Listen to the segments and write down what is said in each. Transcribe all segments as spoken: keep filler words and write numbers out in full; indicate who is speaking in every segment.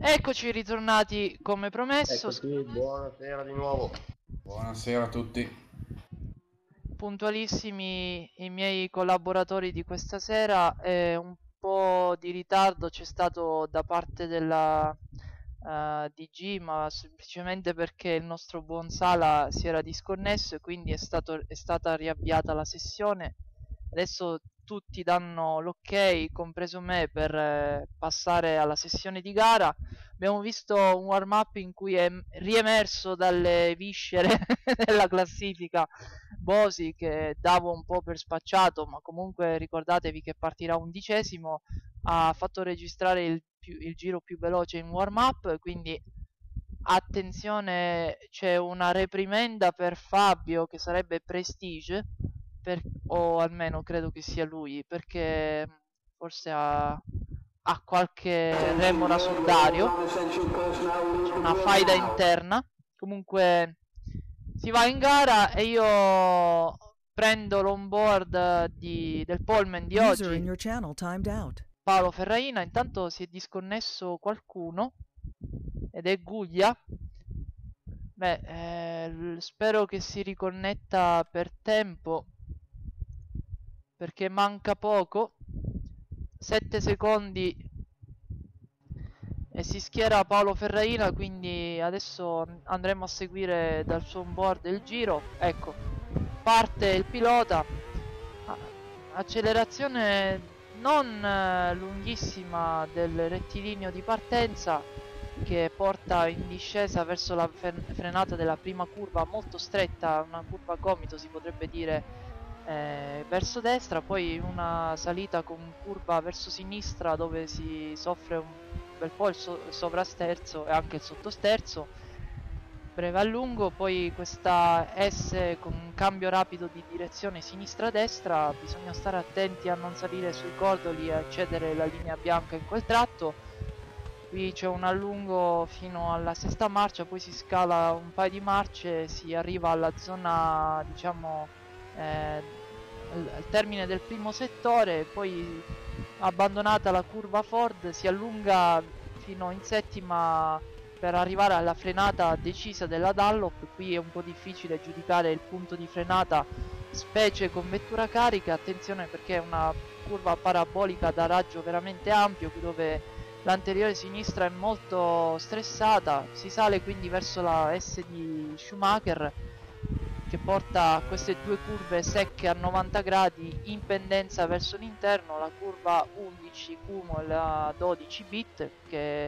Speaker 1: Eccoci ritornati come promesso,
Speaker 2: Eccoci, buonasera di nuovo.
Speaker 3: Buonasera a tutti.
Speaker 1: puntualissimi i miei collaboratori di questa sera. Eh, un po' di ritardo c'è stato da parte della uh, D G, ma semplicemente perché il nostro buon Sala si era disconnesso e quindi è, stato, è stata riavviata la sessione. Adesso tutti danno l'ok, compreso me, per eh, passare alla sessione di gara. Abbiamo visto un warm up in cui è riemerso dalle viscere della classifica Bosi, che davo un po' per spacciato, ma comunque ricordatevi che partirà undicesimo. Ha fatto registrare il, più, il giro più veloce in warm up, quindi attenzione, c'è una reprimenda per Fabio che sarebbe Prestige, per, o almeno credo che sia lui, perché forse ha, ha qualche remora su Dario, c'è una faida interna. Comunque si va in gara e io prendo l'onboard di, del Polman di
Speaker 4: User
Speaker 1: oggi,
Speaker 4: in your channel timed out.
Speaker 1: Paolo Ferraina. Intanto si è disconnesso qualcuno ed è Guglia. Beh, eh, spero che si riconnetta per tempo, perché manca poco, sette secondi e si schiera Paolo Ferraina, quindi adesso andremo a seguire dal suo onboard il giro. Ecco, parte il pilota, accelerazione non lunghissima del rettilineo di partenza che porta in discesa verso la frenata della prima curva, molto stretta, una curva gomito si potrebbe dire, eh, verso destra, poi una salita con curva verso sinistra dove si soffre un bel po' il, so il sovrasterzo e anche il sottosterzo, breve a lungo, poi questa S con un cambio rapido di direzione sinistra-destra. Bisogna stare attenti a non salire sui cordoli e a cedere la linea bianca in quel tratto. Qui c'è un allungo fino alla sesta marcia, poi si scala un paio di marce, si arriva alla zona, diciamo, eh, al termine del primo settore, poi abbandonata la curva Ford si allunga fino in settima per arrivare alla frenata decisa della Dunlop. Qui è un po' difficile giudicare il punto di frenata, specie con vettura carica. Attenzione perché è una curva parabolica da raggio veramente ampio, dove l'anteriore sinistra è molto stressata. Si sale quindi verso la S di Schumacher, che porta queste due curve secche a novanta gradi in pendenza verso l'interno, la curva undici Cumo e la dodici Bit, che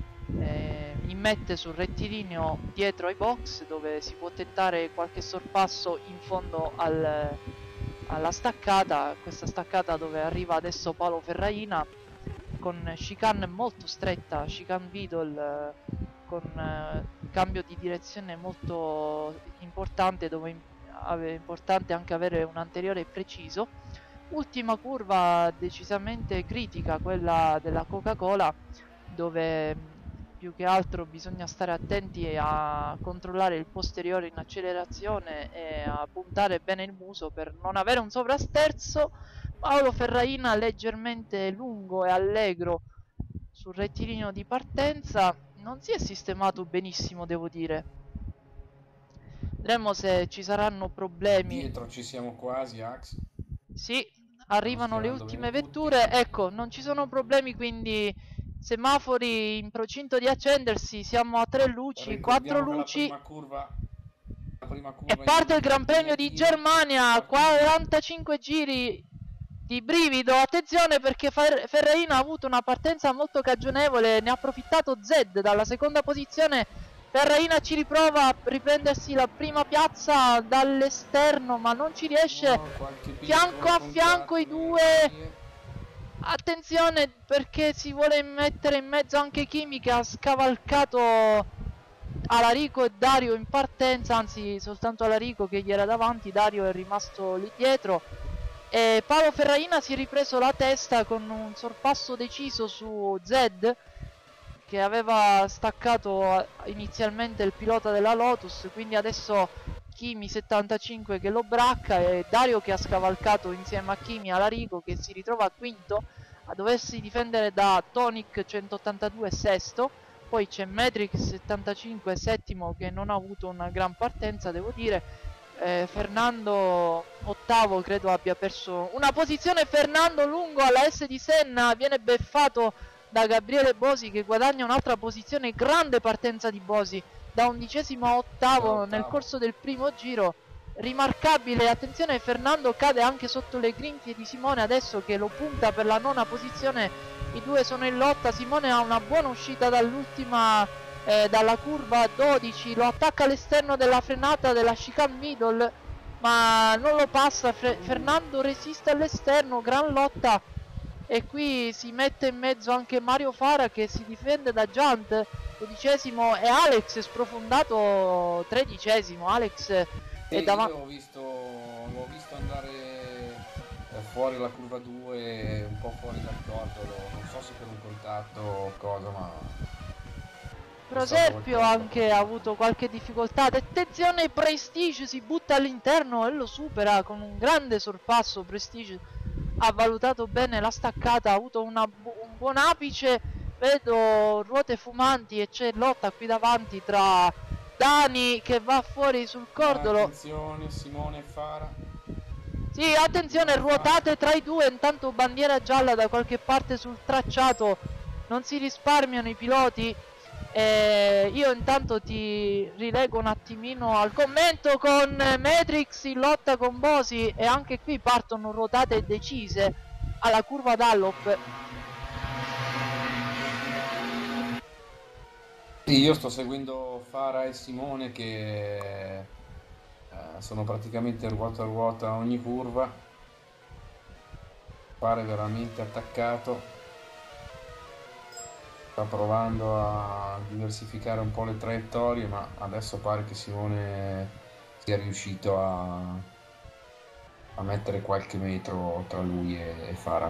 Speaker 1: eh, immette sul rettilineo dietro ai box, dove si può tentare qualche sorpasso in fondo al, alla staccata, questa staccata dove arriva adesso Paolo Ferraina, con chicane molto stretta, chicane Vidal, con eh, cambio di direzione molto importante, dove è importante anche avere un anteriore preciso. Ultima curva decisamente critica, quella della Coca-Cola, dove più che altro bisogna stare attenti a controllare il posteriore in accelerazione e a puntare bene il muso per non avere un sovrasterzo. Paolo Ferraina leggermente lungo e allegro sul rettilineo di partenza, non si è sistemato benissimo, devo dire. Vedremo se ci saranno problemi.
Speaker 3: Dietro ci siamo quasi, Ax.
Speaker 1: Sì, arrivano le ultime vetture. Ecco, non ci sono problemi, quindi semafori in procinto di accendersi. Siamo a tre luci, quattro luci.
Speaker 3: La prima curva, la prima curva
Speaker 1: e parte il Gran Premio di Germania, quarantacinque giri di brivido. Attenzione perché Fer Ferraina ha avuto una partenza molto cagionevole, ne ha approfittato Zed dalla seconda posizione. Ferraina ci riprova a riprendersi la prima piazza dall'esterno, ma non ci riesce. No, fianco a fianco i due. Attenzione perché si vuole mettere in mezzo anche Kimi, che ha scavalcato Alarico e Dario in partenza, anzi soltanto Alarico che gli era davanti, Dario è rimasto lì dietro. E Paolo Ferraina si è ripreso la testa con un sorpasso deciso su Zed, che aveva staccato inizialmente il pilota della Lotus, quindi adesso Kimi settantacinque che lo bracca e Dario che ha scavalcato insieme a Kimi Alarico, che si ritrova quinto a doversi difendere da Tonic centottantadue sesto. poi c'è Matrix settantacinque settimo che non ha avuto una gran partenza, devo dire. eh, Fernando ottavo credo abbia perso una posizione. Fernando lungo alla S di Senna, viene beffato da Gabriele Bosi che guadagna un'altra posizione. Grande partenza di Bosi da undicesimo a ottavo,
Speaker 3: ottavo
Speaker 1: nel corso del primo giro, rimarcabile. Attenzione, Fernando cade anche sotto le grinfie di Simone adesso che lo punta per la nona posizione. I due sono in lotta, Simone ha una buona uscita dall'ultima eh, dalla curva dodici, lo attacca all'esterno della frenata della chicane middle ma non lo passa. Fre Fernando resiste all'esterno, gran lotta, e qui si mette in mezzo anche Mario Fara che si difende da Giant dodicesimo, e Alex sprofondato tredicesimo. Alex è
Speaker 3: Sì,
Speaker 1: davanti.
Speaker 3: io ho visto, l'ho visto andare eh, fuori la curva due, un po' fuori dal cordolo, non so se per un contatto o cosa, ma...
Speaker 1: Proserpio anche ha avuto qualche difficoltà. Attenzione, Prestige si butta all'interno e lo supera con un grande sorpasso. Prestige ha valutato bene la staccata, ha avuto una bu un buon apice. Vedo ruote fumanti e c'è lotta qui davanti tra Dani che va fuori sul cordolo.
Speaker 3: Attenzione, Simone e Fara.
Speaker 1: Sì, attenzione, ruotate tra i due. Intanto bandiera gialla da qualche parte sul tracciato. Non si risparmiano i piloti. Eh, io intanto ti rilego un attimino al commento con Matrix in lotta con Bosi, e anche qui partono ruotate decise alla curva Dallop.
Speaker 3: Sì, io sto seguendo Fara e Simone che eh, sono praticamente ruota a ruota a ogni curva. Fara è veramente attaccato. Sta provando a diversificare un po' le traiettorie, ma adesso pare che Simone sia riuscito a, a mettere qualche metro tra lui e, e Fara.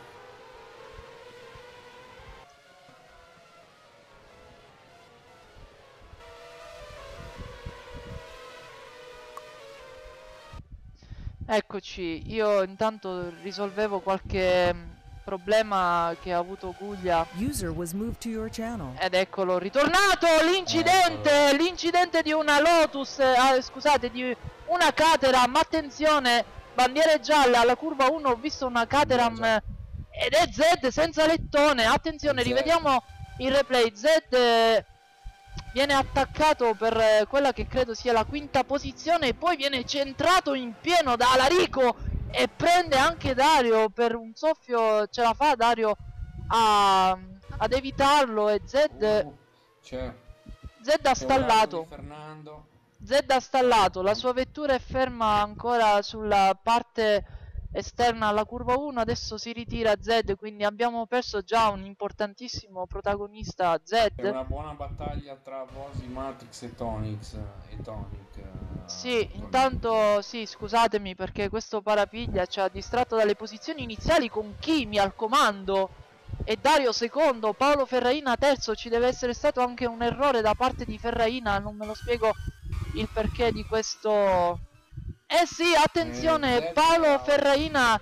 Speaker 1: Eccoci, io intanto risolvevo qualche mh, problema che ha avuto Guglia.
Speaker 4: User was moved to your channel.
Speaker 1: Ed eccolo ritornato. L'incidente, l'incidente di una Lotus, eh, scusate, di una Caterham. Attenzione, bandiere gialle alla curva uno. Ho visto una Caterham eh, ed è Zed senza lettone. Attenzione, rivediamo il replay. Zed eh, viene attaccato per eh, quella che credo sia la quinta posizione, e poi viene centrato in pieno da Alarico e prende anche Dario. Per un soffio ce la fa Dario a, ad evitarlo, e Zed
Speaker 3: Uh, c'è
Speaker 1: Zed ha stallato.
Speaker 3: Fernando.
Speaker 1: Zed ha stallato, la sua vettura è ferma ancora sulla parte esterna alla curva uno. Adesso si ritira Zed, quindi abbiamo perso già un importantissimo protagonista, Zed.
Speaker 3: È una buona battaglia tra Bosi, Matrix e Tonix e Tonic. eh,
Speaker 1: Sì,
Speaker 3: Tonic.
Speaker 1: intanto sì, scusatemi perché questo parapiglia ci ha distratto dalle posizioni iniziali con Kimi al comando e Dario secondo, Paolo Ferraina terzo. Ci deve essere stato anche un errore da parte di Ferraina, non me lo spiego il perché di questo. Eh sì, attenzione,
Speaker 3: Eh,
Speaker 1: Paolo Ferraina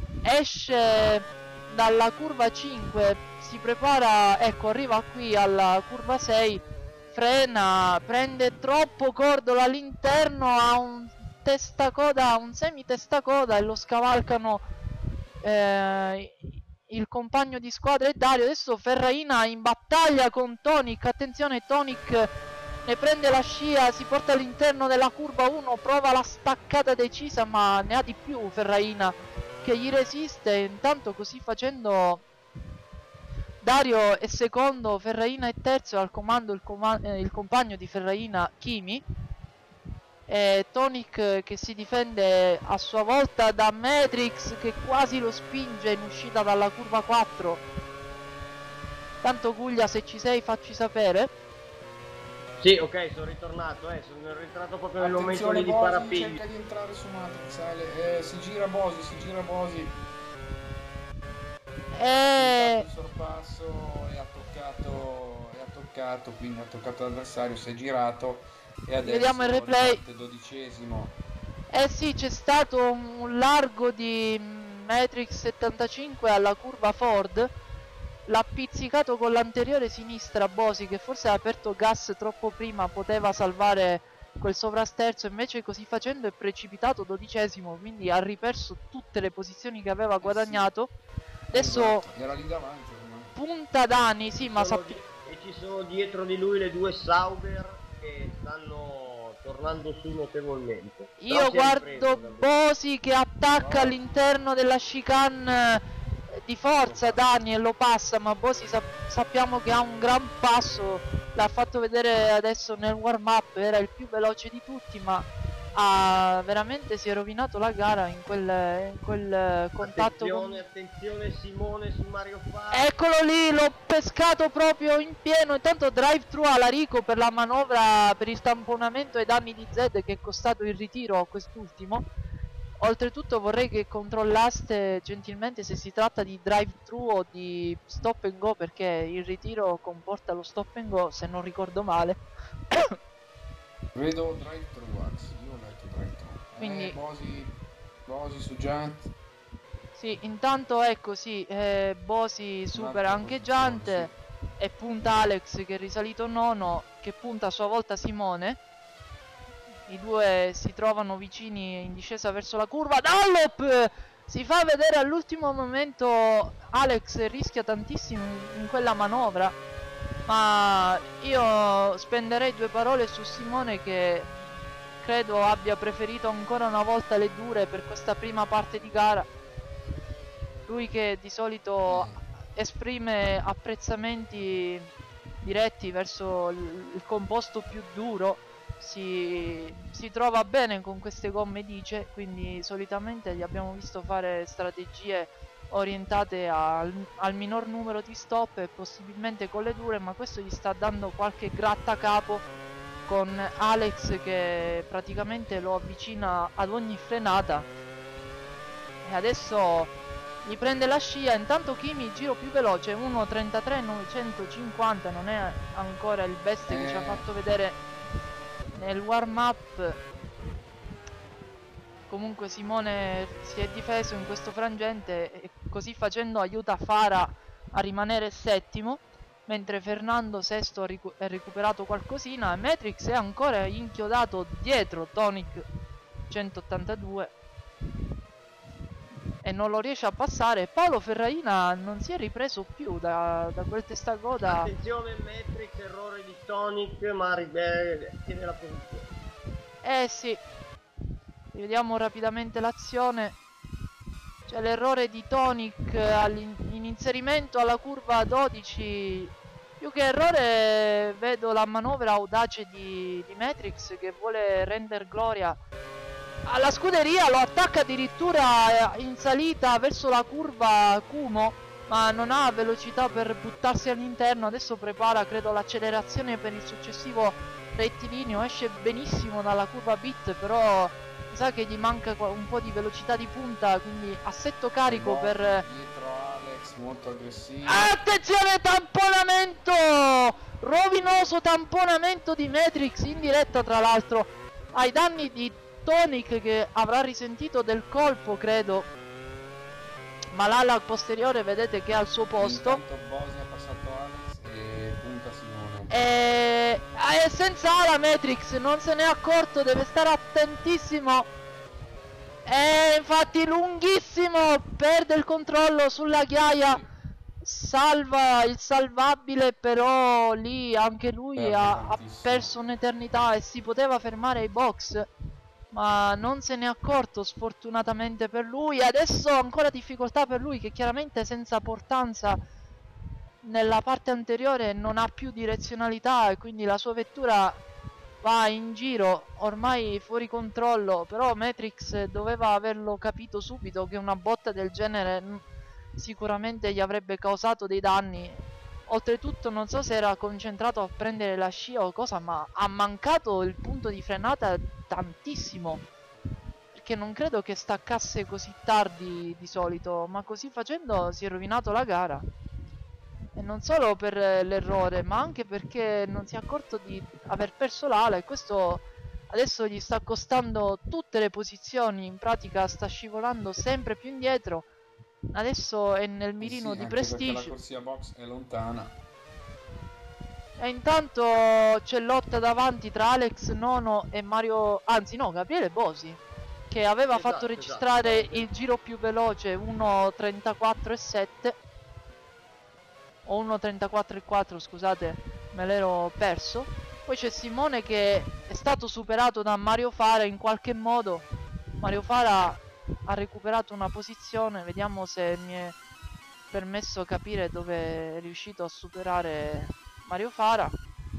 Speaker 1: esce dalla curva cinque, si prepara, ecco, arriva qui alla curva sei, frena, prende troppo cordolo all'interno, ha un testacoda, un semi testacoda, e lo scavalcano eh, il compagno di squadra e Dario. Adesso Ferraina in battaglia con Tonic. Attenzione, Tonic ne prende la scia, si porta all'interno della curva uno, prova la staccata decisa, ma ne ha di più Ferraina che gli resiste. Intanto così facendo Dario è secondo, Ferraina è terzo, e al comando il, coma eh, il compagno di Ferraina, Kimi. E Tonic che si difende a sua volta da Matrix che quasi lo spinge in uscita dalla curva quattro. Tanto Guglia, se ci sei facci sapere.
Speaker 2: Sì, ok, sono ritornato, eh, sono ritornato proprio nel momento
Speaker 3: Attenzione,
Speaker 2: lì di
Speaker 3: Bosi
Speaker 2: parapiglio.
Speaker 3: cerca di entrare su Matrix, Ale. Eh, si gira Bosi, si gira Bosi.
Speaker 1: E
Speaker 3: Il sorpasso e ha toccato, e ha toccato, quindi ha toccato l'avversario, si è girato e adesso
Speaker 1: vediamo il replay.
Speaker 3: riparte dodicesimo.
Speaker 1: Eh sì, c'è stato un largo di Matrix settantacinque alla curva Ford, l'ha pizzicato con l'anteriore sinistra Bosi, che forse ha aperto gas troppo prima, poteva salvare quel sovrasterzo, invece così facendo è precipitato dodicesimo, quindi ha riperso tutte le posizioni che aveva guadagnato. Adesso
Speaker 3: Esatto, era lì davanti ormai.
Speaker 1: punta Dani, sì, ma
Speaker 2: Sono
Speaker 1: sappiamo...
Speaker 2: di- e ci sono dietro di lui le due Sauber che stanno tornando su notevolmente.
Speaker 1: Io
Speaker 2: Però si è
Speaker 1: guardo
Speaker 2: ripreso, davvero.
Speaker 1: Bosi che attacca
Speaker 3: No.
Speaker 1: all'interno della chicane eh, di forza Dani e lo passa, ma Bosi sap- sappiamo che ha un gran passo, l'ha fatto vedere adesso nel warm up, era il più veloce di tutti, ma ha veramente si è rovinato la gara in quel, in quel contatto con...
Speaker 2: Attenzione, attenzione Simone su Mario Faro.
Speaker 1: Eccolo lì, l'ho pescato proprio in pieno. Intanto drive thru alla Rico per la manovra, per il tamponamento ai danni di Zed, che è costato il ritiro a quest'ultimo. Oltretutto vorrei che controllaste gentilmente se si tratta di drive thru o di stop and go, perché il ritiro comporta lo stop and go, se non ricordo male.
Speaker 3: Vedo drive thru, Ax, io ho letto drive thru.
Speaker 1: Quindi-
Speaker 3: Eh, Bosi, Bosi su Giant.
Speaker 1: Sì, intanto ecco sì, eh, Bosi supera
Speaker 3: Un'altra
Speaker 1: anche
Speaker 3: posizione,
Speaker 1: Giante e punta Alex che è risalito nono, che punta a sua volta Simone. I due si trovano vicini in discesa verso la curva. Dallop si fa vedere all'ultimo momento. Alex rischia tantissimo in quella manovra, ma io spenderei due parole su Simone, che credo abbia preferito ancora una volta le dure per questa prima parte di gara. Lui che di solito esprime apprezzamenti diretti verso il, il composto più duro, si, si trova bene con queste gomme, dice, quindi solitamente gli abbiamo visto fare strategie orientate al, al minor numero di stop e possibilmente con le dure, ma questo gli sta dando qualche grattacapo con Alex che praticamente lo avvicina ad ogni frenata. E adesso gli prende la scia. Intanto Kimi giro più veloce, uno trentatré novecentocinquanta, non è ancora il best che ci ha
Speaker 3: Eh.
Speaker 1: fatto vedere nel warm up. Comunque Simone si è difeso in questo frangente e così facendo aiuta Fara a rimanere settimo, mentre Fernando sesto ha ricu- ha recuperato qualcosina e Matrix è ancora inchiodato dietro Tonic centottantadue e non lo riesce a passare. Paolo Ferraina non si è ripreso più da, da quel testacoda.
Speaker 2: Attenzione Matrix, errore di Tonic, ma Ribe- tiene la posizione.
Speaker 1: Eh sì, rivediamo rapidamente l'azione. C'è l'errore di Tonic all'in- in inserimento alla curva dodici. Più che errore vedo la manovra audace di, di Matrix, che vuole render gloria alla scuderia, lo attacca addirittura in salita verso la curva Kumo, ma non ha velocità per buttarsi all'interno. Adesso prepara, credo, l'accelerazione per il successivo rettilineo. Esce benissimo dalla curva Bit, però mi sa che gli manca qua- un po' di velocità di punta, quindi assetto carico
Speaker 3: Bosi
Speaker 1: per...
Speaker 3: dietro Alex, molto aggressivo.
Speaker 1: Attenzione, tamponamento! Rovinoso tamponamento di Matrix in diretta, tra l'altro, ai danni di Tonic, che avrà risentito del colpo, credo. Ma l'ala posteriore vedete che è al suo posto.
Speaker 3: Intanto Bosi ha passato Alex e punta Simone.
Speaker 1: E... è senza ala Matrix, non se n'è accorto, deve stare attentissimo. E infatti lunghissimo, perde il controllo sulla ghiaia. Salva il salvabile, però lì anche lui
Speaker 3: Perde
Speaker 1: ha, ha
Speaker 3: tantissimo.
Speaker 1: perso un'eternità e si poteva fermare ai box, ma non se n'è accorto sfortunatamente per lui. Adesso ancora difficoltà per lui, che chiaramente senza portanza nella parte anteriore non ha più direzionalità e quindi la sua vettura va in giro ormai fuori controllo. Però Matrix doveva averlo capito subito che una botta del genere mm, sicuramente gli avrebbe causato dei danni. Oltretutto non so se era concentrato a prendere la scia o cosa, ma ha mancato il punto di frenata tantissimo, perché non credo che staccasse così tardi di solito, ma così facendo si è rovinato la gara. E non solo per eh, l'errore, ma anche perché non si è accorto di aver perso l'ala, e questo adesso gli sta costando tutte le posizioni. In pratica sta scivolando sempre più indietro adesso è nel mirino
Speaker 3: Eh sì,
Speaker 1: di
Speaker 3: anche perché la
Speaker 1: Prestige.
Speaker 3: corsia box è lontana.
Speaker 1: E intanto c'è lotta davanti tra Alex Nono e Mario, anzi no, Gabriele Bosi, che aveva
Speaker 2: Esatto,
Speaker 1: fatto
Speaker 2: esatto,
Speaker 1: registrare
Speaker 2: stavo
Speaker 1: il giro più veloce uno trentaquattro e sette o uno trentaquattro e quattro, scusate, me l'ero perso. Poi c'è Simone che è stato superato da Mario Fara in qualche modo. Mario Fara ha recuperato una posizione, vediamo se mi è permesso capire dove è riuscito a superare Mario Fara.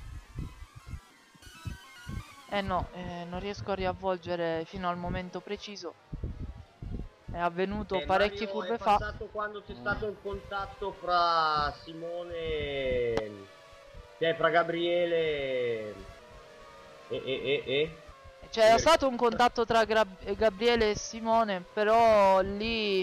Speaker 1: Eh no, eh, non riesco a riavvolgere fino al momento preciso. È avvenuto
Speaker 2: Eh,
Speaker 1: parecchie
Speaker 2: Mario è
Speaker 1: curve fa.
Speaker 2: passato quando c'è stato il contatto fra Simone, cioè fra Gabriele e e e e
Speaker 1: C'era stato un contatto tra Gra- Gabriele e Simone, però lì...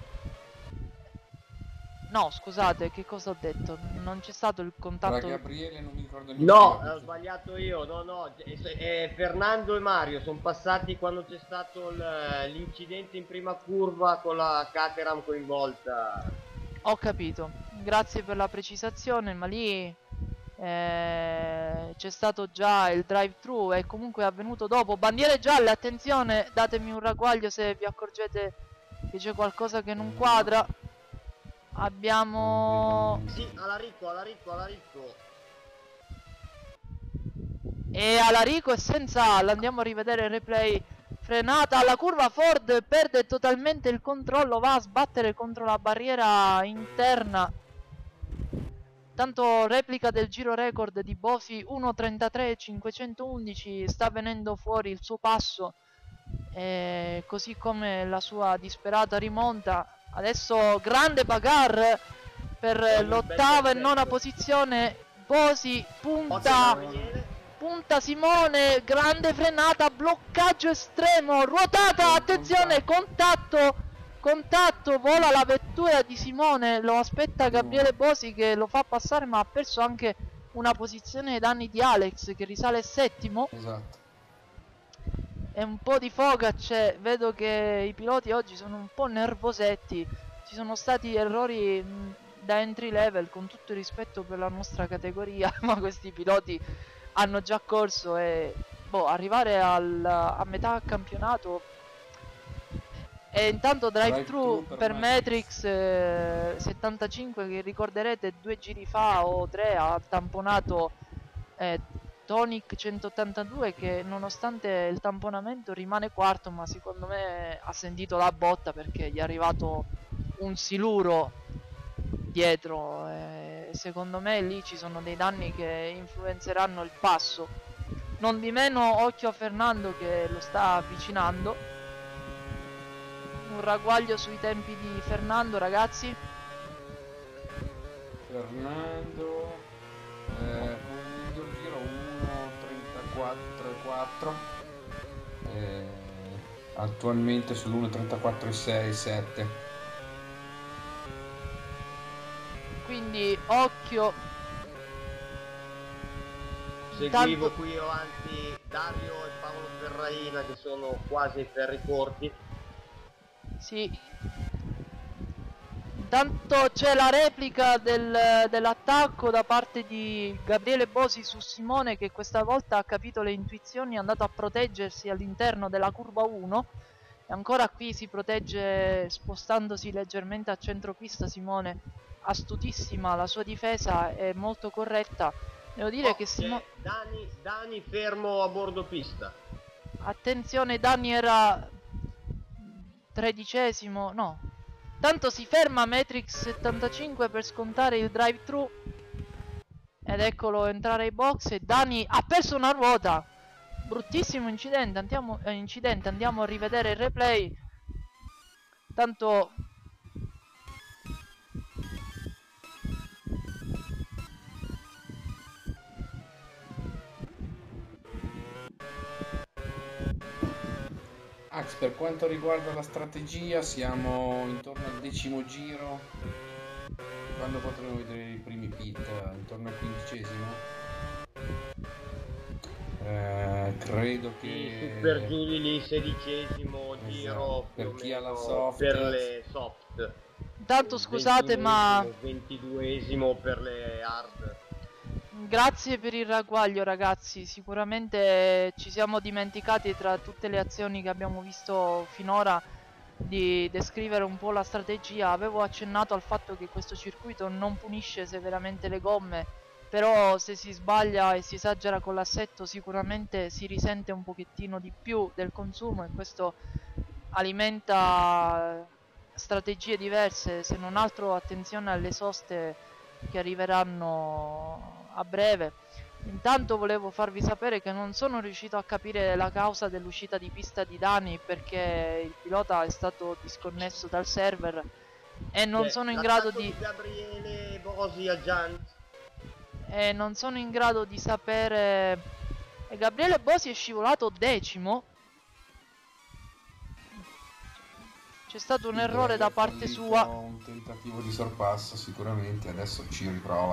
Speaker 1: No, scusate, che cosa ho detto? Non c'è stato il
Speaker 3: Tra
Speaker 1: contatto...
Speaker 3: Gabriele non mi ricordo neanche
Speaker 2: No,
Speaker 3: io.
Speaker 2: ho sbagliato io, no, no, è- è Fernando e Mario sono passati quando c'è stato il- l'incidente in prima curva con la Caterham coinvolta.
Speaker 1: Ho capito, grazie per la precisazione, ma lì eh, c'è stato già il drive-thru e comunque è avvenuto dopo. Bandiere gialle, attenzione, datemi un ragguaglio se vi accorgete che c'è qualcosa che non quadra. Abbiamo...
Speaker 2: Sì, alla Ricco, alla Ricco, alla Ricco.
Speaker 1: E Alarico è senza alla, andiamo a rivedere il replay. Frenata alla curva, Ford perde totalmente il controllo, va a sbattere contro la barriera interna. Tanto replica del giro record di Bosi uno trentatré cinquecentoundici, sta venendo fuori il suo passo, eh, così come la sua disperata rimonta. Adesso grande bagarre per l'ottava e nona posizione. Bosi punta, punta Simone, grande frenata, bloccaggio estremo, ruotata, attenzione, contatto. Contatto, vola la vettura di Simone, lo aspetta Gabriele Bosi che lo fa passare, ma ha perso anche una posizione ai danni di Alex che risale settimo.
Speaker 3: Esatto.
Speaker 1: E un po' di foga c'è, vedo che i piloti oggi sono un po' nervosetti, ci sono stati errori mh, da entry level, con tutto il rispetto per la nostra categoria, ma questi piloti hanno già corso e boh, arrivare al, a metà campionato. E intanto drive-thru
Speaker 3: Drive-thru per
Speaker 1: per Matrix eh, settantacinque, che ricorderete due giri fa o tre ha tamponato eh, Tonic centottantadue, che nonostante il tamponamento rimane quarto, ma secondo me ha sentito la botta perché gli è arrivato un siluro dietro e secondo me lì ci sono dei danni che influenzeranno il passo. Non di meno occhio a Fernando che lo sta avvicinando. Un ragguaglio sui tempi di Fernando, ragazzi.
Speaker 3: Fernando eh, un giro uno trentaquattro e quattro, eh, attualmente sull'uno trentaquattro e sei sette.
Speaker 1: Quindi occhio.
Speaker 2: Seguivo
Speaker 1: Intanto...
Speaker 2: qui avanti Dario e Paolo Ferraina che sono quasi ai ferri corti.
Speaker 1: Sì. Intanto c'è la replica del, dell'attacco da parte di Gabriele Bosi su Simone, che questa volta ha capito le intuizioni, è andato a proteggersi all'interno della curva uno e ancora qui si protegge spostandosi leggermente a centropista. Simone, astutissima, la sua difesa è molto corretta. Devo dire
Speaker 2: oh,
Speaker 1: che Simone...
Speaker 2: Dani, Dani fermo a bordo pista.
Speaker 1: Attenzione, Dani era tredicesimo, no. Tanto si ferma Matrix settantacinque per scontare il drive-thru. Ed eccolo entrare ai box e Dani ha perso una ruota. Bruttissimo incidente, andiamo, eh, incidente, andiamo a rivedere il replay. Tanto...
Speaker 3: Ax, per quanto riguarda la strategia siamo intorno al decimo giro, quando potremo vedere i primi pit, intorno al quindicesimo. Eh, credo che
Speaker 2: Sì, per giù di lì sedicesimo
Speaker 3: esatto.
Speaker 2: giro
Speaker 3: Per
Speaker 2: più o
Speaker 3: chi ha la
Speaker 2: meno
Speaker 3: soft,
Speaker 2: per le soft.
Speaker 1: Intanto scusate ma
Speaker 2: ventiduesimo per le hard.
Speaker 1: grazie per il ragguaglio ragazzi, sicuramente ci siamo dimenticati tra tutte le azioni che abbiamo visto finora di descrivere un po' la strategia. Avevo accennato al fatto che questo circuito non punisce severamente le gomme, però se si sbaglia e si esagera con l'assetto sicuramente si risente un pochettino di più del consumo, e questo alimenta strategie diverse. Se non altro attenzione alle soste che arriveranno a breve. Intanto volevo farvi sapere che non sono riuscito a capire la causa dell'uscita di pista di Dani, perché il pilota è stato disconnesso dal server e non
Speaker 2: Beh,
Speaker 1: sono in grado
Speaker 2: l'attacco
Speaker 1: di
Speaker 2: Gabriele Bosi a Giant.
Speaker 1: e non sono in grado di sapere. E Gabriele Bosi è scivolato decimo. C'è stato un
Speaker 3: Sì,
Speaker 1: errore
Speaker 3: deve
Speaker 1: da
Speaker 3: aver
Speaker 1: parte
Speaker 3: fallito
Speaker 1: sua.
Speaker 3: un tentativo di sorpasso sicuramente, adesso ci riprova.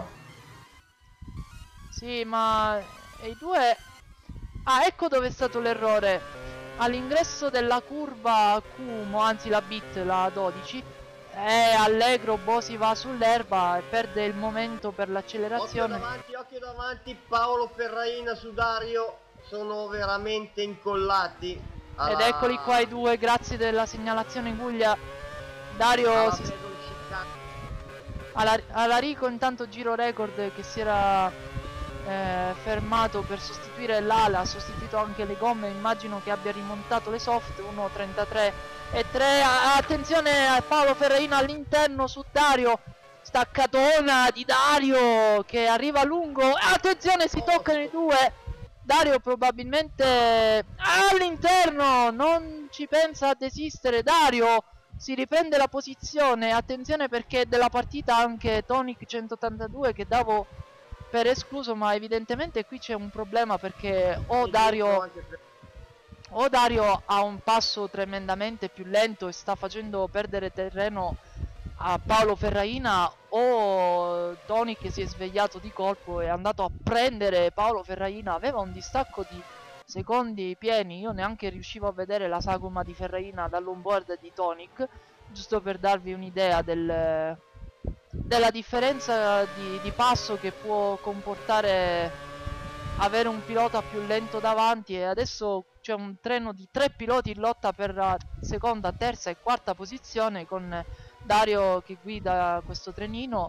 Speaker 1: Sì, ma e i due. Ah, ecco dove è stato l'errore. All'ingresso della curva Cumo, anzi la bit, la dodici, è allegro, Bosi va sull'erba e perde il momento per
Speaker 2: Occhio
Speaker 1: l'accelerazione.
Speaker 2: davanti, occhio davanti, Paolo Ferraina su Dario sono veramente incollati. Alla...
Speaker 1: Ed eccoli qua i due, grazie della segnalazione Guglia. Dario
Speaker 2: alla
Speaker 1: si...
Speaker 2: Bedon Chicane.
Speaker 1: alla... alla Rico intanto giro record che si era eh, fermato per sostituire l'ala, ha sostituito anche le gomme, immagino che abbia rimontato le soft. Uno trentatré e tre. Attenzione a Paolo Ferraina all'interno su Dario, staccatona di Dario che arriva lungo. Attenzione, si toccano i due. Dario probabilmente all'interno, non ci pensa a desistere. Dario si riprende la posizione. Attenzione perché della partita anche Tonic centottantadue che davo per escluso, ma evidentemente qui c'è un problema, perché o Dario o Dario ha un passo tremendamente più lento e sta facendo perdere terreno a Paolo Ferraina, o Tony che si è svegliato di colpo e è andato a prendere Paolo Ferraina. Aveva un distacco di secondi pieni, io neanche riuscivo a vedere la sagoma di Ferraina dall'onboard di Tonic, giusto per darvi un'idea del, della differenza di, di passo che può comportare avere un pilota più lento davanti. E adesso c'è un treno di tre piloti in lotta per la seconda, terza e quarta posizione, con Dario che guida questo trenino,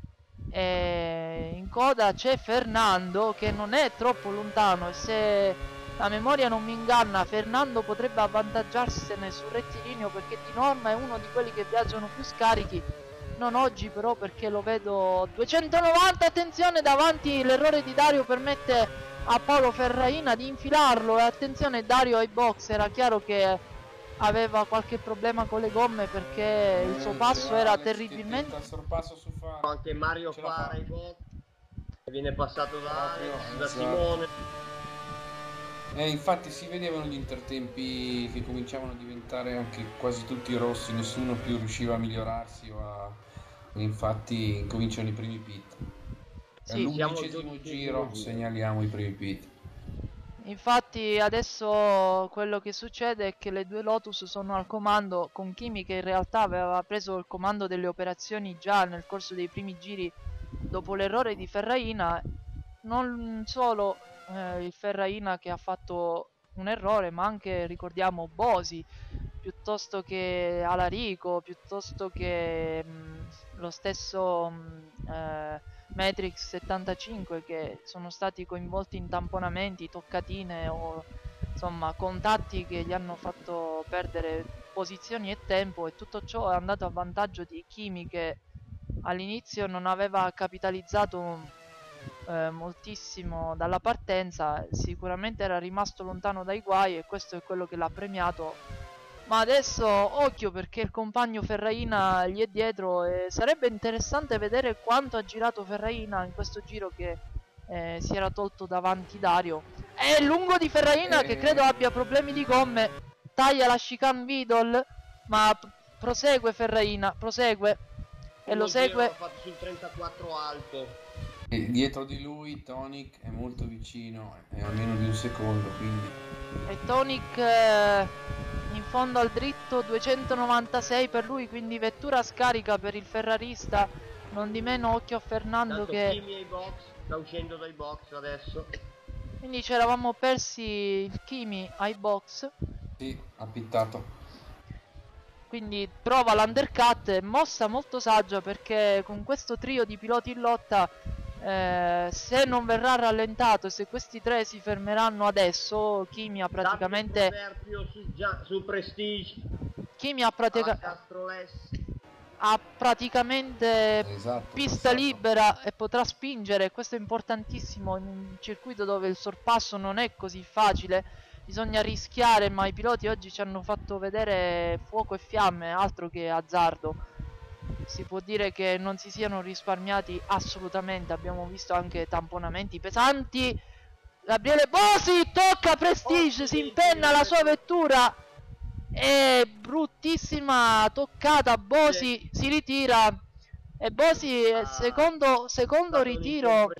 Speaker 1: e in coda c'è Fernando che non è troppo lontano, e se la memoria non mi inganna Fernando potrebbe avvantaggiarsene sul rettilineo, perché di norma è uno di quelli che viaggiano più scarichi. Non oggi però, perché lo vedo duecentonovanta. Attenzione davanti, l'errore di Dario permette a Paolo Ferraina di infilarlo, e attenzione Dario ai box. Era chiaro che aveva qualche problema con le gomme, perché il suo passo era terribilmente...
Speaker 3: Il sorpasso su Faro.
Speaker 2: Anche Mario
Speaker 3: Ce la
Speaker 2: Fara
Speaker 3: fa.
Speaker 2: i box, viene passato da
Speaker 3: Proprio,
Speaker 2: Alex, da
Speaker 3: esatto.
Speaker 2: Simone.
Speaker 3: Eh, infatti si vedevano gli intertempi che cominciavano a diventare anche quasi tutti rossi, nessuno più riusciva a migliorarsi o a... infatti incominciano i primi pit.
Speaker 1: Sì,
Speaker 3: All'undicesimo giro segnaliamo i primi pit.
Speaker 1: infatti adesso quello che succede è che le due Lotus sono al comando, con Kimi che in realtà aveva preso il comando delle operazioni già nel corso dei primi giri dopo l'errore di Ferraina. Non solo eh, il Ferraina che ha fatto un errore, ma anche, ricordiamo, Bosi, piuttosto che Alarico, piuttosto che mh, lo stesso mh, eh, Matrix settantacinque, che sono stati coinvolti in tamponamenti, toccatine o insomma contatti che gli hanno fatto perdere posizioni e tempo, e tutto ciò è andato a vantaggio di Kimi, che all'inizio non aveva capitalizzato eh, moltissimo dalla partenza, sicuramente era rimasto lontano dai guai, e questo è quello che l'ha premiato. Ma adesso occhio, perché il compagno Ferraina gli è dietro, e sarebbe interessante vedere quanto ha girato Ferraina in questo giro, che eh, si era tolto davanti Dario. È lungo di Ferraina
Speaker 3: Eh.
Speaker 1: che credo abbia problemi di gomme, taglia la chicane Vidal, ma p- prosegue Ferraina, prosegue e lo segue.
Speaker 2: L'ha fatto sul trentaquattro alto.
Speaker 3: E dietro di lui Tonic è molto vicino, è a meno di un secondo, quindi
Speaker 1: E Tonic eh, in fondo al dritto, duecentonovantasei per lui, quindi vettura scarica per il ferrarista. Non di meno occhio a Fernando
Speaker 2: Tanto
Speaker 1: che...
Speaker 2: Kimi ai box, sta uscendo dai box adesso.
Speaker 1: Quindi ci eravamo persi il Kimi ai box.
Speaker 3: Sì, ha pittato.
Speaker 1: Quindi prova l'undercut, mossa molto saggia perché con questo trio di piloti in lotta, eh, se non verrà rallentato e se questi tre si fermeranno adesso, Kimi ha praticamente...
Speaker 2: Davide su, già, su Prestige.
Speaker 1: Kimi ha, pratica... ha praticamente
Speaker 3: Esatto,
Speaker 1: pista
Speaker 3: passato.
Speaker 1: libera e potrà spingere. Questo è importantissimo in un circuito dove il sorpasso non è così facile. Bisogna rischiare, ma i piloti oggi ci hanno fatto vedere fuoco e fiamme, altro che azzardo. Si può dire che non si siano risparmiati assolutamente. Abbiamo visto anche tamponamenti pesanti. Gabriele Bosi tocca Prestige, oh, si impenna la sua vettura. È bruttissima toccata. Bosi si ritira. E Bosi ah, secondo, secondo ritiro.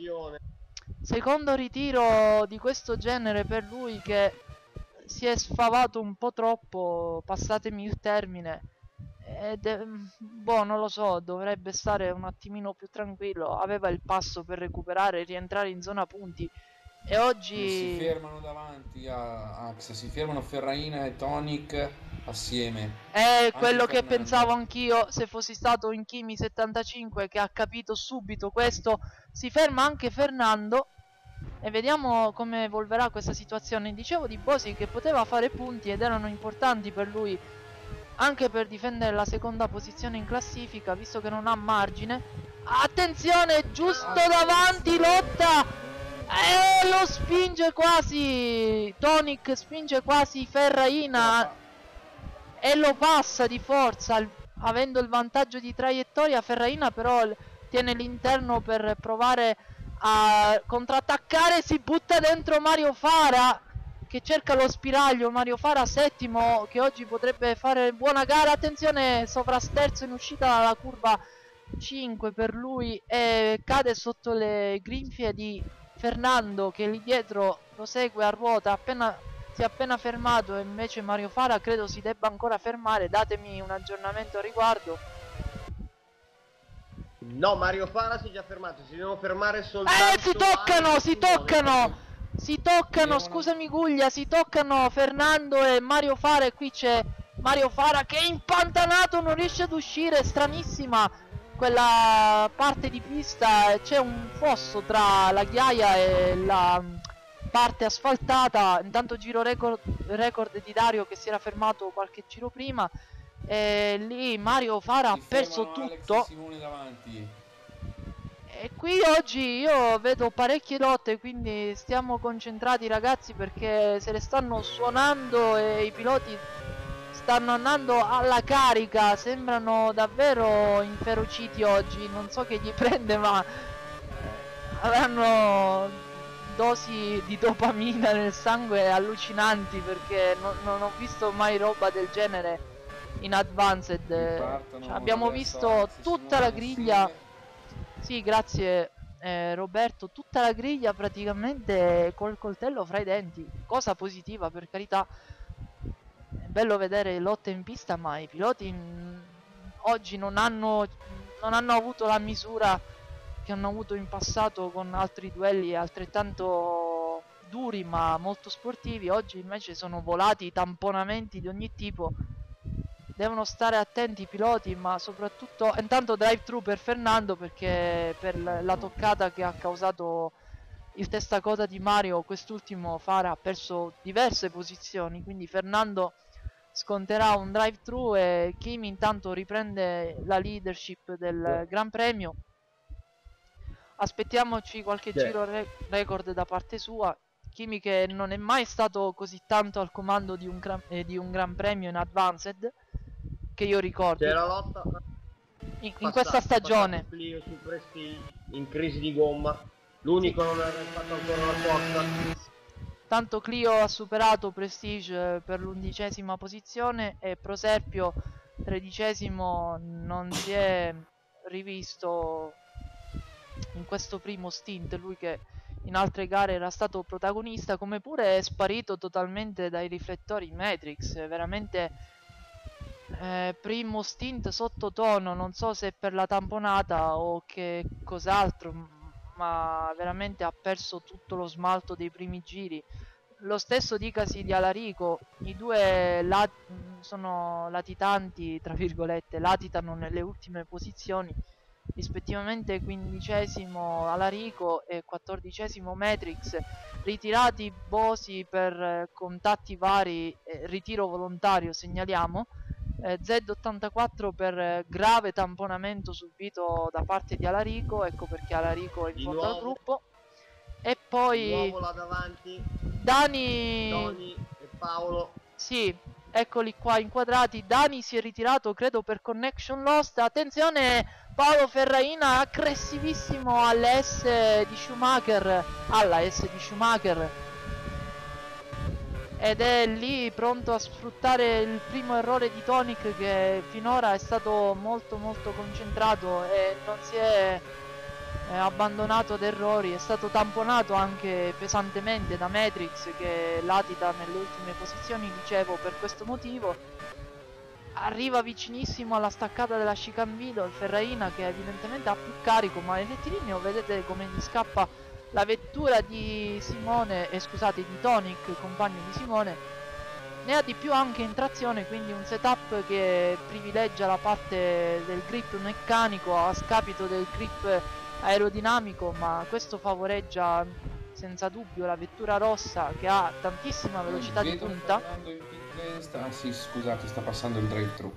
Speaker 1: Secondo ritiro di questo genere per lui, che si è sfavato un po' troppo, passatemi il termine, ed è, boh, non lo so, dovrebbe stare un attimino più tranquillo. Aveva il passo per recuperare e rientrare in zona punti, e oggi
Speaker 3: si fermano davanti a Ax, si fermano Ferraina e Tonic assieme.
Speaker 1: È quello che pensavo anch'io, se fossi stato in Kimi settantacinque, che ha capito subito questo. Si ferma anche Fernando e vediamo come evolverà questa situazione. Dicevo di Bosi che poteva fare punti ed erano importanti per lui, anche per difendere la seconda posizione in classifica, visto che non ha margine. Attenzione, giusto davanti, lotta, e lo spinge quasi Tonic, spinge quasi Ferraina e lo passa di forza, avendo il vantaggio di traiettoria. Ferraina però tiene l'interno per provare a contrattaccare, si butta dentro Mario Fara che cerca lo spiraglio. Mario Fara settimo, che oggi potrebbe fare buona gara. Attenzione, sovrasterzo in uscita dalla curva cinque per lui e cade sotto le grinfie di Fernando, che lì dietro lo segue a ruota. Appena si è appena fermato, e invece Mario Fara credo si debba ancora fermare. Datemi un aggiornamento a riguardo.
Speaker 2: No, Mario Fara si è già fermato, si devono fermare soltanto.
Speaker 1: Eh, si toccano, si toccano, si toccano, scusami Guglia, si toccano Fernando e Mario Fara, e qui c'è Mario Fara che è impantanato, non riesce ad uscire. Stranissima quella parte di pista, c'è un fosso tra la ghiaia e la parte asfaltata. Intanto giro record, record di Dario, che si era fermato qualche giro prima. E lì Mario Fara ha perso tutto. E qui oggi io vedo parecchie lotte, quindi stiamo concentrati ragazzi, perché se le stanno suonando e i piloti stanno andando alla carica. Sembrano davvero inferociti oggi, non so che gli prende, ma avranno dosi di dopamina nel sangue allucinanti, perché non, non ho visto mai roba del genere in Advanced. Cioè, abbiamo visto tutta la griglia. Sì, grazie eh, Roberto, tutta la griglia praticamente col coltello fra i denti, cosa positiva per carità. È bello vedere lotte in pista, ma i piloti mh, oggi non hanno, non hanno avuto la misura che hanno avuto in passato con altri duelli altrettanto duri ma molto sportivi. Oggi invece sono volati tamponamenti di ogni tipo. Devono stare attenti i piloti, ma soprattutto intanto drive thru per Fernando, perché per la toccata che ha causato il testacoda di Mario, quest'ultimo Fara ha perso diverse posizioni, quindi Fernando sconterà un drive thru e Kimi intanto riprende la leadership del Gran Premio. Aspettiamoci qualche yeah. giro re record da parte sua. Kimi che non è mai stato così tanto al comando di un, gran, eh, di un Gran Premio in Advanced, che io ricordo.
Speaker 2: C'è la lotta
Speaker 1: in, in passato, questa stagione.
Speaker 2: Clio su Prestige in crisi di gomma. L'unico sì. non ha fatto ancora la porta.
Speaker 1: Tanto Clio ha superato Prestige per l'undicesima posizione e Proserpio tredicesimo non si è rivisto in questo primo stint. Lui che in altre gare era stato protagonista, come pure è sparito totalmente dai riflettori Matrix, veramente eh, primo stint sottotono, non so se per la tamponata o che cos'altro, m- ma veramente ha perso tutto lo smalto dei primi giri. Lo stesso dicasi di Alarico, i due lat- mh, sono latitanti, tra virgolette, latitano nelle ultime posizioni, rispettivamente quindicesimo Alarico e quattordicesimo Matrix, ritirati Bosi per eh, contatti vari, eh, ritiro volontario segnaliamo, eh, Z ottantaquattro per eh, grave tamponamento subito da parte di Alarico, ecco perché Alarico è in
Speaker 2: Di
Speaker 1: fondo al
Speaker 2: nuovo,
Speaker 1: gruppo. E
Speaker 2: di
Speaker 1: poi
Speaker 2: nuovo là davanti,
Speaker 1: Dani,
Speaker 2: Tony e Paolo.
Speaker 1: sì, eccoli qua inquadrati. Dani si è ritirato, credo, per connection lost. Attenzione, Paolo Ferraina aggressivissimo alle S di Schumacher, alla S di Schumacher, ed è lì pronto a sfruttare il primo errore di Tonic, che finora è stato molto molto concentrato e non si è eh, abbandonato ad errori. È stato tamponato anche pesantemente da Matrix, che latita nelle ultime posizioni, dicevo, per questo motivo. Arriva vicinissimo alla staccata della chicane Middle Ferraina, che evidentemente ha più carico, ma il rettilineo vedete come gli scappa la vettura di Simone, eh, scusate, di Tonic, compagno di Simone. Ne ha di più anche in trazione, quindi un setup che privilegia la parte del grip meccanico a scapito del grip aerodinamico, ma questo favoreggia senza dubbio la vettura rossa, che ha tantissima velocità di
Speaker 3: Vedo
Speaker 1: punta.
Speaker 3: Fernando in pit lane, sta- ah sì, scusate, sta passando il drive-thru.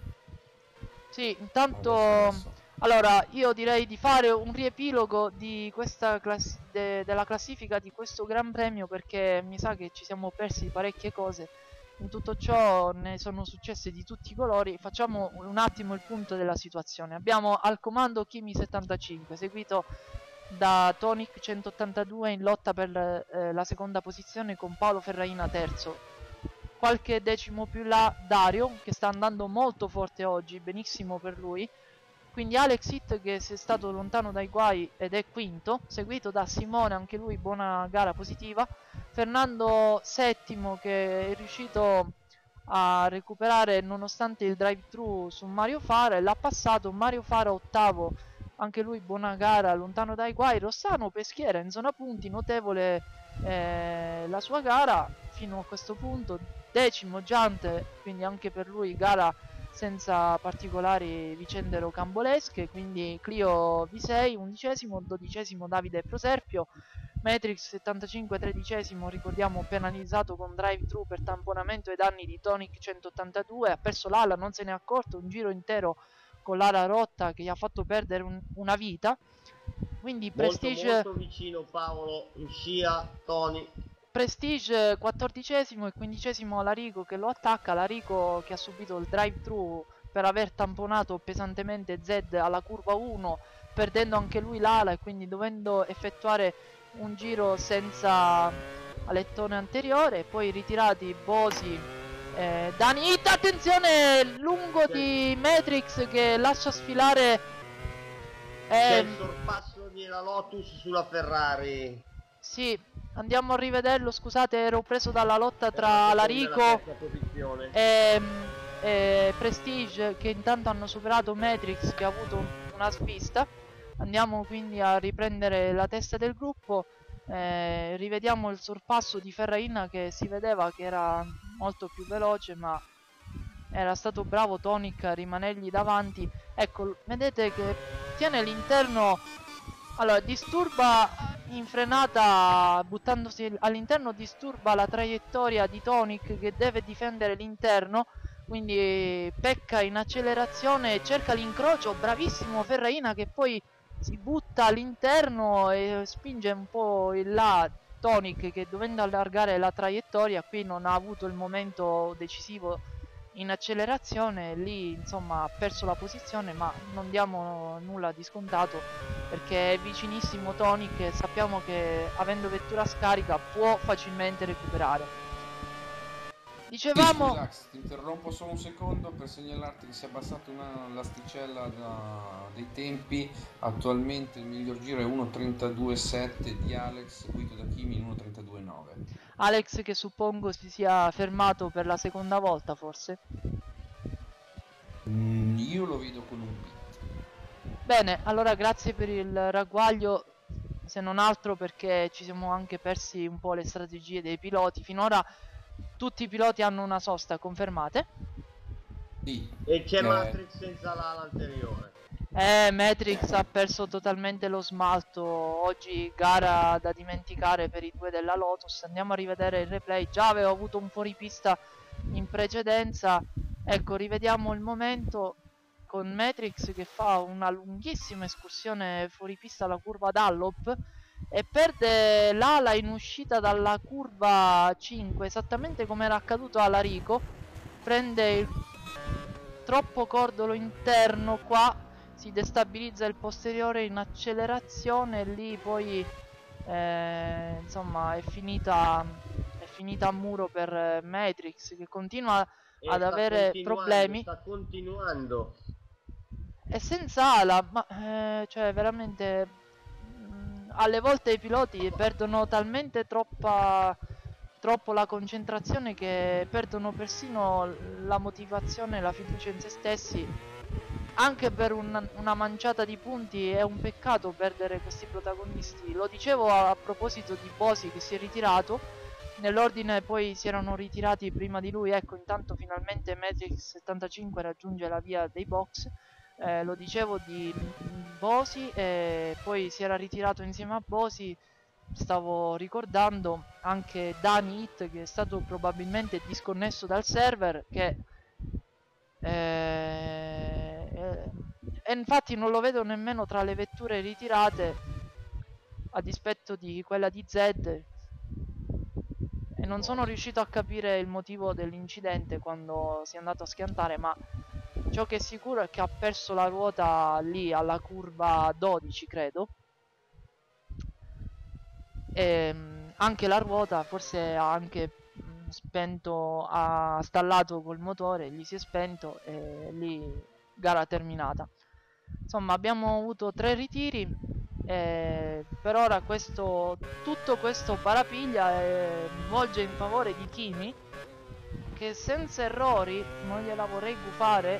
Speaker 1: Sì, intanto
Speaker 3: Adesso, adesso.
Speaker 1: allora io direi di fare un riepilogo di questa class- de- della classifica di questo Gran Premio, perché mi sa che ci siamo persi parecchie cose. In tutto ciò ne sono successe di tutti i colori. Facciamo un attimo il punto della situazione. Abbiamo al comando Kimi settantacinque, seguito da Tonic centottantadue in lotta per eh, la seconda posizione, con Paolo Ferraina terzo. Qualche decimo più là Dario, che sta andando molto forte oggi, benissimo per lui. Quindi Alex Hit, che si è stato lontano dai guai ed è quinto, seguito da Simone, anche lui buona gara positiva. Fernando settimo, che è riuscito a recuperare nonostante il drive-thru su Mario Fara, e l'ha passato. Mario Fara ottavo, anche lui buona gara, lontano dai guai. Rossano Peschiera in zona punti, notevole eh, la sua gara fino a questo punto. Decimo Giante, quindi anche per lui gara senza particolari vicende rocambolesche. Quindi Clio V sei undicesimo, dodicesimo Davide Proserpio. Matrix settantacinque tredicesimo, ricordiamo penalizzato con drive-thru per tamponamento ai danni di Tonic centottantadue. Ha perso l'ala, non se ne è accorto, un giro intero con l'ala rotta che gli ha fatto perdere un, una vita. Quindi
Speaker 2: Molto
Speaker 1: Prestige,
Speaker 2: molto vicino Paolo in scia, Tony.
Speaker 1: Prestige quattordicesimo e quindicesimo Larico che lo attacca. Larico che ha subito il drive-thru per aver tamponato pesantemente Z alla curva uno, perdendo anche lui l'ala e quindi dovendo effettuare un giro senza alettone anteriore. Poi ritirati Bosi, eh, Dani Hit, attenzione, lungo di Matrix che lascia sfilare
Speaker 2: C'è
Speaker 1: ehm,
Speaker 2: il sorpasso di la Lotus sulla Ferrari.
Speaker 1: sì, andiamo a rivederlo, scusate, ero preso dalla lotta
Speaker 2: Per la
Speaker 1: tra
Speaker 2: seconda e la
Speaker 1: Larico
Speaker 2: terza posizione.
Speaker 1: e, e Prestige, che intanto hanno superato Matrix, che ha avuto un- una svista. Andiamo quindi a riprendere la testa del gruppo. Eh, rivediamo il sorpasso di Ferraina, che si vedeva che era molto più veloce, ma era stato bravo Tonic a rimanergli davanti. Ecco, vedete che tiene l'interno, allora disturba in frenata, buttandosi all'interno, disturba la traiettoria di Tonic, che deve difendere l'interno, quindi pecca in accelerazione e cerca l'incrocio. Bravissimo Ferraina, che poi si butta all'interno e spinge un po' in là Tonic, che dovendo allargare la traiettoria qui non ha avuto il momento decisivo in accelerazione. Lì insomma ha perso la posizione, ma non diamo nulla di scontato, perché è vicinissimo Tonic e sappiamo che avendo vettura scarica può facilmente recuperare. Dicevamo...
Speaker 3: Scusa, Ax, ti interrompo solo un secondo per segnalarti che si è abbassata una l'asticella da- dei tempi. Attualmente il miglior giro è uno trentadue sette di Alex, seguito da Kimi in uno trentadue nove.
Speaker 1: Alex, che suppongo si sia fermato per la seconda volta, forse.
Speaker 3: Mm, io lo vedo con un pit.
Speaker 1: Bene, allora grazie per il ragguaglio, se non altro perché ci siamo anche persi un po' le strategie dei piloti. Finora tutti i piloti hanno una sosta confermate.
Speaker 3: Sì,
Speaker 2: E c'è
Speaker 3: eh,
Speaker 2: Matrix senza l'ala anteriore.
Speaker 1: Eh, Matrix ha perso totalmente lo smalto. Oggi gara da dimenticare per i due della Lotus. Andiamo a rivedere il replay. Già avevo avuto un fuoripista in precedenza. Ecco, rivediamo il momento con Matrix che fa una lunghissima escursione fuori pista alla curva Dallop e perde l'ala in uscita dalla curva cinque, esattamente come era accaduto alla Rico. Prende il troppo cordolo interno qua, si destabilizza il posteriore in accelerazione e lì poi eh, insomma è finita è finita a muro per Matrix, che continua
Speaker 2: E
Speaker 1: ad
Speaker 2: sta
Speaker 1: avere
Speaker 2: continuando,
Speaker 1: problemi.
Speaker 2: sta continuando.
Speaker 1: E senza ala, ma eh, cioè veramente mh, alle volte i piloti perdono talmente troppa troppo la concentrazione che perdono persino la motivazione e la fiducia in se stessi. Anche per un, una manciata di punti è un peccato perdere questi protagonisti. Lo dicevo a, a proposito di Bosi che si è ritirato. Nell'ordine poi si erano ritirati prima di lui. Ecco, intanto finalmente Matrix settantacinque raggiunge la via dei box. Eh, lo dicevo di Bosi, e poi si era ritirato insieme a Bosi. Stavo ricordando anche Dani Hit, che è stato probabilmente disconnesso dal server, che eh, eh, e infatti non lo vedo nemmeno tra le vetture ritirate, a dispetto di quella di Zed, e non sono riuscito a capire il motivo dell'incidente quando si è andato a schiantare, ma ciò che è sicuro è che ha perso la ruota lì alla curva dodici, credo. E anche la ruota forse ha anche mh, spento, ha stallato col motore, gli si è spento e lì gara terminata. Insomma, abbiamo avuto tre ritiri e per ora questo, tutto questo parapiglia eh, volge in favore di Kimi, che senza errori non gliela vorrei gufare,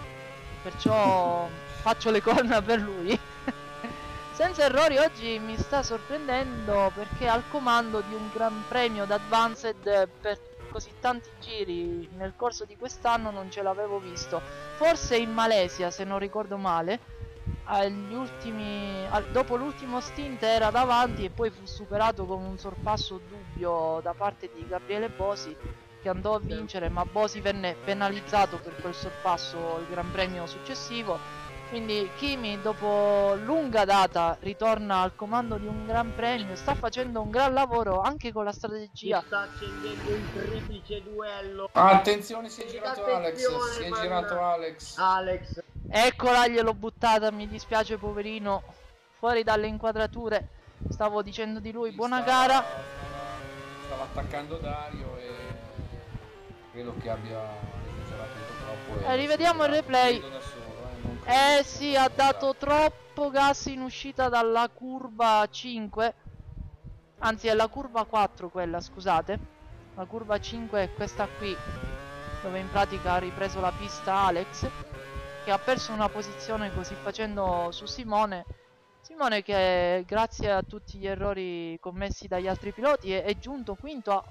Speaker 1: perciò faccio le corna per lui. Senza errori oggi mi sta sorprendendo, perché al comando di un gran premio d'Advanced per così tanti giri nel corso di quest'anno non ce l'avevo visto. Forse in Malesia, se non ricordo male, agli ultimi, al, dopo l'ultimo stint era davanti e poi fu superato con un sorpasso dubbio da parte di Gabriele Bosi, che andò a vincere, ma Bosi venne penalizzato per quel sorpasso il gran premio successivo. Quindi Kimi, dopo lunga data, ritorna al comando di un gran premio, sta facendo un gran lavoro anche con la
Speaker 2: Si
Speaker 1: strategia.
Speaker 2: sta accendendo il triplice duello.
Speaker 3: attenzione, si è girato Alex,
Speaker 2: Attenzione,
Speaker 3: si è
Speaker 2: man-
Speaker 3: girato Alex.
Speaker 2: Alex.
Speaker 1: Eccola, gliel'ho buttata, mi dispiace poverino, fuori dalle inquadrature. Stavo dicendo di lui,
Speaker 3: Sì,
Speaker 1: buona
Speaker 3: stava,
Speaker 1: gara.
Speaker 3: Stava, stava attaccando Dario e credo che abbia esagerato un po' troppo.
Speaker 1: Eh, rivediamo il replay.
Speaker 3: Da solo, eh, non credo
Speaker 1: Eh
Speaker 3: che
Speaker 1: sì,
Speaker 3: sia
Speaker 1: ha
Speaker 3: stato
Speaker 1: dato troppo gas in uscita dalla curva cinque. Anzi, è la curva quattro quella, scusate. La curva cinque è questa qui, dove in pratica ha ripreso la pista Alex, che ha perso una posizione così facendo su Simone. Simone che grazie a tutti gli errori commessi dagli altri piloti è, è giunto quinto a,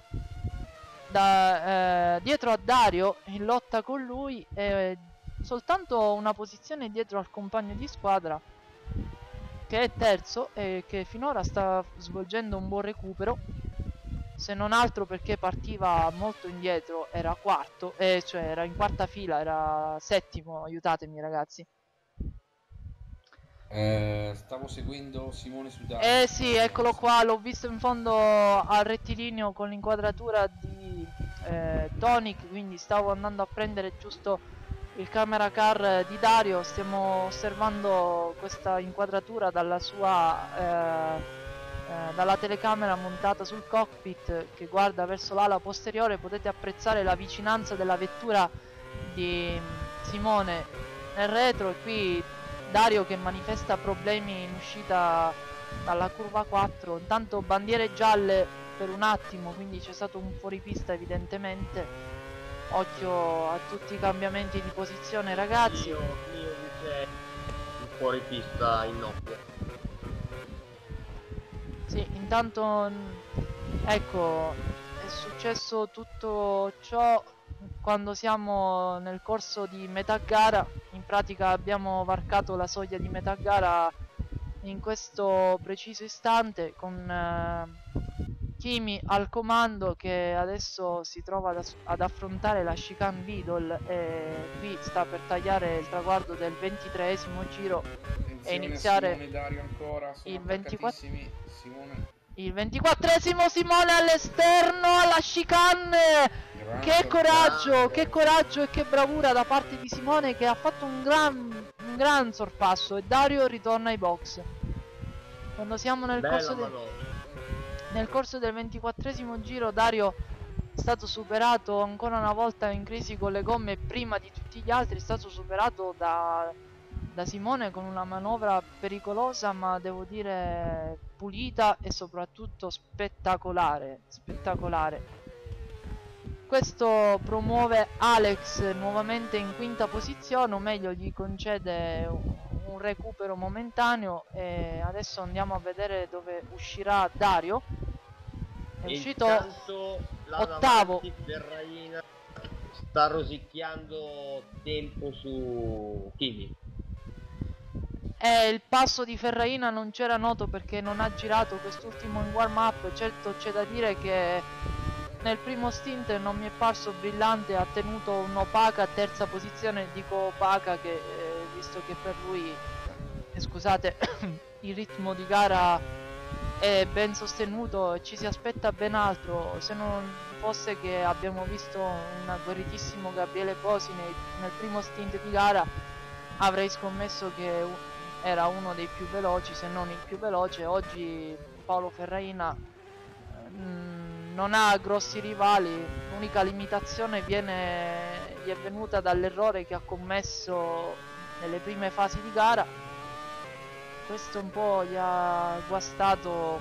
Speaker 1: da, eh, dietro a Dario, in lotta con lui, e soltanto una posizione dietro al compagno di squadra, che è terzo e che finora sta svolgendo un buon recupero, se non altro perché partiva molto indietro, era quarto, eh, cioè era in quarta fila, era settimo, aiutatemi ragazzi.
Speaker 3: Eh, stavo seguendo Simone su Dario.
Speaker 1: Eh sì, eccolo qua, l'ho visto in fondo al rettilineo con l'inquadratura di eh, Tonic, quindi stavo andando a prendere giusto il camera car di Dario. Stiamo osservando questa inquadratura dalla sua eh, eh, dalla telecamera montata sul cockpit che guarda verso l'ala posteriore potete apprezzare la vicinanza della vettura di Simone nel retro, e qui Dario che manifesta problemi in uscita dalla curva quattro. Intanto bandiere gialle per un attimo, quindi c'è stato un fuoripista evidentemente. Occhio a tutti i cambiamenti di posizione, ragazzi.
Speaker 2: Io, io dice il fuoripista innocuo.
Speaker 1: Sì, intanto ecco, è successo tutto ciò quando siamo nel corso di metà gara. In pratica abbiamo varcato la soglia di metà gara in questo preciso istante, con eh, Kimi al comando, che adesso si trova ad, ad affrontare la chicane Lidl e qui sta per tagliare il traguardo del ventitreesimo giro e iniziare
Speaker 3: Simone, Dario ancora, sono
Speaker 1: il ventiquattro
Speaker 3: Simone.
Speaker 1: Il ventiquattresimo Simone all'esterno alla chicane.
Speaker 3: Grande
Speaker 1: Che coraggio,
Speaker 2: grande.
Speaker 1: che coraggio e che bravura da parte di Simone, che ha fatto un gran, un gran sorpasso, e Dario ritorna ai box. Quando siamo nel
Speaker 2: Bella
Speaker 1: corso, de
Speaker 2: manovra.
Speaker 1: nel corso del ventiquattresimo giro, Dario è stato superato ancora una volta in crisi con le gomme prima di tutti gli altri. È stato superato da, da Simone con una manovra pericolosa, ma devo dire pulita e soprattutto spettacolare, spettacolare. Questo promuove Alex nuovamente in quinta posizione, o meglio gli concede un, un recupero momentaneo, e adesso andiamo a vedere dove uscirà Dario. È
Speaker 2: E
Speaker 1: uscito
Speaker 2: intanto là
Speaker 1: ottavo.
Speaker 2: davanti Ferraina sta rosicchiando tempo su Kimi.
Speaker 1: E il passo di Ferraina non c'era noto perché non ha girato quest'ultimo in warm up. Certo, c'è da dire che nel primo stint non mi è parso brillante, ha tenuto un'opaca terza posizione. Dico opaca che eh, visto che per lui eh, scusate il ritmo di gara è ben sostenuto, ci si aspetta ben altro. Se non fosse che abbiamo visto un agguerritissimo Gabriele Posi nel, nel primo stint di gara, avrei scommesso che era uno dei più veloci, se non il più veloce. Oggi Paolo Ferraina mh, non ha grossi rivali, l'unica limitazione viene, gli è venuta dall'errore che ha commesso nelle prime fasi di gara. Questo un po' gli ha guastato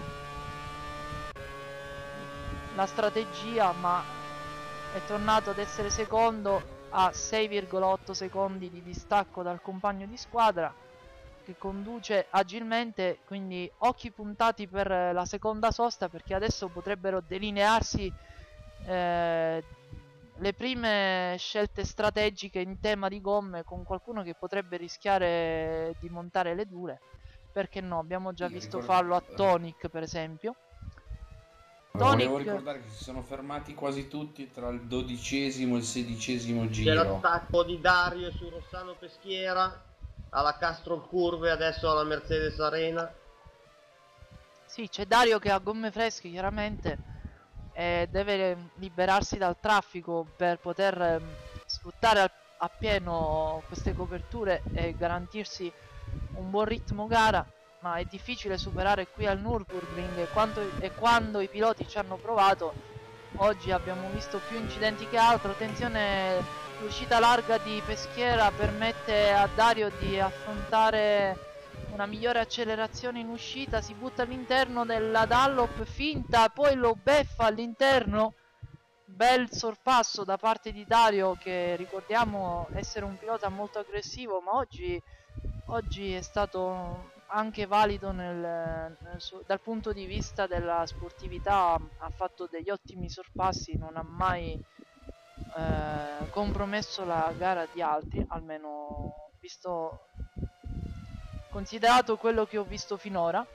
Speaker 1: la strategia, ma è tornato ad essere secondo a sei virgola otto secondi di distacco dal compagno di squadra, che conduce agilmente. Quindi occhi puntati per la seconda sosta, perché adesso potrebbero delinearsi eh, le prime scelte strategiche in tema di gomme, con qualcuno che potrebbe rischiare di montare le dure. Perché no, abbiamo già
Speaker 3: Sì,
Speaker 1: visto
Speaker 3: ricordo-
Speaker 1: farlo a Tonic per esempio.
Speaker 3: Volevo
Speaker 1: Tonic,
Speaker 3: ricordare che si sono fermati quasi tutti tra il dodicesimo e il sedicesimo
Speaker 2: C'è
Speaker 3: giro.
Speaker 2: l'attacco di Dario su Rossano Peschiera, alla Castrol Curve, adesso alla Mercedes Arena.
Speaker 1: sì, c'è Dario che ha gomme fresche chiaramente e deve liberarsi dal traffico per poter ehm, sfruttare al- appieno queste coperture e garantirsi un buon ritmo gara. Ma è difficile superare qui al Nürburgring, e, quanto, e quando i piloti ci hanno provato, oggi abbiamo visto più incidenti che altro. Attenzione, l'uscita larga di Peschiera permette a Dario di affrontare una migliore accelerazione in uscita. Si butta all'interno della Dunlop, finta, poi lo beffa all'interno. Bel sorpasso da parte di Dario, che ricordiamo essere un pilota molto aggressivo, ma oggi, oggi è stato anche valido nel, nel suo, dal punto di vista della sportività. Ha fatto degli ottimi sorpassi, non ha mai eh, compromesso la gara di altri, almeno visto, considerato quello che ho visto finora.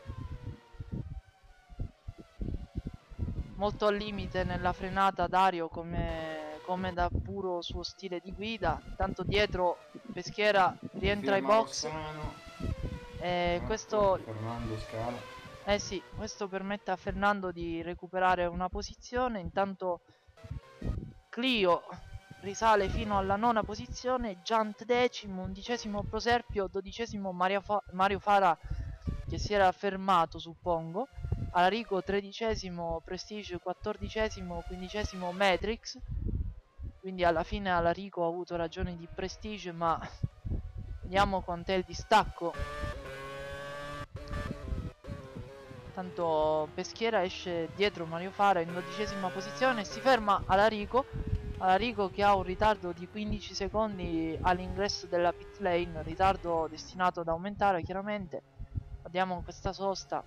Speaker 1: Molto al limite nella frenata Dario, come, come da puro suo stile di guida. Tanto dietro Peschiera rientra ai box.
Speaker 3: Rossano.
Speaker 1: E questo,
Speaker 3: Fernando Scala.
Speaker 1: eh sì, questo permette a Fernando di recuperare una posizione. Intanto Clio risale fino alla nona posizione, Giant decimo, undicesimo Proserpio, dodicesimo Mario, Fa Mario Fara, che si era fermato suppongo, Alarico tredicesimo, Prestige quattordicesimo, quindicesimo Matrix. Quindi alla fine Alarico ha avuto ragioni di Prestige, ma vediamo quant'è il distacco. Tanto Peschiera esce dietro Mario Fara in dodicesima posizione, si ferma Alarico. Alarico che ha un ritardo di quindici secondi all'ingresso della pit lane, ritardo destinato ad aumentare chiaramente. Vediamo questa sosta.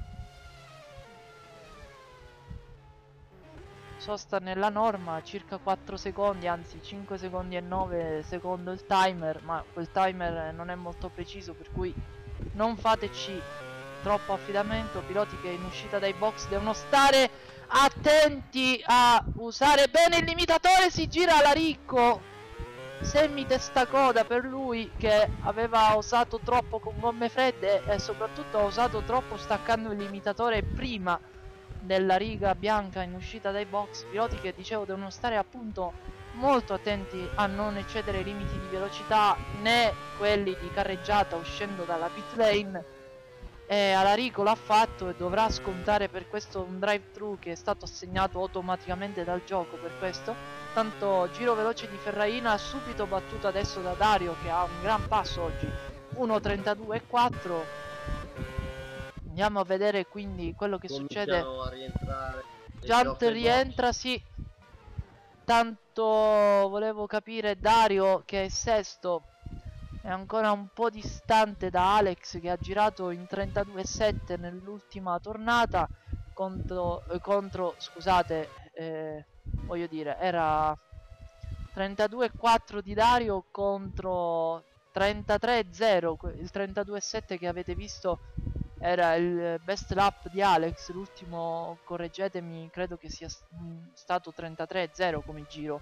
Speaker 1: Sosta nella norma, circa quattro secondi, anzi cinque secondi e nove secondo il timer, ma quel timer non è molto preciso, per cui non fateci troppo affidamento. Piloti che in uscita dai box devono stare attenti a usare bene il limitatore. Si gira Alarico, semi testacoda per lui, che aveva osato troppo con gomme fredde e soprattutto ha osato troppo staccando il limitatore prima della riga bianca in uscita dai box. Piloti che, dicevo, devono stare appunto molto attenti a non eccedere i limiti di velocità né quelli di carreggiata uscendo dalla pit lane. E Alarico l'ha fatto e dovrà scontare per questo un drive thru che è stato assegnato automaticamente dal gioco per questo. Tanto giro veloce di Ferraina, subito battuto adesso da Dario che ha un gran passo oggi, uno trentadue e quattro. Andiamo a vedere quindi quello che succede.
Speaker 2: A rientrare.
Speaker 1: Junt rientra, sì. Tanto volevo capire Dario, che è sesto, è ancora un po' distante da Alex che ha girato in trentadue e sette nell'ultima tornata contro, eh, contro scusate, eh, voglio dire, era trentadue e quattro di Dario contro trentatré e zero. Il trentadue e sette che avete visto era il best lap di Alex, l'ultimo, correggetemi, credo che sia stato trentatré e zero come giro.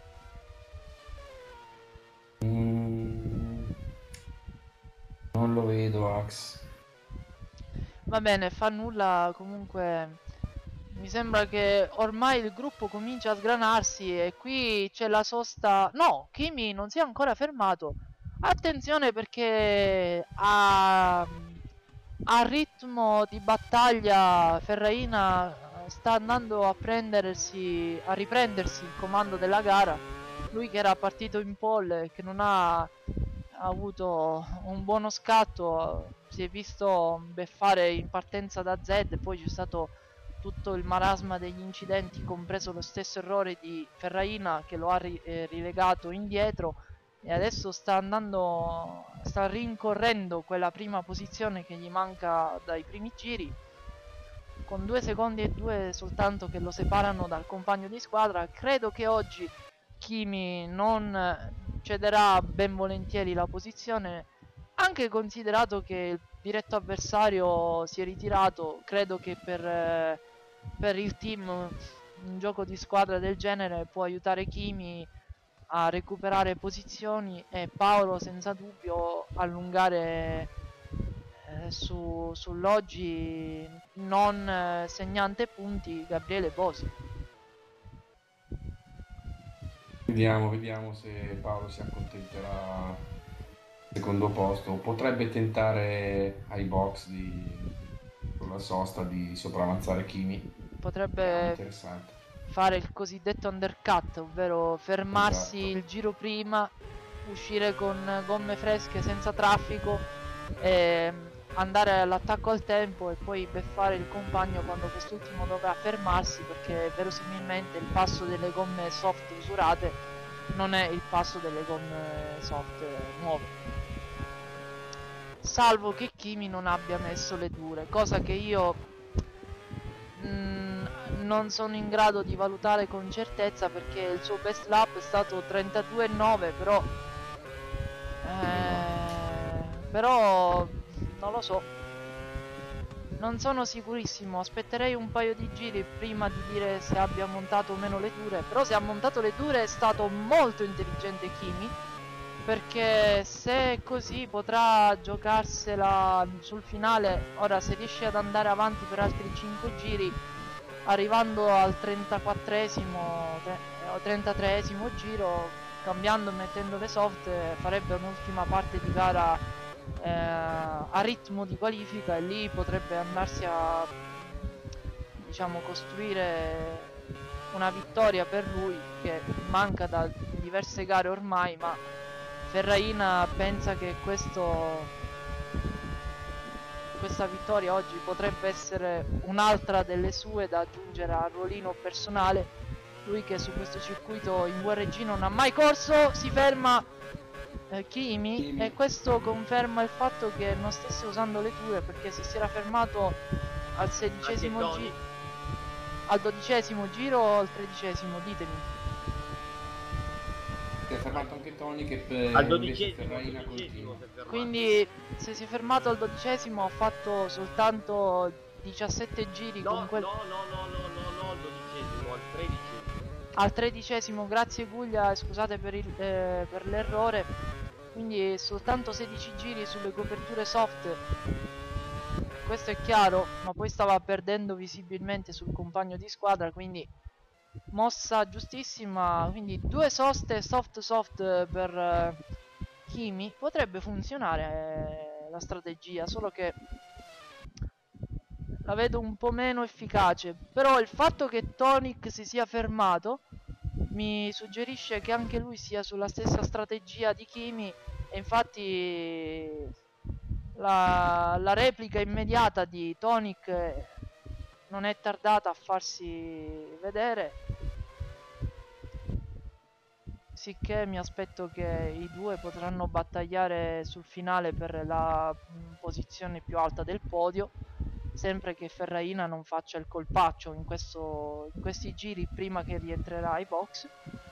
Speaker 3: Mm, non lo vedo, Ax.
Speaker 1: Va bene, fa nulla, comunque mi sembra che ormai il gruppo comincia a sgranarsi e qui c'è la sosta. No, Kimi non si è ancora fermato. Attenzione, perché a, a ritmo di battaglia Ferraina sta andando a prendersi, a riprendersi il comando della gara. Lui che era partito in pole e che non ha, ha avuto un buono scatto, si è visto beffare in partenza da Z, e poi c'è stato tutto il marasma degli incidenti, compreso lo stesso errore di Ferraina che lo ha ri eh, rilegato indietro, e adesso sta andando, sta rincorrendo quella prima posizione che gli manca dai primi giri, con due secondi e due soltanto che lo separano dal compagno di squadra. Credo che oggi Kimi non cederà ben volentieri la posizione, anche considerato che il diretto avversario si è ritirato. Credo che per, eh, per il team un gioco di squadra del genere può aiutare Kimi a recuperare posizioni e Paolo senza dubbio allungare eh, su, sull'oggi non eh, segnante punti Gabriele Bosi.
Speaker 3: Vediamo, vediamo se Paolo si accontenterà secondo posto. Potrebbe tentare ai box di, con la sosta di sopravanzare Kimi.
Speaker 1: Potrebbe
Speaker 3: interessante
Speaker 1: fare il cosiddetto undercut, ovvero fermarsi
Speaker 3: esatto.
Speaker 1: il giro prima, uscire con gomme fresche senza traffico e andare all'attacco al tempo e poi beffare il compagno quando quest'ultimo dovrà fermarsi, perché verosimilmente il passo delle gomme soft usurate non è il passo delle gomme soft nuove, salvo che Kimi non abbia messo le dure, cosa che io mh, non sono in grado di valutare con certezza, perché il suo best lap è stato trentadue e nove, però eh, però non lo so, non sono sicurissimo. Aspetterei un paio di giri prima di dire se abbia montato o meno le dure, però se ha montato le dure è stato molto intelligente Kimi, perché se è così potrà giocarsela sul finale. Ora, se riesce ad andare avanti per altri cinque giri, arrivando al trentaquattresimo o trentatreesimo giro, cambiando e mettendo le soft, farebbe un'ultima parte di gara eh, a ritmo di qualifica, e lì potrebbe andarsi a diciamo, costruire una vittoria per lui, che manca da diverse gare ormai, ma Ferraina pensa che questo questa vittoria oggi potrebbe essere un'altra delle sue da aggiungere al ruolino personale. Lui che su questo circuito in V R G non ha mai corso, si ferma eh, Kimi,
Speaker 3: Kimi.
Speaker 1: e questo conferma il fatto che non stesse usando le ture, perché se si era fermato al sedicesimo
Speaker 2: Anche Tony.
Speaker 1: giro, al dodicesimo giro o al tredicesimo, ditemi.
Speaker 3: Si è fermato anche Tony che per
Speaker 2: Al
Speaker 3: invece
Speaker 2: dodicesimo,
Speaker 3: Ferraina
Speaker 2: dodicesimo
Speaker 3: continua.
Speaker 2: si è fermato.
Speaker 1: Quindi se si è fermato al dodicesimo ha fatto soltanto diciassette giri
Speaker 2: No,
Speaker 1: con quel...
Speaker 2: no, no, no, no, no, no, al dodicesimo, al tredicesimo.
Speaker 1: Al tredicesimo, grazie Guglia, scusate per il- eh, per l'errore. Quindi soltanto sedici giri sulle coperture soft. Questo è chiaro, ma poi stava perdendo visibilmente sul compagno di squadra, quindi mossa giustissima. Quindi due soste soft soft per eh, Kimi. Potrebbe funzionare eh, la strategia, solo che la vedo un po' meno efficace. Però il fatto che Tonic si sia fermato mi suggerisce che anche lui sia sulla stessa strategia di Kimi, e infatti la, la replica immediata di Tonic eh, non è tardata a farsi vedere, sicché mi aspetto che i due potranno battagliare sul finale per la mh, posizione più alta del podio, sempre che Ferraina non faccia il colpaccio in, questo, in questi giri prima che rientrerà ai box.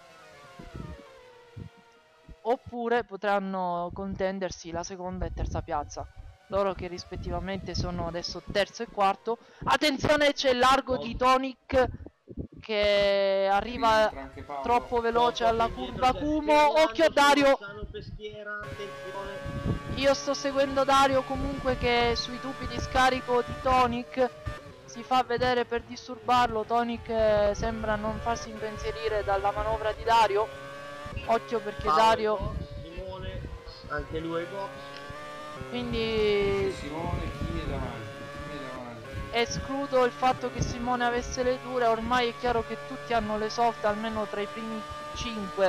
Speaker 1: Oppure potranno contendersi la seconda e terza piazza, loro che rispettivamente sono adesso terzo e quarto. Attenzione, c'è il largo di Tonic che arriva
Speaker 3: Rientra anche Paolo.
Speaker 1: troppo veloce
Speaker 2: Poco
Speaker 1: alla
Speaker 2: più indietro
Speaker 1: curva
Speaker 2: c'è
Speaker 1: Kumo.
Speaker 2: Fernando
Speaker 1: Occhio a
Speaker 2: su
Speaker 1: Dario,
Speaker 2: Rossano Peschiera, attenzione.
Speaker 1: io sto seguendo Dario comunque che sui tubi di scarico di Tonic si fa vedere per disturbarlo. Tonic eh, sembra non farsi impensierire dalla manovra di Dario. Occhio perché
Speaker 2: Paolo
Speaker 1: Dario...
Speaker 2: ai box, Simone, anche lui ai box.
Speaker 1: Quindi
Speaker 3: Simone, Kimi è davanti, Kimi è davanti.
Speaker 1: escludo il fatto che Simone avesse le dure. Ormai è chiaro che tutti hanno le soft, almeno tra i primi cinque.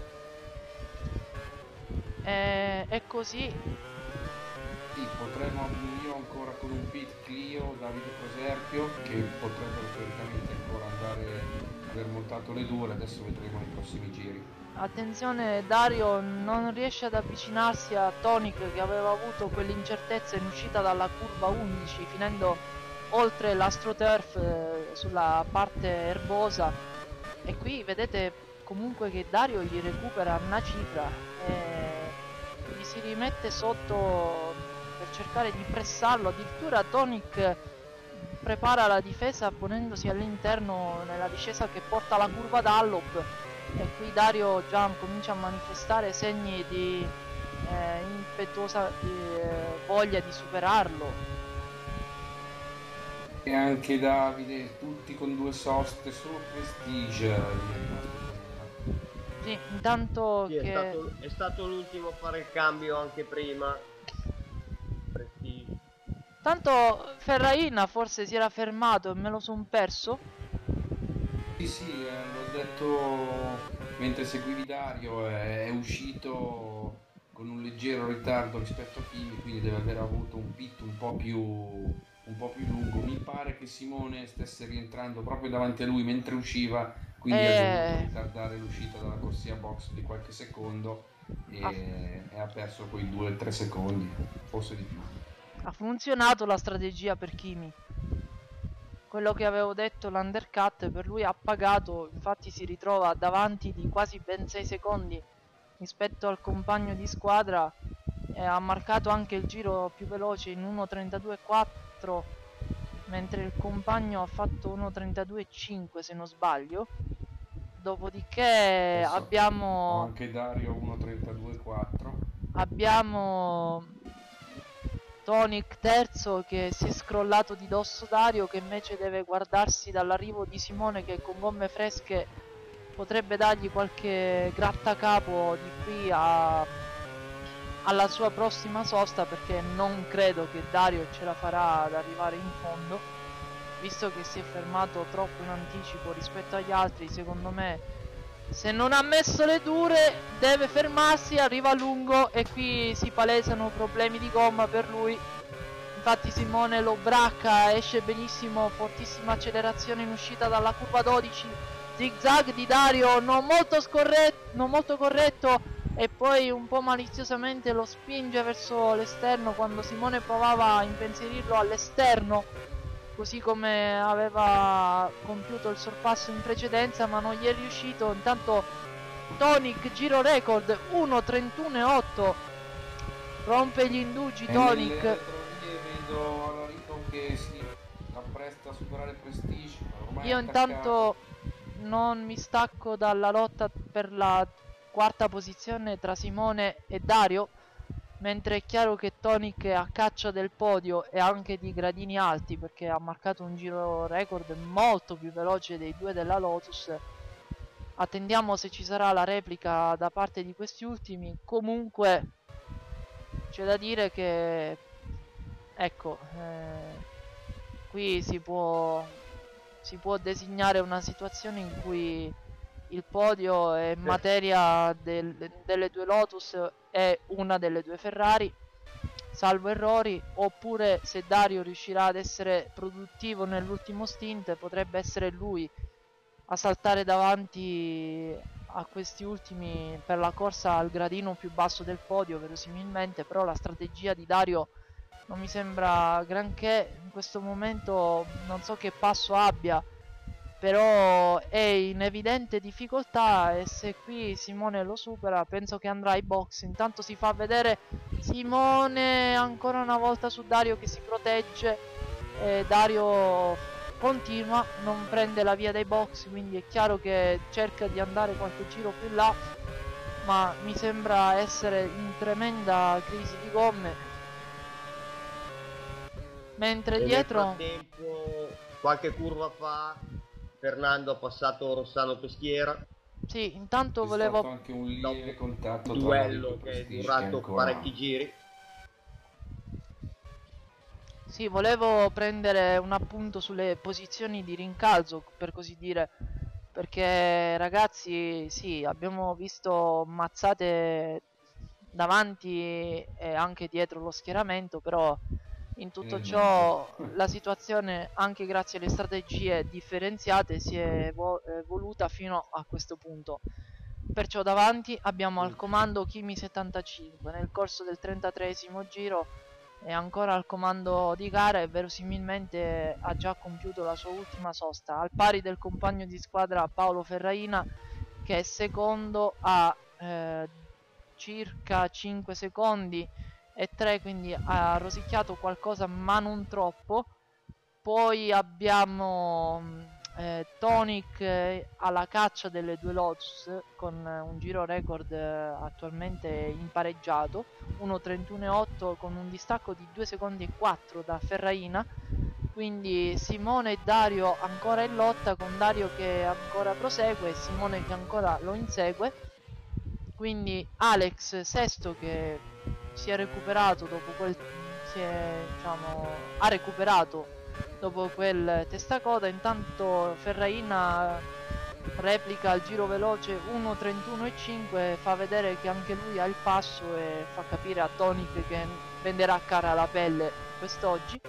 Speaker 1: E, è così.
Speaker 3: Sì, potremmo io ancora con un pit Clio, Davide Proserpio, che potrebbero teoricamente ancora andare, aver montato le dure, adesso vedremo nei prossimi giri.
Speaker 1: Attenzione, Dario non riesce ad avvicinarsi a Tonic, che aveva avuto quell'incertezza in uscita dalla curva undici, finendo oltre l'astroturf eh, sulla parte erbosa. E qui vedete comunque che Dario gli recupera una cifra e gli si rimette sotto per cercare di pressarlo. Addirittura Tonic prepara la difesa ponendosi all'interno nella discesa che porta alla curva Dallop, e qui Dario già comincia a manifestare segni di eh, impetuosa eh, voglia di superarlo.
Speaker 3: E anche Davide, tutti con due soste, solo Prestige.
Speaker 1: Sì, intanto
Speaker 2: Sì, è
Speaker 1: che
Speaker 2: stato, è stato l'ultimo a fare il cambio anche prima. Prestige.
Speaker 1: tanto Ferraina forse si era fermato e me lo son perso.
Speaker 3: Sì, sì, eh, l'ho detto mentre seguivi Dario, è, è uscito con un leggero ritardo rispetto a Kimi, quindi deve aver avuto un pit un po' più, un po' più lungo. Mi pare che Simone stesse rientrando proprio davanti a lui mentre usciva, quindi ha
Speaker 1: Eh.
Speaker 3: dovuto ritardare l'uscita dalla corsia box di qualche secondo e,
Speaker 1: Ah.
Speaker 3: e ha perso quei due tre secondi, forse di più.
Speaker 1: Ha funzionato la strategia per Kimi. Quello che avevo detto, l'undercut, per lui ha pagato, infatti si ritrova davanti di quasi ben sei secondi rispetto al compagno di squadra, e ha marcato anche il giro più veloce in uno trentadue quattro, mentre il compagno ha fatto uno trentadue cinque se non sbaglio. Dopodiché
Speaker 3: Adesso ho
Speaker 1: abbiamo
Speaker 3: anche Dario uno trentadue quattro.
Speaker 1: abbiamo Tonic terzo che si è scrollato di dosso Dario, che invece deve guardarsi dall'arrivo di Simone, che con gomme fresche potrebbe dargli qualche grattacapo di qui a... alla sua prossima sosta, perché non credo che Dario ce la farà ad arrivare in fondo. visto che si è fermato troppo in anticipo rispetto agli altri, secondo me se non ha messo le dure deve fermarsi, arriva lungo e qui si palesano problemi di gomma per lui. Infatti Simone lo bracca, esce benissimo, fortissima accelerazione in uscita dalla curva dodici, zigzag di Dario non molto scorretto, non molto corretto, e poi un po' maliziosamente lo spinge verso l'esterno quando Simone provava a impensierirlo all'esterno, così come aveva compiuto il sorpasso in precedenza, ma non gli è riuscito. Intanto Tonic giro record uno trentuno e otto, rompe gli indugi Tonic.
Speaker 3: Vedo Alarico che si appresta a superare Prestige.
Speaker 1: Io intanto non mi stacco dalla lotta per la quarta posizione tra Simone e Dario, mentre è chiaro che Tonic è a caccia del podio e anche di gradini alti, perché ha marcato un giro record molto più veloce dei due della Lotus. Attendiamo se ci sarà la replica da parte di questi ultimi. Comunque c'è da dire che ecco, eh, qui si può si può designare una situazione in cui il podio è in materia del, delle due Lotus e una delle due Ferrari, salvo errori, oppure se Dario riuscirà ad essere produttivo nell'ultimo stint potrebbe essere lui a saltare davanti a questi ultimi per la corsa al gradino più basso del podio verosimilmente. Però la strategia di Dario non mi sembra granché in questo momento, non so che passo abbia, però è in evidente difficoltà e se qui Simone lo supera penso che andrà ai box. Intanto si fa vedere Simone ancora una volta su Dario che si protegge e Dario continua, non prende la via dei box, quindi è chiaro che cerca di andare qualche giro più là, ma mi sembra essere in tremenda crisi di gomme. Mentre
Speaker 2: e
Speaker 1: dietro
Speaker 2: nel frattempo, qualche curva fa, Fernando ha passato Rossano Peschiera.
Speaker 1: sì, intanto
Speaker 3: C'è
Speaker 1: volevo
Speaker 3: stato anche un lieve contatto tra
Speaker 2: duello
Speaker 3: Alarico e
Speaker 2: che è
Speaker 3: Prestige
Speaker 2: durato
Speaker 3: ancora...
Speaker 2: parecchi giri.
Speaker 1: sì, volevo prendere un appunto sulle posizioni di rincalzo, per così dire, perché ragazzi, sì, abbiamo visto mazzate davanti e anche dietro lo schieramento, però in tutto
Speaker 3: nel
Speaker 1: ciò
Speaker 3: mezzo.
Speaker 1: la situazione, anche grazie alle strategie differenziate, si è vo- evoluta fino a questo punto. Perciò davanti abbiamo al comando Kimi settantacinque, nel corso del trentatreesimo giro è ancora al comando di gara e verosimilmente ha già compiuto la sua ultima sosta, al pari del compagno di squadra Paolo Ferraina, che è secondo a eh, circa cinque secondi e tre, quindi ha rosicchiato qualcosa ma non troppo. Poi abbiamo eh, Tonic eh, alla caccia delle due Lotus con eh, un giro record eh, attualmente impareggiato, uno trentuno e otto, con un distacco di due secondi e quattro da Ferraina. Quindi Simone e Dario ancora in lotta, con Dario che ancora prosegue e Simone che ancora lo insegue. Quindi Alex sesto che si è recuperato dopo quel si è, diciamo, ha recuperato dopo quel testacoda. Intanto Ferraina replica il giro veloce uno trentuno e cinque, fa vedere che anche lui ha il passo e fa capire a Tonic che prenderà cara la pelle quest'oggi.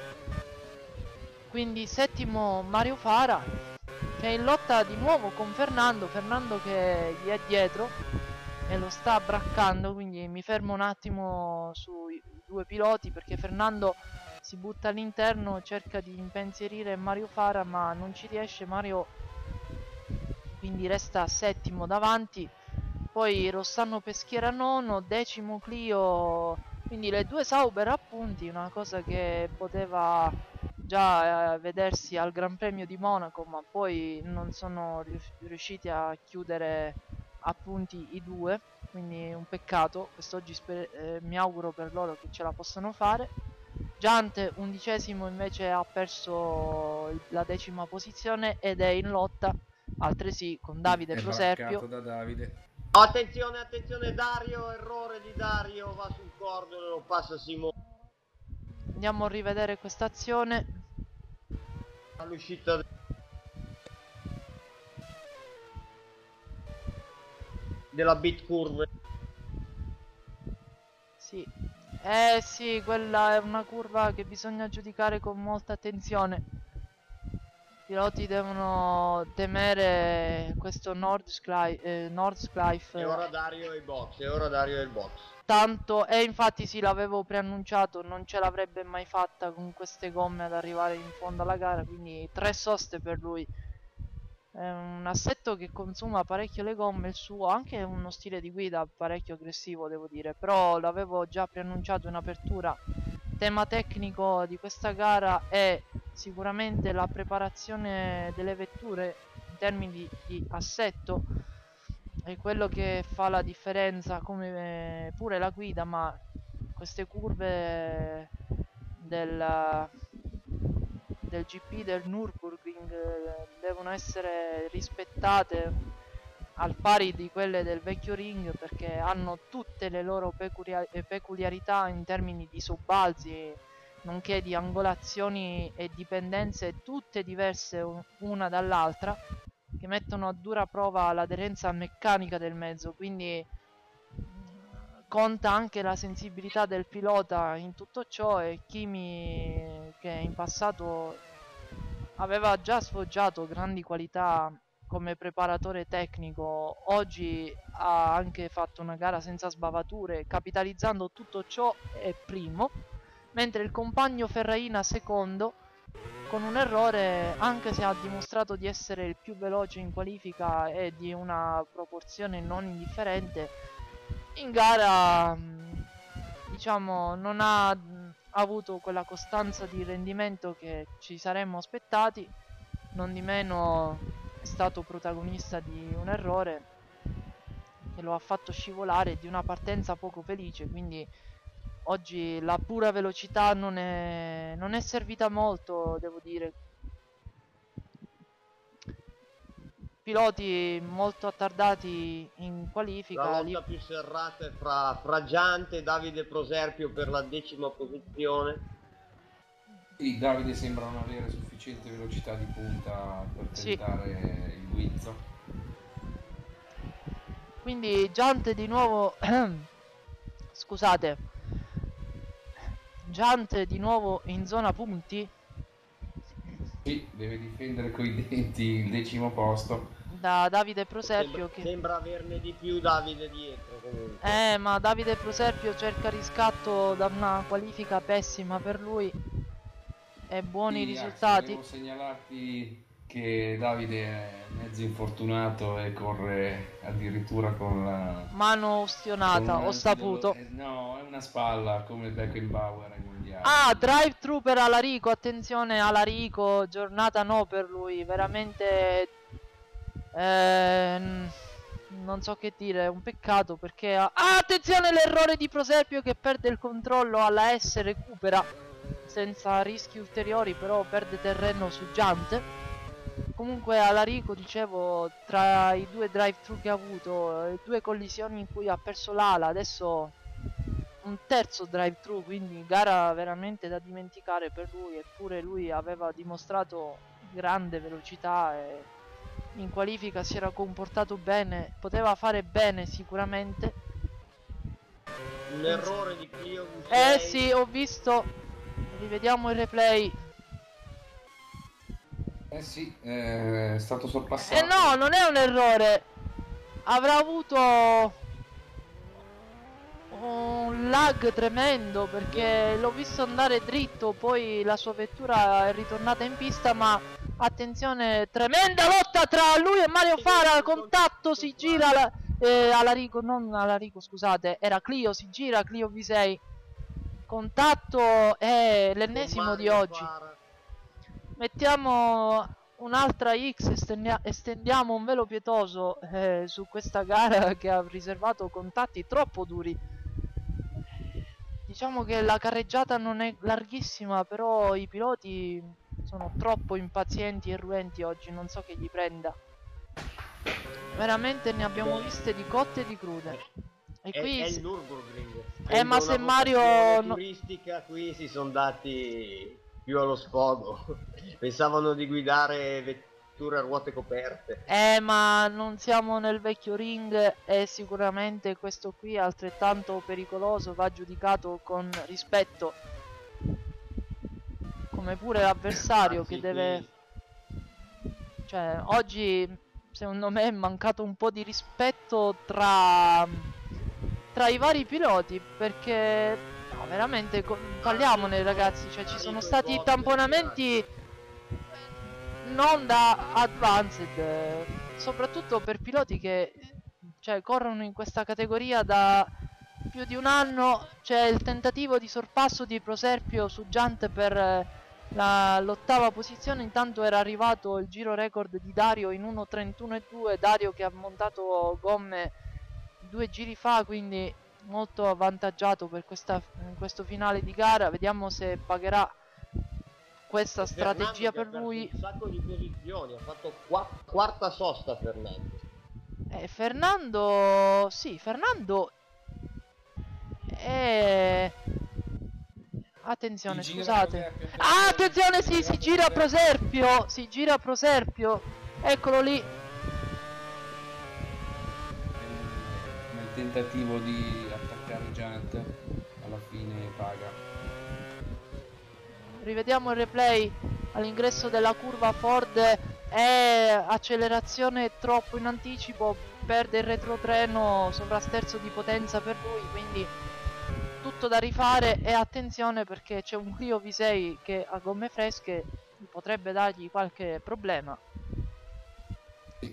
Speaker 1: Quindi settimo Mario Fara, che è in lotta di nuovo con Fernando, Fernando che gli è dietro e lo sta braccando, quindi mi fermo un attimo sui due piloti perché Fernando si butta all'interno, cerca di impensierire Mario Fara ma non ci riesce. Mario quindi resta settimo davanti, poi Rossano Peschiera nono, decimo Clio, quindi le due Sauber a punti, una cosa che poteva già eh, vedersi al Gran Premio di Monaco, ma poi non sono riusciti a chiudere a punti i due, quindi un peccato. Quest'oggi eh, mi auguro per loro che ce la possano fare. Giant undicesimo invece ha perso la decima posizione ed è in lotta altresì con Davide
Speaker 3: è
Speaker 1: Proserpio.
Speaker 3: da Davide.
Speaker 2: Oh, attenzione, attenzione Dario, errore di Dario, va sul cordone, lo passa Simone.
Speaker 1: Andiamo a rivedere questa azione.
Speaker 2: all'uscita della bit curve.
Speaker 1: Sì, eh sì, quella è una curva che bisogna giudicare con molta attenzione. I piloti devono temere questo Nordschleife, eh, Nordschleife
Speaker 2: E ora Dario è il box, e ora Dario è il box.
Speaker 1: tanto, e infatti sì, l'avevo preannunciato, non ce l'avrebbe mai fatta con queste gomme ad arrivare in fondo alla gara, quindi tre soste per lui. È un assetto che consuma parecchio le gomme, il suo, anche uno stile di guida parecchio aggressivo devo dire, però l'avevo già preannunciato in apertura. Tema tecnico di questa gara è sicuramente la preparazione delle vetture in termini di, di assetto, è quello che fa la differenza, come pure la guida, ma queste curve del, del G P del Nürburgring eh, devono essere rispettate al pari di quelle del vecchio ring, perché hanno tutte le loro peculiar- eh, peculiarità in termini di sobbalzi, nonché di angolazioni e dipendenze tutte diverse un- una dall'altra, che mettono a dura prova l'aderenza meccanica del mezzo, quindi mm, conta anche la sensibilità del pilota in tutto ciò, e Kimi, che in passato aveva già sfoggiato grandi qualità come preparatore tecnico, oggi ha anche fatto una gara senza sbavature, capitalizzando tutto ciò, è primo, mentre il compagno Ferraina secondo, con un errore, anche se ha dimostrato di essere il più veloce in qualifica e di una proporzione non indifferente, in gara mh, diciamo non ha mh, avuto quella costanza di rendimento che ci saremmo aspettati. Non di meno è stato protagonista di un errore che lo ha fatto scivolare, di una partenza poco felice, quindi oggi la pura velocità non è, non è servita molto, devo dire. Piloti molto attardati in
Speaker 2: La
Speaker 1: qualifica.
Speaker 2: lotta
Speaker 1: Lì...
Speaker 2: più serrata è fra Fragiante e Davide Proserpio per la decima posizione.
Speaker 3: Sì, Davide sembra non avere sufficiente velocità di punta per
Speaker 1: Sì.
Speaker 3: tentare il guizzo.
Speaker 1: Quindi Giant di nuovo scusate Giant di nuovo in zona punti.
Speaker 3: Sì, deve difendere coi denti il decimo posto.
Speaker 1: Da Davide
Speaker 2: Sembra,
Speaker 1: Proserpio che...
Speaker 2: sembra averne di più Davide dietro comunque.
Speaker 1: Eh, ma Davide Proserpio cerca riscatto da una qualifica pessima per lui e buoni
Speaker 3: Sì, Ax,
Speaker 1: risultati.
Speaker 3: volevo segnalarti che Davide è mezzo infortunato e corre addirittura con la...
Speaker 1: Mano
Speaker 3: con
Speaker 1: ustionata,
Speaker 3: un
Speaker 1: ho saputo.
Speaker 3: antidolo- eh, no, è una spalla come Beckenbauer ai mondiali.
Speaker 1: Ah, drive thru per Alarico, attenzione Alarico, giornata no per lui, veramente eh, non so che dire, è un peccato perché... Ha... Ah, attenzione l'errore di Proserpio che perde il controllo alla S, recupera senza rischi ulteriori, però perde terreno su Giant. Comunque Alarico, dicevo, tra i due drive thru che ha avuto, eh, due collisioni in cui ha perso l'ala, adesso un terzo drive thru, quindi gara veramente da dimenticare per lui, eppure lui aveva dimostrato grande velocità e in qualifica si era comportato bene, poteva fare bene sicuramente.
Speaker 2: Un errore di Clio V
Speaker 1: Eh
Speaker 2: sei.
Speaker 1: sì, ho visto, rivediamo il replay.
Speaker 3: Eh sì, è stato sorpassato.
Speaker 1: Eh no, non è un errore, avrà avuto un lag tremendo perché l'ho visto andare dritto, poi la sua vettura è ritornata in pista, ma attenzione, tremenda lotta tra lui e Mario Fara, contatto, si gira la, eh, Alarico, non Alarico scusate, era Clio, si gira Clio V sei, contatto è l'ennesimo di oggi.
Speaker 2: Fara.
Speaker 1: Mettiamo un'altra X, estendia estendiamo un velo pietoso eh, su questa gara che ha riservato contatti troppo duri. Diciamo che la carreggiata non è larghissima, però i piloti sono troppo impazienti e ruenti oggi, non so che gli prenda. Veramente ne abbiamo
Speaker 2: Beh.
Speaker 1: viste di cotte e di crude. E
Speaker 2: È,
Speaker 1: qui
Speaker 2: è
Speaker 1: si-
Speaker 2: il Nürburgring.
Speaker 1: Eh, ma
Speaker 2: Essendo
Speaker 1: se
Speaker 2: una
Speaker 1: Mario
Speaker 2: votazione
Speaker 1: no-
Speaker 2: turistica qui si sono dati più allo sfogo. Pensavano di guidare vetture a ruote coperte.
Speaker 1: Eh, ma non siamo nel vecchio ring e sicuramente questo qui è altrettanto pericoloso, va giudicato con rispetto. Come pure l'avversario che
Speaker 2: Anzi,
Speaker 1: deve... Cioè, oggi secondo me è mancato un po' di rispetto tra... tra i vari piloti, perché... No, veramente, co- parliamone ragazzi, cioè ci sono stati tamponamenti non da advanced, eh, soprattutto per piloti che cioè, corrono in questa categoria da più di un anno. C'è il tentativo di sorpasso di Proserpio su Giant per eh, la- l'ottava posizione, intanto era arrivato il giro record di Dario in uno trentuno e due, Dario che ha montato gomme due giri fa, quindi molto avvantaggiato per questa, in questo finale di gara. Vediamo se pagherà questa
Speaker 2: E
Speaker 1: strategia
Speaker 2: Fernando che
Speaker 1: per
Speaker 2: ha perso
Speaker 1: lui.
Speaker 2: un sacco di posizioni, ha fatto qua- quarta sosta Fernando.
Speaker 1: Eh, Fernando, sì, Fernando è... Attenzione,
Speaker 3: Si gira
Speaker 1: scusate.
Speaker 3: Proserpio,
Speaker 1: Ah,
Speaker 3: attenzione,
Speaker 1: attenzione,
Speaker 3: si
Speaker 1: sì,
Speaker 3: gira
Speaker 1: si gira
Speaker 3: Proserpio.
Speaker 1: Proserpio, si gira Proserpio. Eccolo lì.
Speaker 3: Nel tentativo di attaccare Giant, alla fine paga.
Speaker 1: Rivediamo il replay all'ingresso della curva. Ford è accelerazione troppo in anticipo, perde il retrotreno, sovrasterzo di potenza per lui, quindi tutto da rifare. E attenzione perché c'è un Clio V sei che a gomme fresche potrebbe dargli qualche problema.
Speaker 3: Sì.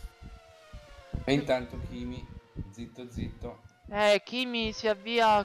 Speaker 3: E intanto Kimi, zitto zitto.
Speaker 1: Eh, Kimi si avvia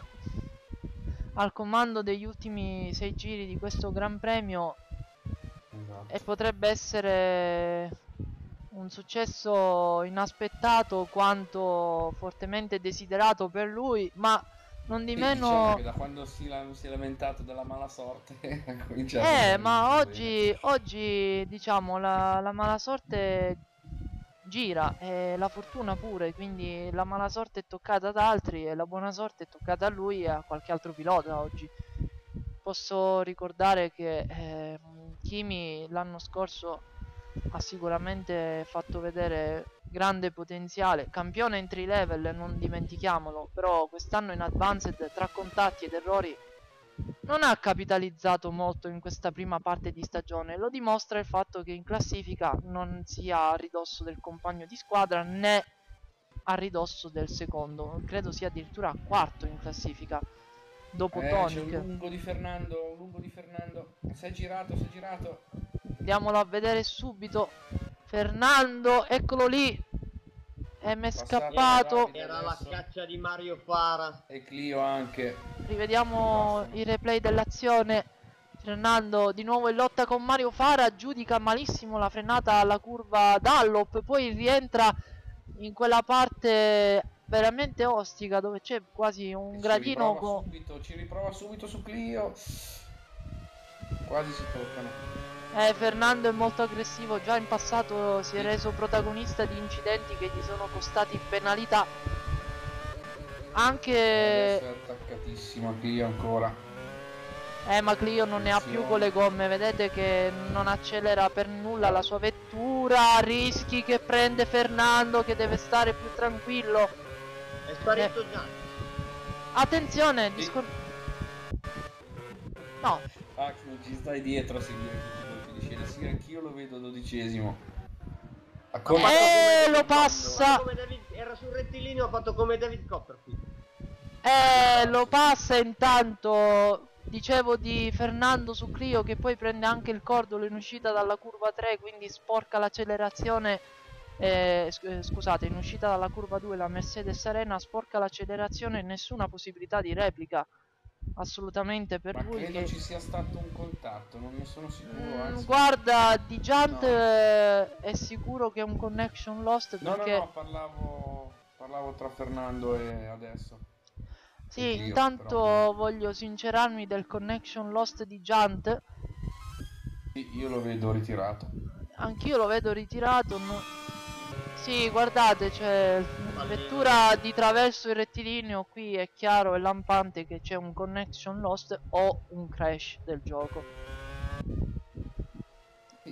Speaker 1: al comando degli ultimi sei giri di questo Gran Premio.
Speaker 3: Esatto.
Speaker 1: E potrebbe essere un successo inaspettato quanto fortemente desiderato per lui, ma non di
Speaker 3: E
Speaker 1: meno...
Speaker 3: diciamo che da quando si, la- si è lamentato della mala sorte ha cominciato a
Speaker 1: Eh,
Speaker 3: andare
Speaker 1: ma
Speaker 3: molto
Speaker 1: oggi, oggi diciamo la, la mala sorte gira e la fortuna pure, quindi la mala sorte è toccata ad altri e la buona sorte è toccata a lui e a qualche altro pilota oggi. Posso ricordare che eh, Kimi l'anno scorso ha sicuramente fatto vedere grande potenziale, campione entry level, non dimentichiamolo, però quest'anno in Advanced tra contatti ed errori non ha capitalizzato molto in questa prima parte di stagione. Lo dimostra il fatto che in classifica non sia a ridosso del compagno di squadra né a ridosso del secondo, credo sia addirittura quarto in classifica dopo
Speaker 3: Eh, c'è un
Speaker 1: Tonic.
Speaker 3: lungo di Fernando, un lungo di Fernando. Si è girato, si è girato.
Speaker 1: Andiamolo a vedere subito. Fernando, eccolo lì. E mi è
Speaker 3: Passato
Speaker 1: scappato.
Speaker 3: Davide
Speaker 2: Era la
Speaker 3: adesso.
Speaker 2: caccia di Mario Fara.
Speaker 3: E Clio anche.
Speaker 1: Rivediamo i replay dell'azione. Fernando di nuovo in lotta con Mario Fara, giudica malissimo la frenata alla curva Dallop, poi rientra in quella parte veramente ostica dove c'è quasi un
Speaker 3: E ci
Speaker 1: gradino
Speaker 3: riprova
Speaker 1: con...
Speaker 3: subito, ci riprova subito su Clio. Quasi si toccano.
Speaker 1: Eh, Fernando è molto aggressivo, già in passato si è reso protagonista di incidenti che gli sono costati penalità. Anche...
Speaker 3: Adesso è attaccatissimo a Clio ancora.
Speaker 1: Eh, ma Clio non ne ha più con le gomme, vedete che non accelera per nulla la sua vettura, rischi che prende Fernando che deve stare più tranquillo.
Speaker 2: È sparito già.
Speaker 1: Attenzione,
Speaker 3: Sì.
Speaker 1: discor... No,
Speaker 3: Ah, non ci stai dietro a seguire tutti i colpi di scena. Sì, anch'io lo vedo dodicesimo. A
Speaker 2: Ha
Speaker 3: come...
Speaker 2: fatto
Speaker 1: Eh,
Speaker 2: come
Speaker 1: lo
Speaker 2: David
Speaker 1: passa.
Speaker 2: Copperfield, come David- era sul rettilineo, ha fatto come David Copperfield.
Speaker 1: eh, lo passa intanto. Dicevo di Fernando su Clio che poi prende anche il cordolo in uscita dalla curva tre, quindi sporca l'accelerazione. Eh, sc- eh, scusate, in uscita dalla curva due la Mercedes Arena sporca l'accelerazione e nessuna possibilità di replica. Assolutamente per
Speaker 3: Ma
Speaker 1: lui
Speaker 3: credo
Speaker 1: che...
Speaker 3: ci sia stato un contatto, non ne sono sicuro,
Speaker 1: Mm,
Speaker 3: anzi...
Speaker 1: guarda, di Giant
Speaker 3: No.
Speaker 1: eh, è sicuro che è un connection lost
Speaker 3: No, no,
Speaker 1: perché...
Speaker 3: no, parlavo... parlavo tra Fernando e adesso.
Speaker 1: Sì,
Speaker 3: E Clio,
Speaker 1: intanto
Speaker 3: però.
Speaker 1: voglio sincerarmi del connection lost di Giant.
Speaker 3: Sì, io lo vedo ritirato.
Speaker 1: Anch'io lo vedo ritirato. no- Sì, guardate, c'è vettura di traverso il rettilineo. Qui è chiaro e lampante che c'è un connection lost o un crash del gioco.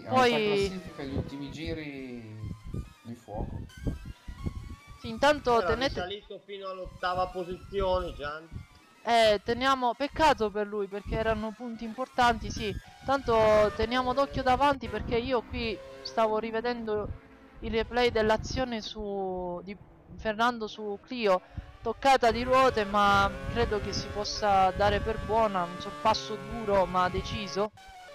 Speaker 3: A
Speaker 1: Poi-
Speaker 3: metà classifica gli ultimi giri di fuoco.
Speaker 1: Sì, intanto
Speaker 2: Era
Speaker 1: tenete...
Speaker 2: risalito fino all'ottava posizione, Gian.
Speaker 1: Eh, teniamo... Peccato per lui perché erano punti importanti, sì. Tanto teniamo d'occhio davanti perché io qui stavo rivedendo il replay dell'azione su... di Fernando su Clio. Toccata di ruote, ma credo che si possa dare per buona. Un sorpasso duro ma deciso.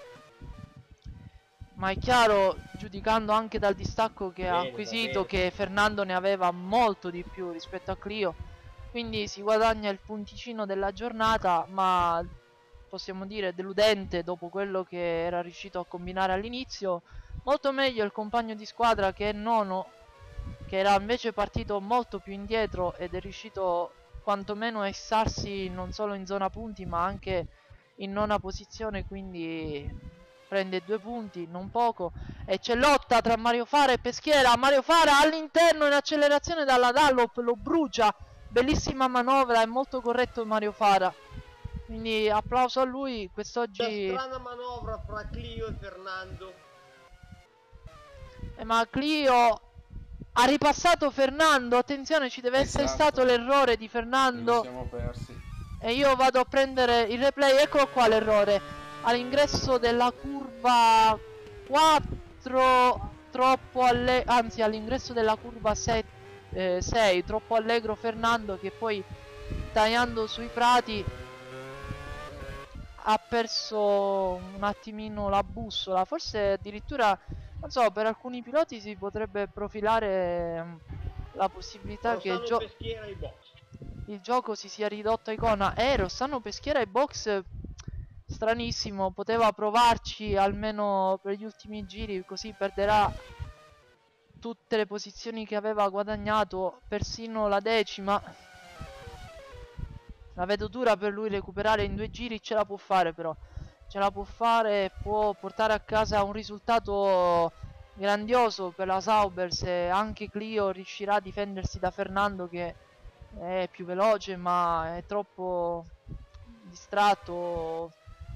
Speaker 1: Ma è chiaro, giudicando anche dal distacco che ha
Speaker 2: Bene,
Speaker 1: acquisito,
Speaker 2: va bene.
Speaker 1: che Fernando ne aveva molto di più rispetto a Clio. Quindi si guadagna il punticino della giornata, ma possiamo dire deludente dopo quello che era riuscito a combinare all'inizio. Molto meglio il compagno di squadra che è nono, che era invece partito molto più indietro ed è riuscito quantomeno a issarsi non solo in zona punti ma anche in nona posizione, quindi prende due punti, non poco. E c'è lotta tra Mario Fara e Peschiera. Mario Fara all'interno in accelerazione dalla Dallop, lo brucia. Bellissima manovra, è molto corretto Mario Fara. Quindi applauso a lui.
Speaker 2: C'è
Speaker 1: Quest'oggi...
Speaker 2: strana manovra fra Clio e Fernando.
Speaker 1: Eh, ma Clio ha ripassato Fernando. Attenzione, ci deve essere
Speaker 3: Esatto.
Speaker 1: stato l'errore di
Speaker 3: Lo
Speaker 1: Fernando.
Speaker 3: siamo persi.
Speaker 1: E io vado a prendere il replay. Eccolo qua l'errore. All'ingresso della curva quattro, troppo allegro, anzi all'ingresso della curva sei, eh, sei, troppo allegro Fernando, che poi tagliando sui prati ha perso un attimino la bussola. Forse addirittura, non so, per alcuni piloti si potrebbe profilare mm, la possibilità che il,
Speaker 2: Rossano
Speaker 1: gio
Speaker 2: Peschiera ai box.
Speaker 1: il gioco si sia ridotto a icona. Eh, Rossano Peschiera e box, stranissimo, poteva provarci almeno per gli ultimi giri, così perderà tutte le posizioni che aveva guadagnato, persino la decima. La vedo dura per lui recuperare in due giri, ce la può fare però. Ce la può fare, può portare a casa un risultato grandioso per la Sauber se anche Clio riuscirà a difendersi da Fernando, che è più veloce ma è troppo distratto.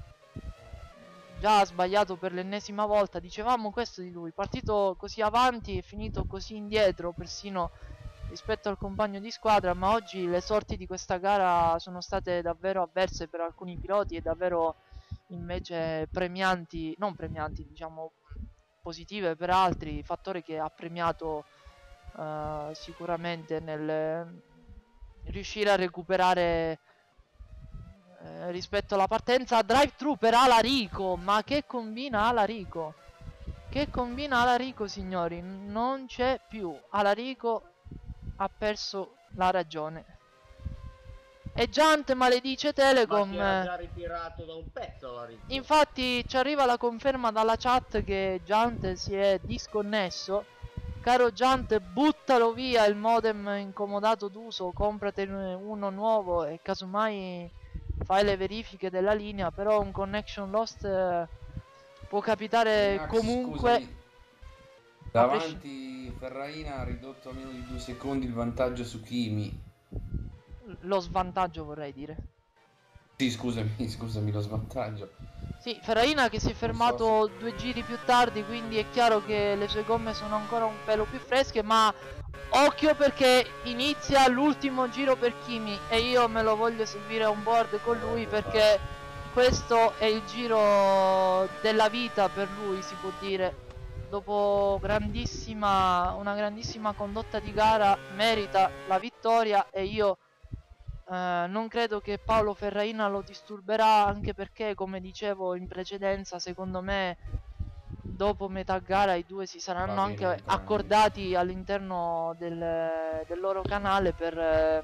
Speaker 1: Già ha sbagliato per l'ennesima volta. Dicevamo questo di lui, partito così avanti e finito così indietro persino rispetto al compagno di squadra, ma oggi le sorti di questa gara sono state davvero avverse per alcuni piloti e davvero invece premianti, non premianti, diciamo positive per altri, fattore che ha premiato uh, sicuramente nel riuscire a recuperare eh, rispetto alla partenza. Drive thru per Alarico, ma che combina Alarico? Che combina Alarico, signori? Non c'è più. Alarico ha perso la ragione. E Giant maledice Telecom.
Speaker 2: Ma si era già ritirato da un pezzo la Rizzo.
Speaker 1: Infatti ci arriva la conferma dalla chat che Giant si è disconnesso. Caro Giant, buttalo via il modem incomodato d'uso, compratene uno nuovo e casomai fai le verifiche della linea. Però un connection lost eh, può capitare
Speaker 3: Max,
Speaker 1: comunque.
Speaker 3: scusami. Davanti Ferraina ha ridotto a meno di due secondi il vantaggio su Kimi.
Speaker 1: Lo svantaggio, vorrei dire.
Speaker 3: Sì, scusami, scusami, lo svantaggio.
Speaker 1: Sì, Ferraina che si è fermato
Speaker 3: so
Speaker 1: due giri più tardi, quindi è chiaro che le sue gomme sono ancora un pelo più fresche, ma occhio perché inizia l'ultimo giro per Kimi e io me lo voglio seguire on board con lui perché questo è il giro della vita per lui, si può dire. Dopo grandissima, una grandissima condotta di gara merita la vittoria e io eh, non credo che Paolo Ferraina lo disturberà, anche perché, come dicevo in precedenza, secondo me dopo metà gara i due si saranno
Speaker 3: Va bene,
Speaker 1: anche accordati all'interno del, del loro canale per, eh,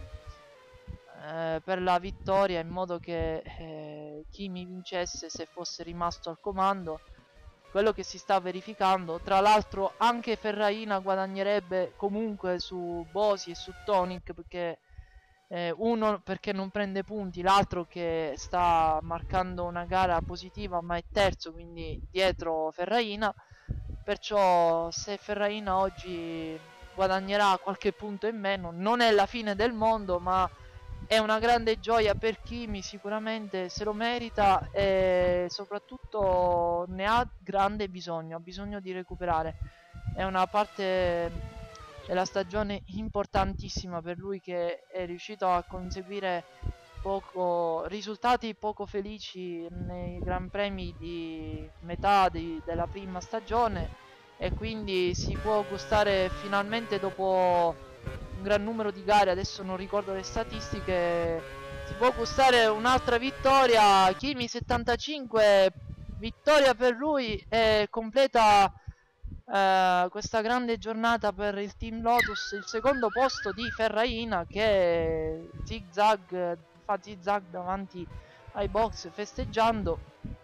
Speaker 1: per la vittoria, in modo che eh, Kimi vincesse se fosse rimasto al comando. Quello che si sta verificando, tra l'altro anche Ferraina guadagnerebbe comunque su Bosi e su Tonic, perché eh, uno perché non prende punti, l'altro che sta marcando una gara positiva ma è terzo, quindi dietro Ferraina. Perciò se Ferraina oggi guadagnerà qualche punto in meno non è la fine del mondo, ma è una grande gioia per Kimi, sicuramente se lo merita e soprattutto ne ha grande bisogno, ha bisogno di recuperare. È una parte della stagione importantissima per lui, che è riuscito a conseguire poco, risultati poco felici nei Gran Premi di metà di, della prima stagione, e quindi si può gustare finalmente, dopo un gran numero di gare, adesso non ricordo le statistiche, si può gustare un'altra vittoria. Kimi settantacinque, vittoria per lui, e completa eh, questa grande giornata per il Team Lotus. Il secondo posto di Ferraina, che zigzag, fa zigzag davanti ai box festeggiando.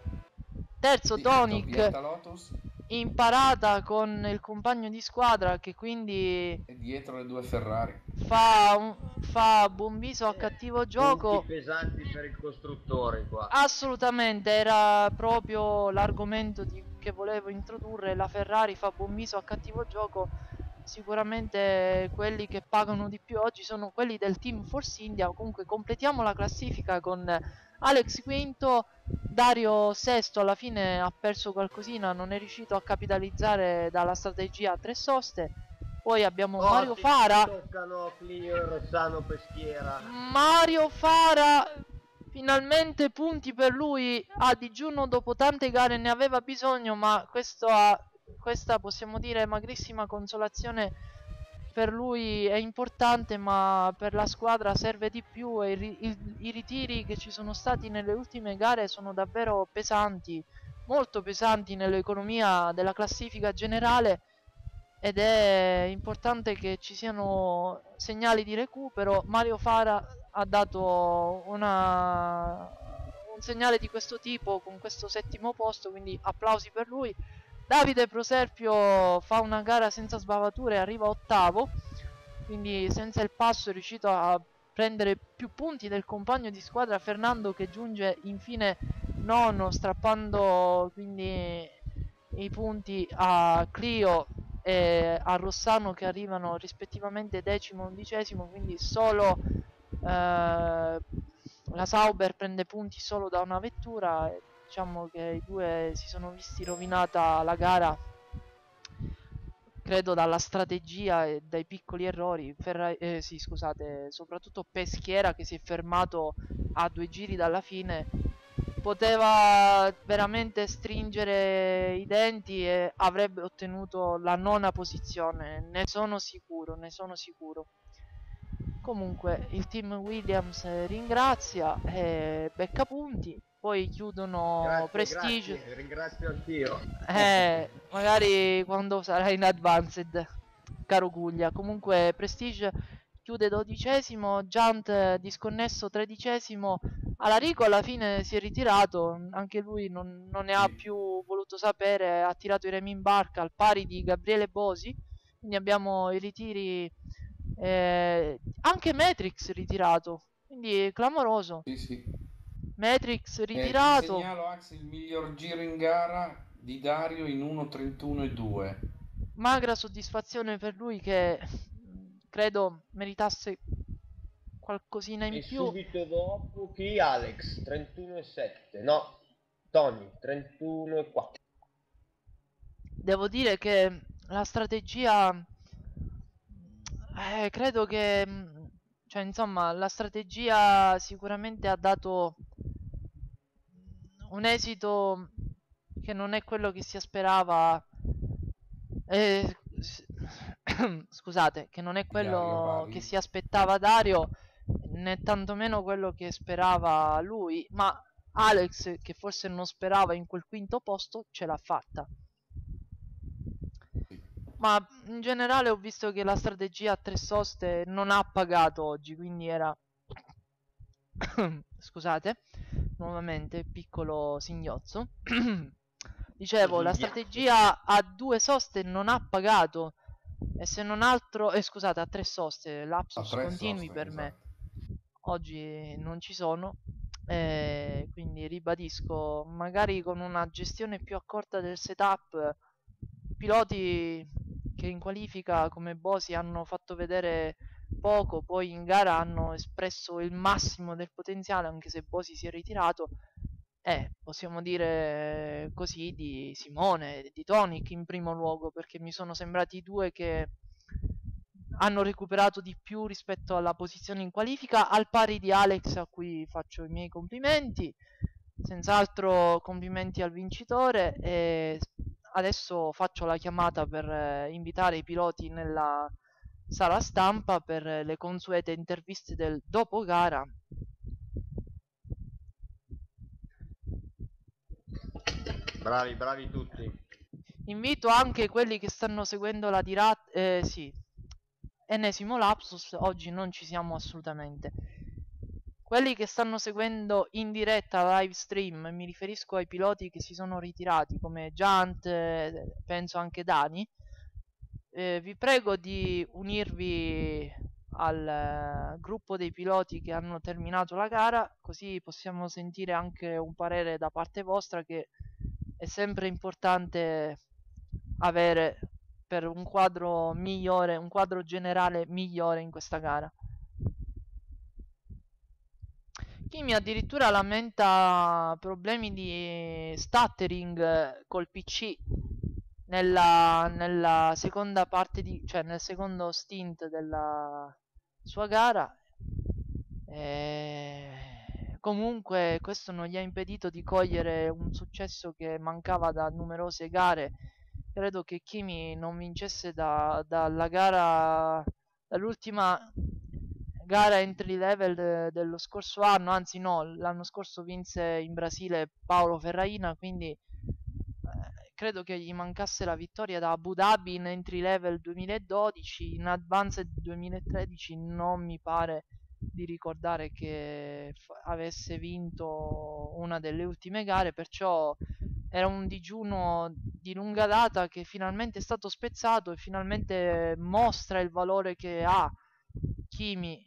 Speaker 1: Terzo
Speaker 3: Sì,
Speaker 1: Tonic
Speaker 3: doppietta Lotus
Speaker 1: in parata con il compagno di squadra, che quindi
Speaker 3: e dietro le due Ferrari.
Speaker 1: fa, un, fa buon viso a cattivo gioco.
Speaker 2: Punti pesanti per il costruttore qua.
Speaker 1: Assolutamente, era proprio l'argomento di- che volevo introdurre. La Ferrari fa buon viso a cattivo gioco. Sicuramente quelli che pagano di più oggi sono quelli del Team Force India. Comunque completiamo la classifica con Alex quinto, Dario sesto. Alla fine ha perso qualcosina, non è riuscito a capitalizzare dalla strategia a tre soste. Poi abbiamo
Speaker 2: Oh,
Speaker 1: Mario
Speaker 2: ti
Speaker 1: Fara.
Speaker 2: toccano Clio Rossano Peschiera.
Speaker 1: Mario Fara, finalmente punti per lui a digiuno, dopo tante gare ne aveva bisogno, ma questo ha, questa possiamo dire magrissima consolazione per lui è importante, ma per la squadra serve di più, e i, ri- il- i ritiri che ci sono stati nelle ultime gare sono davvero pesanti, molto pesanti nell'economia della classifica generale, ed è importante che ci siano segnali di recupero. Mario Fara ha dato una, un segnale di questo tipo con questo settimo posto, quindi applausi per lui. Davide Proserpio fa una gara senza sbavature, arriva ottavo, quindi senza il passo è riuscito a prendere più punti del compagno di squadra Fernando, che giunge infine nono, strappando quindi i punti a Clio e a Rossano, che arrivano rispettivamente decimo e undicesimo, quindi solo eh, la Sauber prende punti solo da una vettura, e diciamo che i due si sono visti rovinata la gara, credo dalla strategia e dai piccoli errori. Ferra- eh, sì, scusate, soprattutto Peschiera, che si è fermato a due giri dalla fine, poteva veramente stringere i denti e avrebbe ottenuto la nona posizione, ne sono sicuro, ne sono sicuro. Comunque il team Williams eh, ringrazia e becca punti, poi chiudono
Speaker 2: Grazie,
Speaker 1: Prestige.
Speaker 2: grazie, ringrazio anch'io.
Speaker 1: Eh, magari quando sarà in advanced, caro Guglia. Comunque Prestige chiude dodicesimo, Giant eh, disconnesso tredicesimo. Alarico alla fine si è ritirato, anche lui non, non ne ha
Speaker 3: Sì.
Speaker 1: più voluto sapere, ha tirato i remi in barca al pari di Gabriele Bosi. Quindi abbiamo i ritiri, eh, anche Matrix ritirato, quindi clamoroso.
Speaker 3: Sì, sì.
Speaker 1: Matrix
Speaker 3: Eh, ti
Speaker 1: ritirato.
Speaker 3: segnalo, Ax, il miglior giro in gara di Dario in uno trentuno e due.
Speaker 1: Magra soddisfazione per lui, che mh, credo meritasse qualcosina in
Speaker 2: E
Speaker 1: più.
Speaker 2: subito dopo chi? Alex, trentuno e sette. No, Tony, trentuno e quattro.
Speaker 1: Devo dire che la strategia, eh, credo che, mh, cioè insomma, la strategia sicuramente ha dato un esito che non è quello che si sperava. Eh, s- scusate, che non è
Speaker 3: Di Dario
Speaker 1: quello che
Speaker 3: parli?
Speaker 1: si aspettava Dario, né tantomeno quello che sperava lui, ma Alex, che forse non sperava in quel quinto posto, ce l'ha fatta.
Speaker 3: Sì.
Speaker 1: Ma in generale ho visto che la strategia a tre soste non ha pagato oggi, quindi era scusate, nuovamente piccolo singhiozzo. Dicevo, la
Speaker 2: Singhiozzo.
Speaker 1: strategia a due soste non ha pagato, e se non altro, eh, scusate, a tre soste,
Speaker 3: A
Speaker 1: lapsus
Speaker 3: tre
Speaker 1: continui
Speaker 3: soste,
Speaker 1: per me.
Speaker 3: esatto.
Speaker 1: Oggi non ci sono, eh, quindi ribadisco, magari con una gestione più accorta del setup, piloti che in qualifica come Bosi hanno fatto vedere poco, poi in gara hanno espresso il massimo del potenziale, anche se Bosi si è ritirato. Eh, possiamo dire così di Simone, di Tonic in primo luogo, perché mi sono sembrati i due che hanno recuperato di più rispetto alla posizione in qualifica, al pari di Alex, a cui faccio i miei complimenti. Senz'altro complimenti al vincitore, e adesso faccio la chiamata per eh, invitare i piloti nella sala stampa per eh, le consuete interviste del dopo gara.
Speaker 2: Bravi, bravi tutti.
Speaker 1: Invito anche quelli che stanno seguendo la diretta, eh, sì, ennesimo lapsus, oggi non ci siamo assolutamente. Quelli che stanno seguendo in diretta la live stream, mi riferisco ai piloti che si sono ritirati come Giant, eh, penso anche Dani, eh, vi prego di unirvi al eh, gruppo dei piloti che hanno terminato la gara, così possiamo sentire anche un parere da parte vostra, che è sempre importante avere per un quadro migliore, un quadro generale migliore in questa gara. Kimi addirittura lamenta problemi di stuttering col P C nella, nella seconda parte di, cioè nel secondo stint della sua gara. E comunque questo non gli ha impedito di cogliere un successo che mancava da numerose gare. Credo che Kimi non vincesse da, dalla gara, dall'ultima gara entry level de, dello scorso anno, anzi no, l'anno scorso vinse in Brasile Paolo Ferraina, quindi eh, credo che gli mancasse la vittoria da Abu Dhabi in entry level duemiladodici, in Advanced duemilatredici non mi pare di ricordare che avesse vinto una delle ultime gare, perciò era un digiuno di lunga data che finalmente è stato spezzato e finalmente mostra il valore che ha Kimi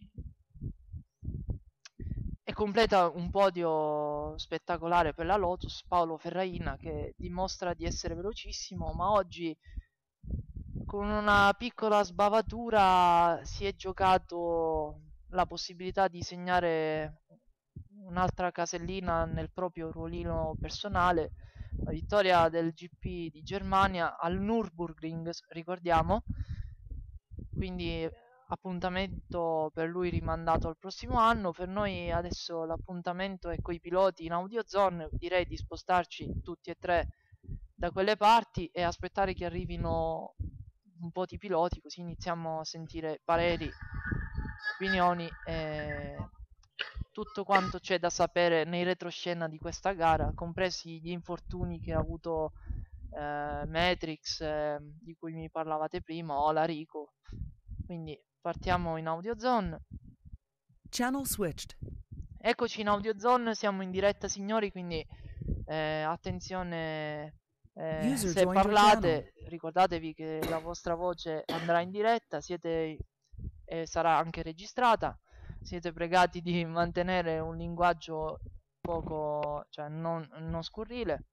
Speaker 1: e completa un podio spettacolare per la Lotus. Paolo Ferraina, che dimostra di essere velocissimo, ma oggi con una piccola sbavatura si è giocato la possibilità di segnare un'altra casellina nel proprio ruolino personale. La vittoria del G P di Germania al Nürburgring, ricordiamo, quindi appuntamento per lui rimandato al prossimo anno. Per noi adesso l'appuntamento è coi piloti in audiozone, direi di spostarci tutti e tre da quelle parti e aspettare che arrivino un po' di piloti, così iniziamo a sentire pareri, opinioni e tutto quanto c'è da sapere nei retroscena di questa gara, compresi gli infortuni che ha avuto eh, Matrix, eh, di cui mi parlavate prima, o Larico. Quindi partiamo in audiozone.
Speaker 4: Channel switched.
Speaker 1: Eccoci in audiozone, siamo in diretta signori, quindi eh, attenzione, eh, se parlate ricordatevi che la vostra voce andrà in diretta, siete e sarà anche registrata. Siete pregati di mantenere un linguaggio poco, cioè non, non scurrile.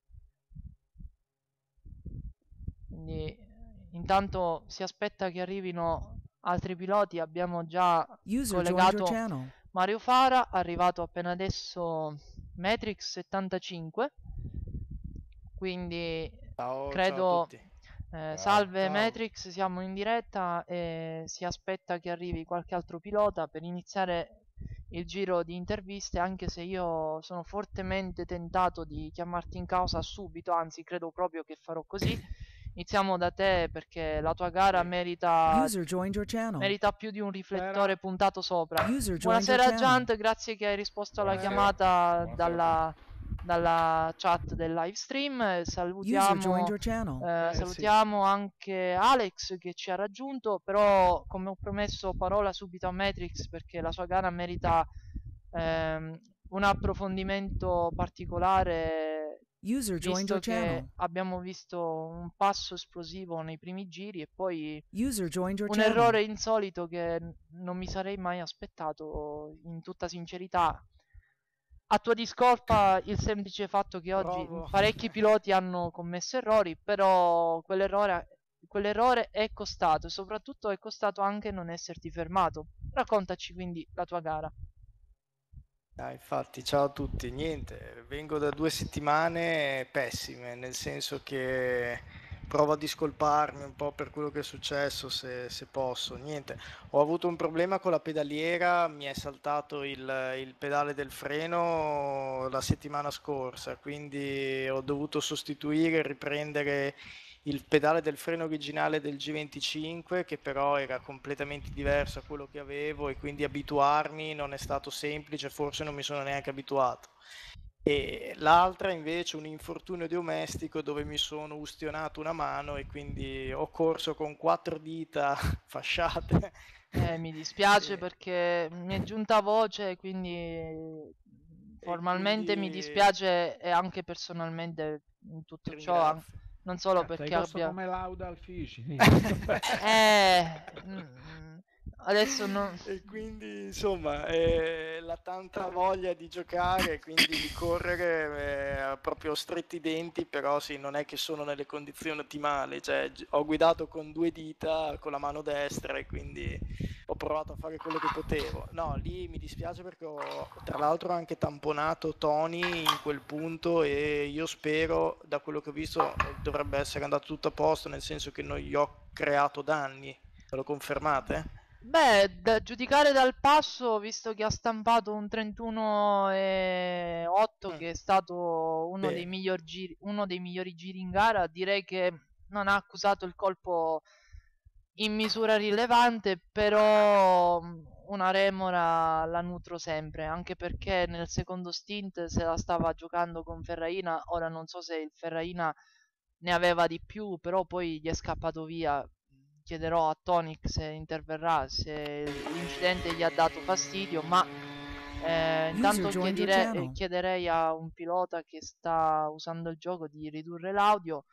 Speaker 1: Quindi intanto si aspetta che arrivino altri piloti. Abbiamo già
Speaker 4: User
Speaker 1: collegato Mario Fara, arrivato appena adesso Matrix settantacinque, quindi
Speaker 5: ciao,
Speaker 1: credo
Speaker 5: ciao a tutti.
Speaker 1: Eh,
Speaker 3: Ciao.
Speaker 1: salve
Speaker 5: Ciao.
Speaker 1: Matrix, siamo in diretta e si aspetta che arrivi qualche altro pilota per iniziare il giro di interviste, anche se io sono fortemente tentato di chiamarti in causa subito, anzi credo proprio che farò così. Iniziamo da te perché la tua gara merita,
Speaker 4: User joined your channel.
Speaker 1: merita più di un riflettore puntato sopra.
Speaker 4: User joined your
Speaker 1: Buonasera
Speaker 4: channel.
Speaker 1: Giant, grazie che hai risposto alla
Speaker 3: Buonasera.
Speaker 1: chiamata
Speaker 3: Buonasera.
Speaker 1: dalla, dalla chat del live stream.
Speaker 4: User
Speaker 1: Salutiamo
Speaker 4: joined your channel.
Speaker 1: eh,
Speaker 5: Eh,
Speaker 1: salutiamo anche Alex che ci ha raggiunto, però come ho promesso parola subito a Matrix perché la sua gara merita ehm, un approfondimento particolare,
Speaker 4: User joined
Speaker 1: visto
Speaker 4: your
Speaker 1: che
Speaker 4: channel.
Speaker 1: abbiamo visto un passo esplosivo nei primi giri e poi
Speaker 4: User joined your
Speaker 1: un
Speaker 4: channel.
Speaker 1: errore insolito che n- non mi sarei mai aspettato, in tutta sincerità. A tua discolpa il semplice fatto che oggi
Speaker 5: Provo.
Speaker 1: parecchi piloti hanno commesso errori, però quell'errore quell'errore è costato, e soprattutto è costato anche non esserti fermato. Raccontaci quindi la tua gara.
Speaker 5: Ah, infatti, ciao a tutti. Niente, vengo da due settimane pessime, nel senso che provo a discolparmi un po' per quello che è successo, se, se posso. Niente, ho avuto un problema con la pedaliera, mi è saltato il, il pedale del freno la settimana scorsa, quindi ho dovuto sostituire e riprendere il pedale del freno originale del G venticinque, che però era completamente diverso da quello che avevo, e quindi abituarmi non è stato semplice, forse non mi sono neanche abituato. E l'altra invece un infortunio domestico dove mi sono ustionato una mano e quindi ho corso con quattro dita fasciate.
Speaker 1: Eh, mi dispiace
Speaker 5: E,
Speaker 1: perché mi è giunta voce, quindi
Speaker 5: e
Speaker 1: formalmente mi
Speaker 5: quindi
Speaker 1: dispiace, e anche personalmente in
Speaker 5: ti
Speaker 1: tutto ciò, an-
Speaker 5: ringrazio.
Speaker 1: non solo
Speaker 6: Cazzo, hai
Speaker 1: perché
Speaker 6: corso
Speaker 1: abbia...
Speaker 6: come Lauda al Fishing.
Speaker 1: Eh, mm, adesso non...
Speaker 5: E quindi insomma eh, la tanta voglia di giocare, quindi di correre, eh, proprio stretti i denti, però sì, non è che sono nelle condizioni ottimali, cioè gi- ho guidato con due dita con la mano destra e quindi ho provato a fare quello che potevo. No, lì mi dispiace perché ho tra l'altro anche tamponato Tony in quel punto, e io spero, da quello che ho visto, dovrebbe essere andato tutto a posto, nel senso che non gli ho creato danni. Me lo confermate?
Speaker 1: Beh, da giudicare dal passo, visto che ha stampato un trentuno e otto,
Speaker 5: Mm,
Speaker 1: che è stato uno dei
Speaker 5: bene.
Speaker 1: miglior giri- uno dei migliori giri in gara, direi che non ha accusato il colpo in misura rilevante, però mh, una remora la nutro sempre, anche perché nel secondo stint se la stava giocando con Ferraina. Ora non so se il Ferraina ne aveva di più, però poi gli è scappato via. Chiederò a Tonic se interverrà, se l'incidente gli ha dato fastidio, ma eh,
Speaker 4: User
Speaker 1: intanto
Speaker 4: joined your
Speaker 1: chiedere- eh,
Speaker 4: channel.
Speaker 1: chiederei a un pilota che sta usando il gioco di ridurre l'audio.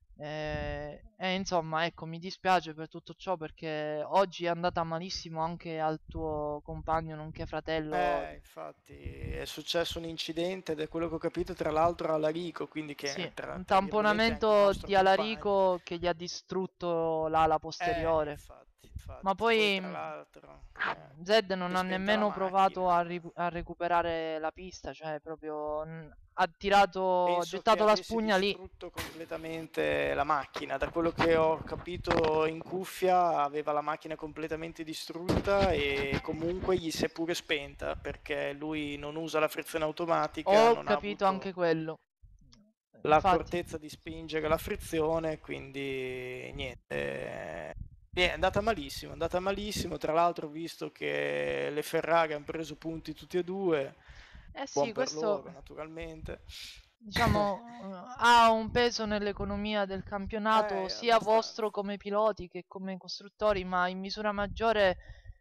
Speaker 1: Eh, e insomma, ecco, mi dispiace per tutto ciò, perché oggi è andata malissimo anche al tuo compagno, nonché fratello.
Speaker 5: Eh, infatti è successo un incidente, ed è quello che ho capito, tra l'altro all'Arico, quindi che
Speaker 1: Sì,
Speaker 5: è tra,
Speaker 1: un
Speaker 5: tra virgolette anche un
Speaker 1: tamponamento
Speaker 5: nostro
Speaker 1: di
Speaker 5: compagno.
Speaker 1: Alarico che gli ha distrutto l'ala
Speaker 5: Eh,
Speaker 1: posteriore.
Speaker 5: infatti,
Speaker 1: Ma
Speaker 5: infatti. Poi
Speaker 1: poi
Speaker 5: tra
Speaker 1: mh,
Speaker 5: l'altro eh,
Speaker 1: Zed
Speaker 5: si
Speaker 1: non
Speaker 5: è
Speaker 1: ha
Speaker 5: spenta la
Speaker 1: nemmeno provato a, ri-
Speaker 5: macchina.
Speaker 1: a recuperare la pista, cioè proprio mh, ha tirato, ha
Speaker 5: Penso che
Speaker 1: gettato la
Speaker 5: avesse
Speaker 1: spugna lì.
Speaker 5: distrutto completamente la macchina. Da quello che ho capito in cuffia, aveva la macchina completamente distrutta, e comunque gli si è pure spenta perché lui non usa la frizione automatica,
Speaker 1: Ho
Speaker 5: non ha
Speaker 1: capito anche
Speaker 5: avuto
Speaker 1: quello. Infatti,
Speaker 5: l'accortezza di spingere la frizione, quindi niente. eh, È andata malissimo, è andata malissimo. Tra l'altro, ho visto che le Ferrari hanno preso punti tutti e due,
Speaker 1: eh
Speaker 5: buon
Speaker 1: sì,
Speaker 5: per
Speaker 1: questo
Speaker 5: loro, naturalmente.
Speaker 1: diciamo eh, ha un peso nell'economia del campionato,
Speaker 5: Eh,
Speaker 1: sia
Speaker 5: abbastanza.
Speaker 1: vostro come piloti che come costruttori, ma in misura maggiore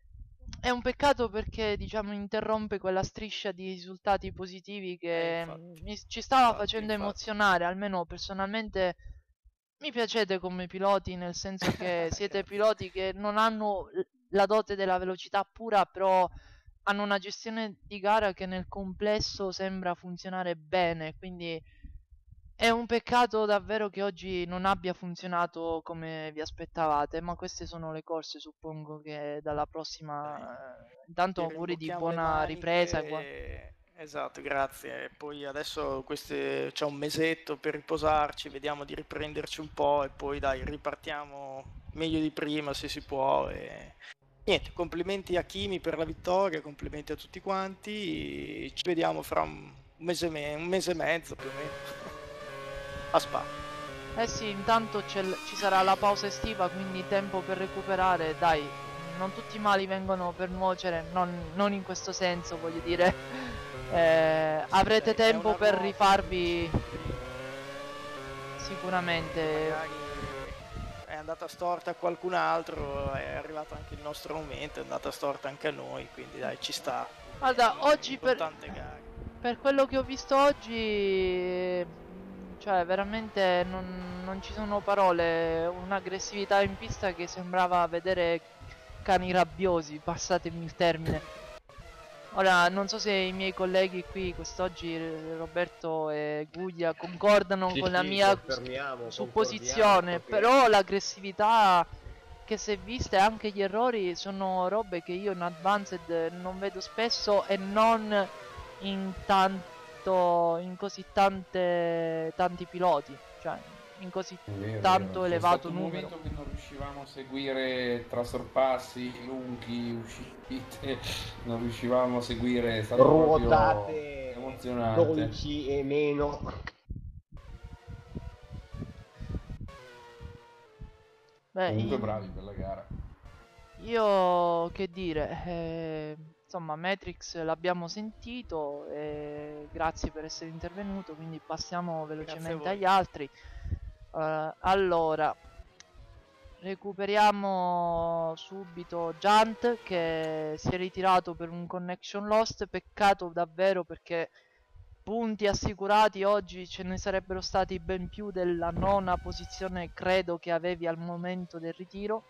Speaker 1: è un peccato, perché diciamo interrompe quella striscia di risultati positivi
Speaker 5: Eh,
Speaker 1: che mm,
Speaker 5: infatti,
Speaker 1: mi- ci stava
Speaker 5: infatti,
Speaker 1: facendo
Speaker 5: infatti.
Speaker 1: emozionare. Almeno personalmente mi piacete come piloti, nel senso che siete
Speaker 5: Grazie.
Speaker 1: piloti che non hanno l- la dote della velocità pura, però hanno una gestione di gara che nel complesso sembra funzionare bene, quindi è un peccato davvero che oggi non abbia funzionato come vi aspettavate, ma queste sono le corse, suppongo che dalla prossima...
Speaker 5: Dai,
Speaker 1: eh, Intanto
Speaker 5: ci
Speaker 1: auguri di
Speaker 5: rimbocchiamo le
Speaker 1: buona ripresa.
Speaker 5: maniche.
Speaker 1: gua-
Speaker 5: e- Esatto, grazie. E poi adesso queste... c'è un mesetto per riposarci, vediamo di riprenderci un po' e poi dai, ripartiamo meglio di prima se si può. E... Niente, complimenti a Kimi per la vittoria, complimenti a tutti quanti. Ci vediamo fra un mese, e me- un mese e mezzo più o meno. A Spa.
Speaker 1: Eh sì, intanto c'è l- ci sarà la pausa estiva, quindi tempo per recuperare. Dai, non tutti i mali vengono per nuocere, non, non in questo senso, voglio dire. Eh,
Speaker 5: Sì,
Speaker 1: avrete
Speaker 5: dai, è
Speaker 1: tempo
Speaker 5: una
Speaker 1: per
Speaker 5: ruota, come
Speaker 1: rifarvi
Speaker 5: dicevi prima.
Speaker 1: sicuramente.
Speaker 5: Magari è andata storta a qualcun altro, è arrivato anche il nostro momento, è andata storta anche a noi, quindi dai, ci sta.
Speaker 1: Guarda, oggi
Speaker 5: Sono
Speaker 1: per,
Speaker 5: tante gare.
Speaker 1: per quello che ho visto oggi, mm, cioè veramente non, non ci sono parole, un'aggressività in pista che sembrava vedere cani rabbiosi, passatemi il termine. Ora, non so se i miei colleghi qui quest'oggi, eh, Roberto e Guglia, concordano
Speaker 2: Sì,
Speaker 1: con la
Speaker 2: sì,
Speaker 1: mia
Speaker 2: confermiamo,
Speaker 1: supposizione,
Speaker 2: concordiamo che-
Speaker 1: però l'aggressività che si è vista e anche gli errori sono robe che io in Advanced non vedo spesso e non in tanto, in così tante, tanti piloti, cioè in così
Speaker 3: È vero, è
Speaker 1: tanto
Speaker 3: vero. C'è
Speaker 1: elevato
Speaker 3: stato un
Speaker 1: numero.
Speaker 3: momento che non riuscivamo a seguire tra sorpassi, lunghi, uscite, non riuscivamo a seguire, è stato proprio
Speaker 2: ruotate
Speaker 3: emozionante.
Speaker 2: dolci e meno.
Speaker 1: Beh,
Speaker 3: Comunque
Speaker 1: in-
Speaker 3: bravi per la gara.
Speaker 1: Io che dire, eh, insomma, Matrix l'abbiamo sentito, e grazie per essere intervenuto, quindi passiamo velocemente
Speaker 5: voi.
Speaker 1: agli altri. Eh, allora, recuperiamo subito Junt che si è ritirato per un connection lost, peccato davvero perché punti assicurati oggi ce ne sarebbero stati ben più della nona posizione credo che avevi al momento del ritiro.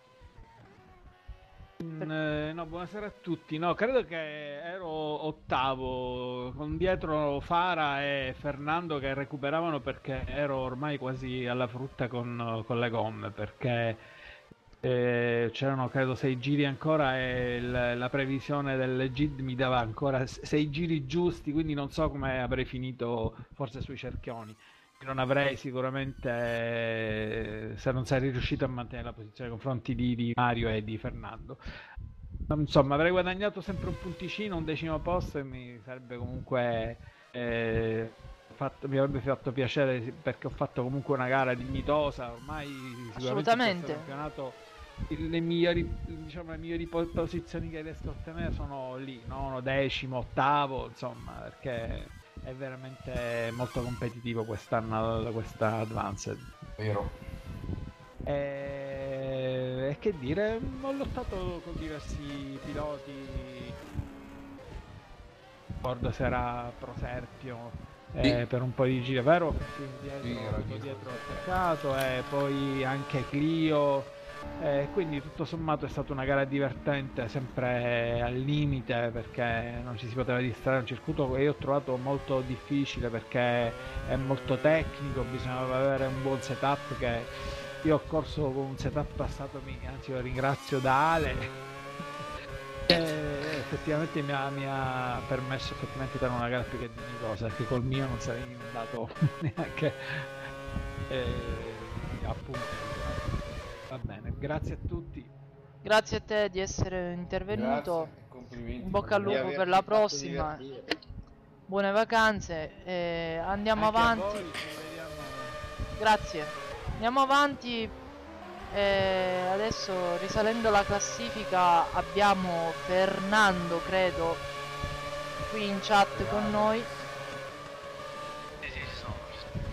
Speaker 6: Mm, eh, no, buonasera a tutti. No, credo che ero ottavo, con dietro Fara e Fernando che recuperavano perché ero ormai quasi alla frutta con, con le gomme, perché eh, c'erano credo sei giri ancora e il- la previsione del G I D mi dava ancora s- sei giri giusti, quindi non so come avrei finito, forse sui cerchioni. Non avrei sicuramente, eh, se non sarei riuscito a mantenere la posizione nei confronti di, di Mario e di Fernando. Insomma, avrei guadagnato sempre un punticino, un decimo posto, e mi sarebbe comunque eh, fatto, mi avrebbe fatto piacere, perché ho fatto comunque una gara dignitosa. Ormai sicuramente in questo
Speaker 1: Assolutamente.
Speaker 6: campionato il- le migliori, diciamo, le migliori po- posizioni che riesco a ottenere sono lì, nono, decimo, ottavo, insomma, perché è veramente molto competitivo quest'anno questa Advanced.
Speaker 3: Vero.
Speaker 6: E, e che dire, ho lottato con diversi piloti, ricordo se era Proserpio,
Speaker 3: Sì.
Speaker 6: eh, per un po' di giri, vero? Perché dietro,
Speaker 3: Sì, era
Speaker 6: dietro,
Speaker 3: dietro.
Speaker 6: dietro attaccato, e poi anche Clio. Eh, quindi tutto sommato è stata una gara divertente, sempre al limite, perché non ci si poteva distrarre. Un circuito che io ho trovato molto difficile perché è molto tecnico, bisognava avere un buon setup, che io ho corso con un setup passatomi, anzi lo ringrazio da Ale, che effettivamente mi ha, mi ha permesso effettivamente di dare una gara più che dignitosa, perché col mio non sarei andato neanche eh, appunto. Va bene, grazie a tutti.
Speaker 1: Grazie a te di essere intervenuto.
Speaker 3: Grazie, complimenti.
Speaker 1: In bocca al
Speaker 2: Di
Speaker 1: lupo
Speaker 2: averci
Speaker 1: per la
Speaker 2: fatto
Speaker 1: prossima.
Speaker 2: divertire.
Speaker 1: Buone vacanze. E andiamo
Speaker 6: Anche a
Speaker 1: avanti.
Speaker 6: voi, ci vediamo.
Speaker 1: Grazie. Andiamo avanti. E adesso risalendo la classifica abbiamo Fernando, credo, qui in chat con noi.
Speaker 7: Sì, sì, ci sono.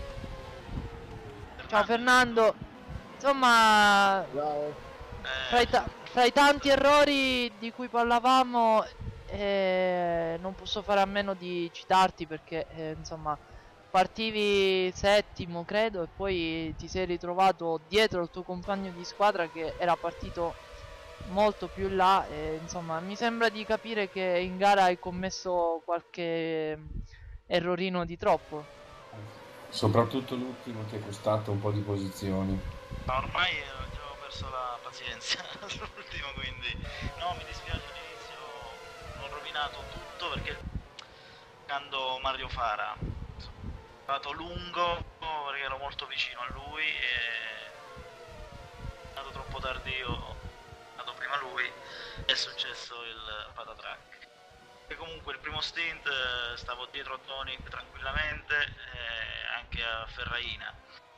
Speaker 1: Ciao Fernando. Insomma,
Speaker 2: Ciao.
Speaker 1: fra i, ta- fra i tanti errori di cui parlavamo, eh, non posso fare a meno di citarti perché, eh, insomma, partivi settimo, credo, e poi ti sei ritrovato dietro il tuo compagno di squadra che era partito molto più in là. E, insomma, mi sembra di capire che in gara hai commesso qualche errorino di troppo.
Speaker 3: Soprattutto l'ultimo ti è costato un po' di posizioni.
Speaker 7: Ma ormai eh, già ho perso la pazienza sull'ultimo, quindi no, mi dispiace all'inizio, ho rovinato tutto perché giocando Mario Fara sono stato lungo perché ero molto vicino a lui e è andato troppo tardio, è andato prima lui, è successo il patatrack. E comunque il primo stint eh, stavo dietro a Tony tranquillamente, eh, anche a Ferraina.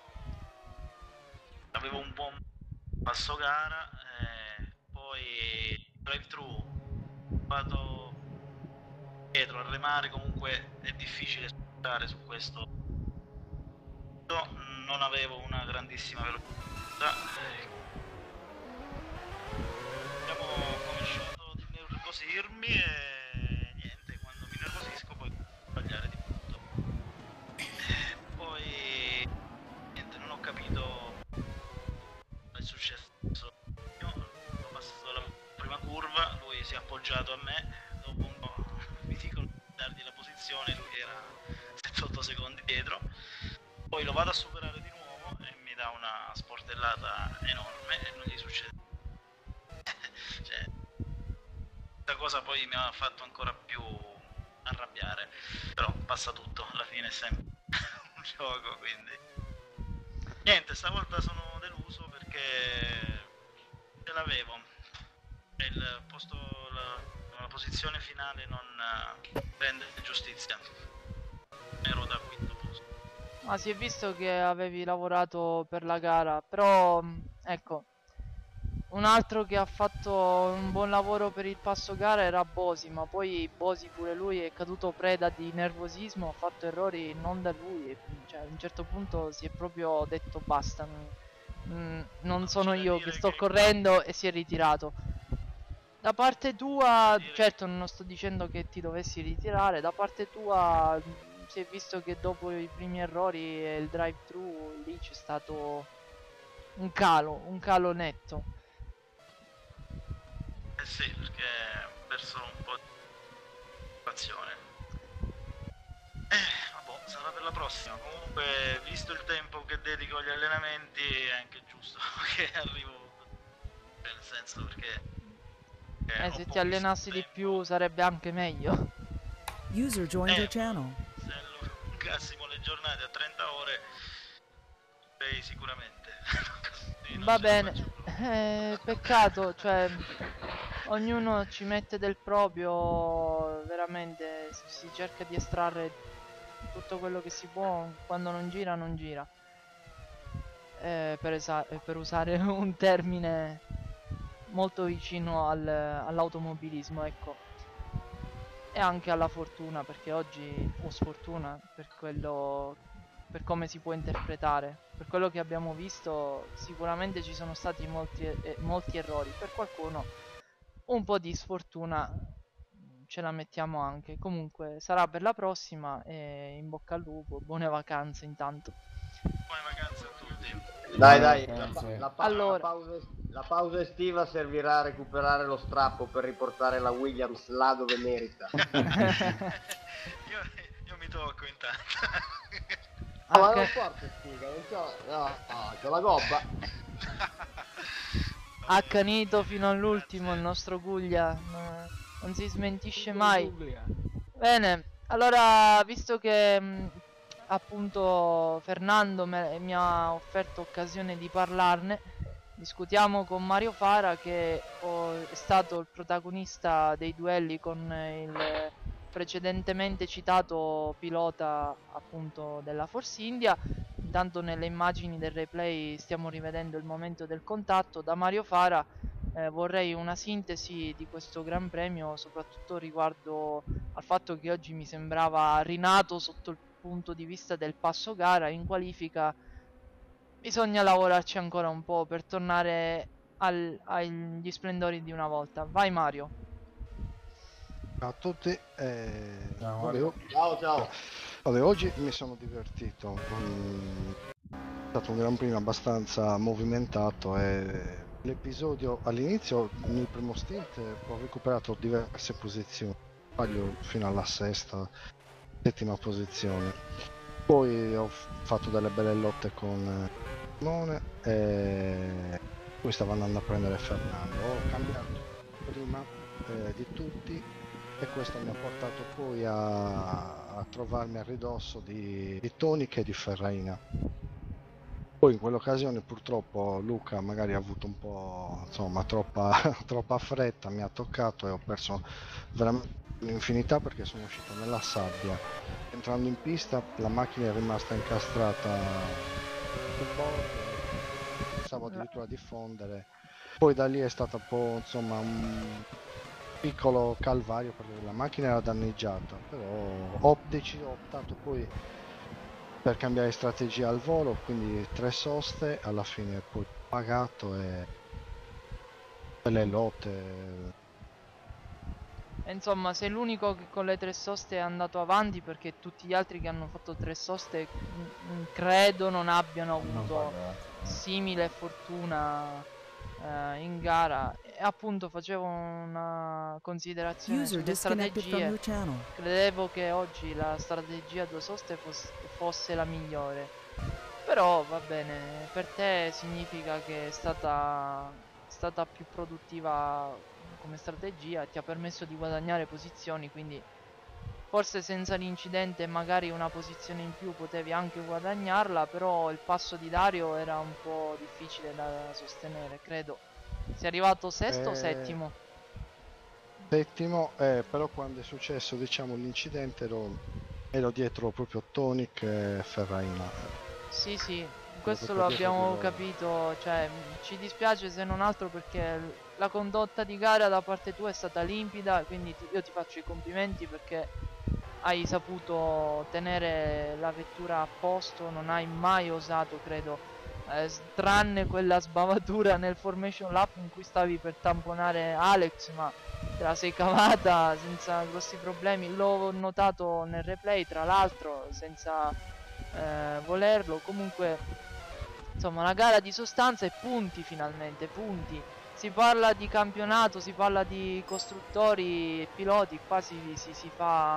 Speaker 7: Avevo un buon passo gara, eh, poi drive thru, vado dietro a remare, comunque è difficile stare su questo. Io non avevo una grandissima velocità. Abbiamo cominciato ad innervosirmi e niente, quando mi nervosisco poi sbagliare di tutto. Poi niente, non ho capito è successo. Io ho passato la prima curva, lui si è appoggiato a me, dopo un po' mi posizione, lui era sette otto secondi dietro, poi lo vado a superare di nuovo e mi dà una sportellata enorme e non gli succede. Cioè, questa cosa poi mi ha fatto ancora più arrabbiare, però passa tutto, alla fine è sempre un gioco, quindi niente, stavolta sono deluso perché ce l'avevo e il posto, la, la posizione finale non uh, rende giustizia, ero da quinto posto.
Speaker 1: Ma si è visto che avevi lavorato per la gara, però ecco, un altro che ha fatto un buon lavoro per il passo gara era Bosi, ma poi Bosi pure lui è caduto preda di nervosismo, ha fatto errori non da lui, e, cioè a un certo punto si è proprio detto basta, non, non sono io che sto correndo, e si è ritirato. Da parte tua, certo non sto dicendo che ti dovessi ritirare, da parte tua si è visto che dopo i primi errori e il drive thru lì c'è stato un calo, un calo netto.
Speaker 7: Eh sì, perché ho perso un po' di passione. Eh, vabbè, sarà per la prossima. Comunque, visto il tempo che dedico agli allenamenti, è anche giusto che arrivo, nel senso perché
Speaker 1: Eh, se ti allenassi di più sarebbe anche meglio.
Speaker 4: User joined
Speaker 7: Eh,
Speaker 4: your channel.
Speaker 7: Se allungassimo le giornate a trenta ore, direi sicuramente. Così non
Speaker 1: Va
Speaker 7: ce la
Speaker 1: bene,
Speaker 7: faccio proprio.
Speaker 1: eh, peccato, cioè ognuno ci mette del proprio, veramente si cerca di estrarre tutto quello che si può, quando non gira non gira. Eh, per, esa- per usare un termine molto vicino al, all'automobilismo, ecco. E anche alla fortuna, perché oggi, o sfortuna, per quello, per come si può interpretare. Per quello che abbiamo visto, sicuramente ci sono stati molti, eh, molti errori. Per qualcuno un po' di sfortuna ce la mettiamo anche. Comunque sarà per la prossima, e in bocca al lupo, buone vacanze intanto.
Speaker 7: Buone vacanze a tutti.
Speaker 2: Dai,
Speaker 3: Buone
Speaker 2: dai, la,
Speaker 3: vacanze.
Speaker 2: pa- la pa-
Speaker 1: Allora.
Speaker 2: la pausa, la pausa estiva servirà a recuperare lo strappo per riportare la Williams là dove merita.
Speaker 7: io, io mi tocco intanto.
Speaker 2: No, ma
Speaker 1: Ok.
Speaker 2: non porta sfiga, non c'ho... No, no, c'ho la gobba.
Speaker 1: Accanito fino all'ultimo il nostro Guglia, no, non si smentisce mai. Bene, allora, visto che mh, appunto Fernando me- mi ha offerto occasione di parlarne, discutiamo con Mario Fara, che oh, è stato il protagonista dei duelli con eh, il precedentemente citato pilota appunto della Force India. Intanto nelle immagini del replay stiamo rivedendo il momento del contatto. Da Mario Fara eh, vorrei una sintesi di questo Gran Premio, soprattutto riguardo al fatto che oggi mi sembrava rinato sotto il punto di vista del passo gara. In qualifica bisogna lavorarci ancora un po' per tornare al, agli splendori di una volta. Vai Mario.
Speaker 8: Ciao a tutti, eh,
Speaker 3: Ciao,
Speaker 8: vabbè,
Speaker 3: Mario.
Speaker 8: o-
Speaker 2: Ciao, ciao.
Speaker 8: vabbè, oggi mi sono divertito, mm, è stato un Gran Premio abbastanza movimentato e l'episodio all'inizio, nel primo stint, ho recuperato diverse posizioni, sbaglio fino alla sesta, settima posizione. Poi ho f- fatto delle belle lotte con eh, Simone e poi stavo andando a prendere Fernando. Ho cambiato prima eh, di tutti e questo mi ha portato poi a, a trovarmi a ridosso di, di Tonic e di Ferraina. Poi in quell'occasione purtroppo Luca magari ha avuto un po' insomma troppa, troppa fretta, mi ha toccato e ho perso veramente un'infinità perché sono uscito nella sabbia. Entrando in pista la macchina è rimasta incastrata sul bordo, pensavo addirittura di fondere. Poi da lì è stato un po' insomma un piccolo calvario perché la macchina era danneggiata, però ho deciso, ho optato poi per cambiare strategia al volo, quindi tre soste, alla fine poi pagato e per le lotte.
Speaker 1: E insomma, sei l'unico che con le tre soste è andato avanti, perché tutti gli altri che hanno fatto tre soste mm, mm, credo non abbiano
Speaker 3: Non
Speaker 1: avuto
Speaker 3: pagato.
Speaker 1: simile fortuna eh, in gara, e appunto facevo una considerazione
Speaker 4: User
Speaker 1: sulle
Speaker 4: disconnected from
Speaker 1: strategie.
Speaker 4: your channel.
Speaker 1: Credevo che oggi la strategia a due soste fosse, fosse la migliore, però va bene, per te significa che è stata, è stata più produttiva come strategia e ti ha permesso di guadagnare posizioni, quindi forse senza l'incidente magari una posizione in più potevi anche guadagnarla, però il passo di Dario era un po' difficile da sostenere, credo. Sei arrivato sesto o
Speaker 8: Eh,
Speaker 1: settimo?
Speaker 8: Settimo, eh, però quando è successo diciamo l'incidente ero, ero dietro proprio Tonic e Ferraina.
Speaker 1: Sì, sì, questo
Speaker 8: proprio
Speaker 1: lo
Speaker 8: dietro di
Speaker 1: abbiamo
Speaker 8: loro.
Speaker 1: capito, cioè m- ci dispiace se non altro perché l- la condotta di gara da parte tua è stata limpida, quindi ti- io ti faccio i complimenti perché hai saputo tenere la vettura a posto, non hai mai osato, credo, eh, s- tranne quella sbavatura nel formation lap in cui stavi per tamponare Alex, ma te la sei cavata senza grossi problemi. L'ho notato nel replay, tra l'altro, senza eh, volerlo. Comunque, insomma, una gara di sostanza e punti finalmente, punti. Si parla di campionato, si parla di costruttori e piloti, qua si, si, si fa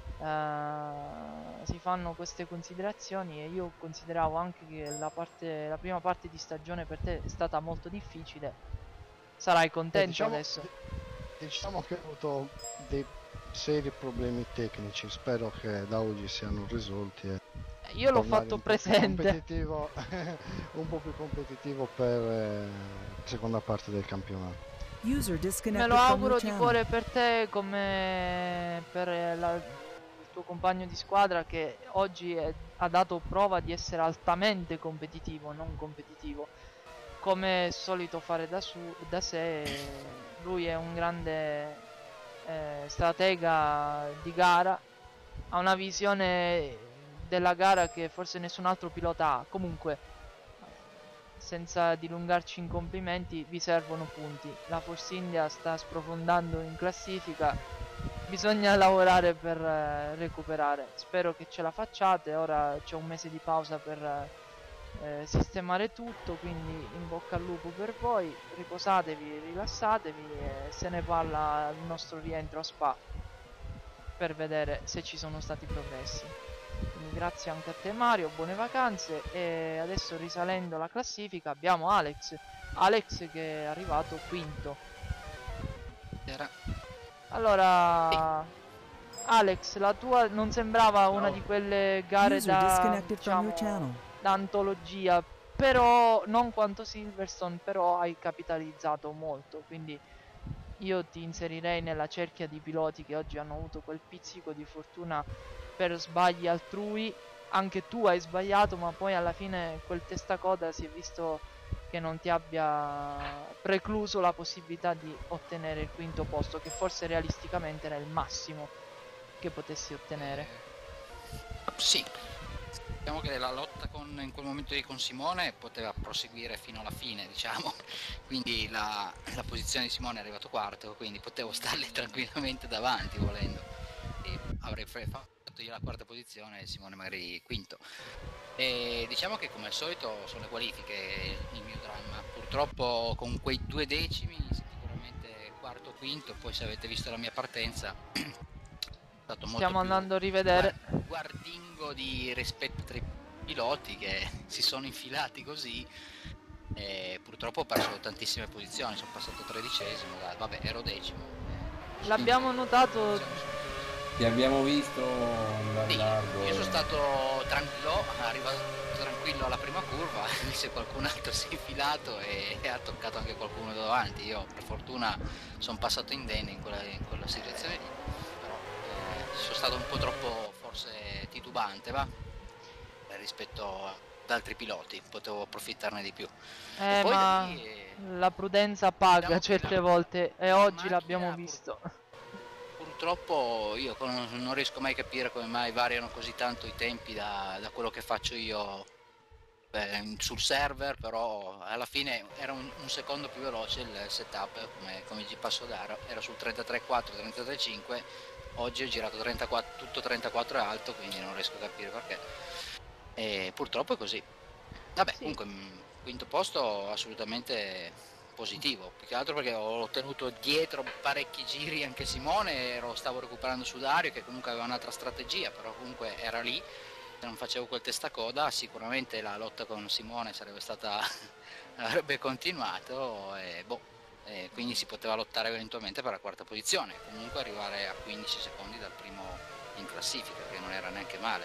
Speaker 1: eh, si fanno queste considerazioni, e io consideravo anche che la parte, la prima parte di stagione per te è stata molto difficile. Sarai
Speaker 8: Eh,
Speaker 1: contento
Speaker 8: diciamo,
Speaker 1: adesso?
Speaker 8: di- diciamo che ho avuto dei seri problemi tecnici, spero che da oggi siano risolti e
Speaker 1: Eh, Io l'ho
Speaker 8: tornare
Speaker 1: fatto
Speaker 8: un po' più
Speaker 1: presente.
Speaker 8: competitivo, un po' più competitivo per eh, la seconda parte del campionato.
Speaker 4: User
Speaker 1: Me
Speaker 4: disconnected
Speaker 1: lo
Speaker 4: from
Speaker 1: auguro
Speaker 4: your
Speaker 1: di
Speaker 4: channel.
Speaker 1: cuore per te come per eh, la- il tuo compagno di squadra che oggi è- ha dato prova di essere altamente competitivo, non competitivo, come è solito fare da, su, da sé. Lui è un grande eh, stratega di gara, ha una visione della gara che forse nessun altro pilota ha. Comunque, senza dilungarci in complimenti, vi servono punti. La Force India sta sprofondando in classifica, bisogna lavorare per eh, recuperare. Spero che ce la facciate. Ora c'è un mese di pausa per eh, sistemare tutto, quindi in bocca al lupo per voi. Riposatevi, rilassatevi e se ne parla al nostro rientro a Spa per vedere se ci sono stati progressi. Quindi grazie anche a te Mario, buone vacanze, e adesso risalendo la classifica abbiamo Alex. Alex che è arrivato quinto.
Speaker 9: Era...
Speaker 1: Allora, Alex, la tua non sembrava una di quelle gare
Speaker 4: User
Speaker 1: da,
Speaker 4: disconnected from your
Speaker 1: diciamo,
Speaker 4: channel.
Speaker 1: da antologia, però non quanto Silverstone, però hai capitalizzato molto, quindi io ti inserirei nella cerchia di piloti che oggi hanno avuto quel pizzico di fortuna per sbagli altrui. Anche tu hai sbagliato, ma poi alla fine quel testacoda si è visto che non ti abbia precluso la possibilità di ottenere il quinto posto, che forse realisticamente era il massimo che potessi ottenere.
Speaker 9: Sì, diciamo che la lotta con, in quel momento lì con Simone poteva proseguire fino alla fine, diciamo, quindi la, la posizione di Simone è arrivato quarto, quindi potevo starle tranquillamente davanti volendo, e avrei fatto io la quarta posizione e Simone magari quinto. E diciamo che come al solito sono le qualifiche il mio dramma, purtroppo con quei due decimi sicuramente quarto quinto, poi se avete visto la mia partenza è stato molto
Speaker 1: Stiamo
Speaker 9: più
Speaker 1: andando a rivedere.
Speaker 9: guard- guardingo di rispetto tra i piloti che si sono infilati così, e purtroppo ho perso tantissime posizioni, sono passato tredicesimo, dai, vabbè ero decimo.
Speaker 1: L'abbiamo notato.
Speaker 3: Ti abbiamo visto andare
Speaker 9: Sì,
Speaker 3: largo.
Speaker 9: io sono stato tranquillo, arrivato tranquillo alla prima curva, invece qualcun altro si è infilato e ha toccato anche qualcuno davanti. Io per fortuna sono passato indenne in quella, in quella situazione lì, però eh, sono stato un po' troppo forse titubante, va? Eh, rispetto ad altri piloti, potevo approfittarne di più.
Speaker 1: Eh,
Speaker 9: e poi
Speaker 1: ma
Speaker 9: da lì eh,
Speaker 1: la prudenza paga
Speaker 9: diciamo che
Speaker 1: certe
Speaker 9: la-
Speaker 1: volte, e
Speaker 9: la
Speaker 1: oggi
Speaker 9: macchina
Speaker 1: l'abbiamo
Speaker 9: pur-
Speaker 1: visto.
Speaker 9: Purtroppo io con- non riesco mai a capire come mai variano così tanto i tempi da, da quello che faccio io eh, sul server, però alla fine era un, un secondo più veloce il setup come, come G passo d'ara, era sul trentatré quattro, trentatré cinque, oggi ho girato trentaquattro, tutto trentaquattro è alto, quindi non riesco a capire perché, e purtroppo è così. Vabbè,
Speaker 1: Sì.
Speaker 9: comunque mh, quinto posto assolutamente positivo, più che altro perché ho tenuto dietro parecchi giri anche Simone, ero, stavo recuperando su Dario che comunque aveva un'altra strategia, però comunque era lì, se non facevo quel testacoda sicuramente la lotta con Simone sarebbe stata avrebbe continuato e boh, e quindi si poteva lottare eventualmente per la quarta posizione, comunque arrivare a quindici secondi dal primo in classifica, che non era neanche male.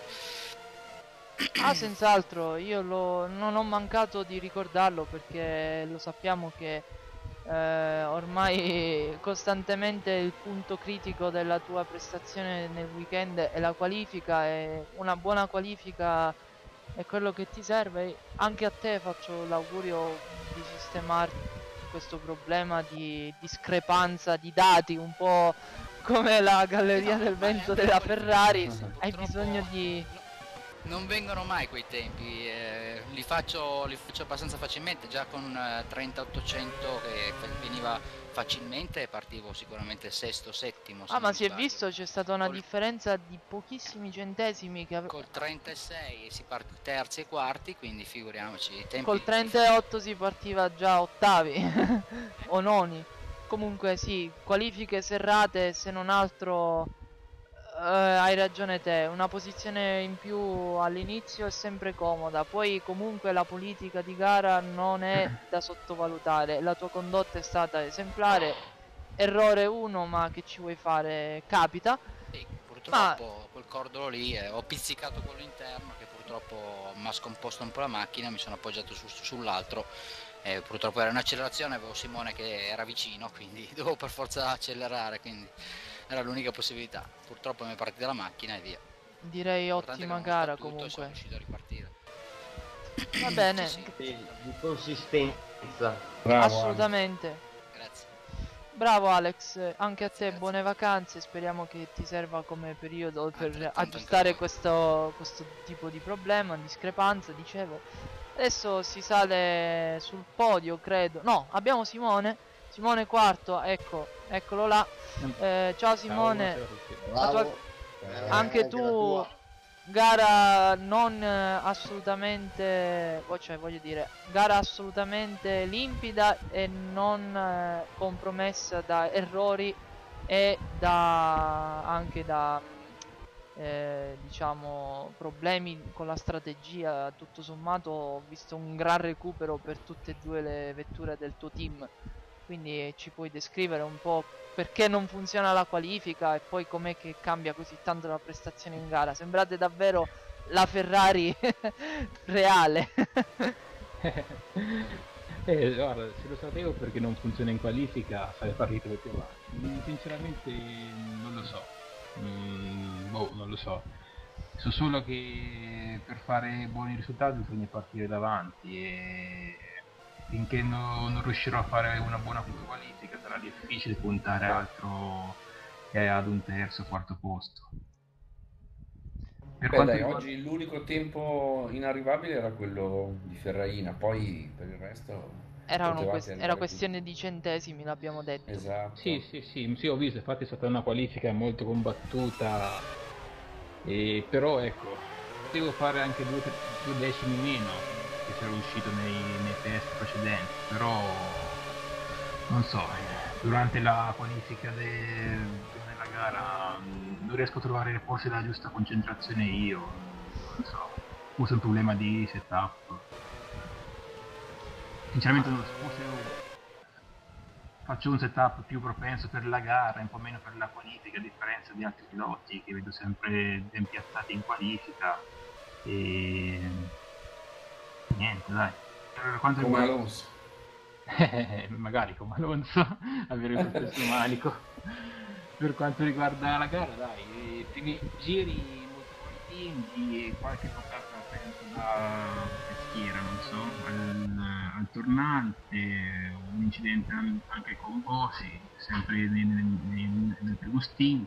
Speaker 1: Ah, senz'altro, io lo, non ho mancato di ricordarlo perché lo sappiamo che eh, ormai costantemente il punto critico della tua prestazione nel weekend è la qualifica, e una buona qualifica è quello che ti serve. Anche a te faccio l'augurio di sistemarti questo problema di discrepanza di dati, un po' come la galleria
Speaker 9: No,
Speaker 1: del
Speaker 9: ma è
Speaker 1: vento
Speaker 9: anche
Speaker 1: della
Speaker 9: quello,
Speaker 1: Ferrari.
Speaker 9: purtroppo
Speaker 1: Hai bisogno di...
Speaker 9: no- non vengono mai quei tempi, eh, li, faccio, li faccio abbastanza facilmente, già con eh, trenta ottocento che veniva facilmente e partivo sicuramente sesto, settimo. Se
Speaker 1: Ah,
Speaker 9: non
Speaker 1: ma
Speaker 9: mi
Speaker 1: si è
Speaker 9: sbaglio.
Speaker 1: visto, c'è stata una
Speaker 9: Col-
Speaker 1: differenza di pochissimi centesimi che ave-
Speaker 9: Col trentasei si parte terzi e quarti, quindi figuriamoci i tempi.
Speaker 1: col trentaotto si partiva già ottavi o noni. Comunque sì, qualifiche serrate, se non altro eh, hai ragione te, una posizione in più all'inizio è sempre comoda, poi comunque la politica di gara non è da sottovalutare, la tua condotta è stata esemplare, errore uno, ma che ci vuoi fare, capita.
Speaker 9: Sì,
Speaker 1: Ma
Speaker 9: purtroppo quel cordolo lì, eh, ho pizzicato quello interno che purtroppo mi ha scomposto un po' la macchina, mi sono appoggiato su- sull'altro e purtroppo era un'accelerazione, avevo Simone che era vicino, quindi dovevo per forza accelerare, quindi era l'unica possibilità. Purtroppo mi è partita la macchina e via.
Speaker 1: direi
Speaker 9: L'importante è che
Speaker 1: ottima
Speaker 9: abbiamo
Speaker 1: gara
Speaker 9: sbattuto e siamo
Speaker 1: comunque.
Speaker 9: riusciti a ripartire.
Speaker 1: Va bene,
Speaker 9: Sì, sì,
Speaker 2: Sì, di consistenza.
Speaker 3: Bravo,
Speaker 1: assolutamente.
Speaker 9: grazie.
Speaker 1: Bravo Alex, anche a te
Speaker 9: Grazie.
Speaker 1: buone vacanze, speriamo che ti serva come periodo per
Speaker 9: Altrettanto anche
Speaker 1: aggiustare
Speaker 9: voi.
Speaker 1: questo, questo tipo di problema, discrepanza, dicevo. Adesso si sale sul podio, credo. No, abbiamo Simone. Simone quarto, ecco, eccolo là. Eh, ciao Simone, la tua-
Speaker 2: Bravo. Eh,
Speaker 1: anche
Speaker 2: la
Speaker 1: tu
Speaker 2: tua.
Speaker 1: gara non eh, assolutamente, vo- cioè voglio dire, gara assolutamente limpida e non eh, compromessa da errori e da anche da mh, eh, diciamo problemi con la strategia. Tutto sommato ho visto un gran recupero per tutte e due le vetture del tuo team, quindi ci puoi descrivere un po' perché non funziona la qualifica e poi com'è che cambia così tanto la prestazione in gara. Sembrate davvero la Ferrari reale.
Speaker 10: Eh, guarda, se lo sapevo perché non funziona in qualifica, sarei partito più avanti. Mm, Sinceramente non lo so. Mm, boh, non lo so. So solo che per fare buoni risultati bisogna partire davanti e finché no- non riuscirò a fare una buona qualifica sarà difficile puntare altro che ad un terzo, quarto posto. Per
Speaker 3: Beh,
Speaker 10: quanto
Speaker 3: dai,
Speaker 10: riguarda-
Speaker 3: oggi l'unico tempo inarrivabile era quello di Ferraina, poi per il resto
Speaker 1: Era, una
Speaker 3: potevate
Speaker 1: quest- era
Speaker 3: arrivare
Speaker 1: questione
Speaker 3: tutti.
Speaker 1: di centesimi, l'abbiamo detto.
Speaker 3: Esatto.
Speaker 10: Sì, sì, sì, sì, ho visto, infatti è stata una qualifica molto combattuta, e, però ecco, devo fare anche due, due decimi meno che se ero uscito nei, nei test precedenti, però non so, eh, durante la qualifica de- della gara mh, non riesco a trovare forse la giusta concentrazione io, non so, forse è un problema di setup. Sinceramente non so, forse faccio un setup più propenso per la gara, un po' meno per la qualifica, a differenza di altri piloti che vedo sempre ben piazzati in qualifica e niente, dai. Per quanto
Speaker 3: Come
Speaker 10: riguarda
Speaker 3: Alonso.
Speaker 10: eh, magari come Alonso avere il stesso manico. Per quanto riguarda la gara, dai, i primi giri molto contenti e qualche toccata penso da schiera, non so, al, al tornante, un incidente an- anche con Bossi, sempre nel, nel- nel primo stint.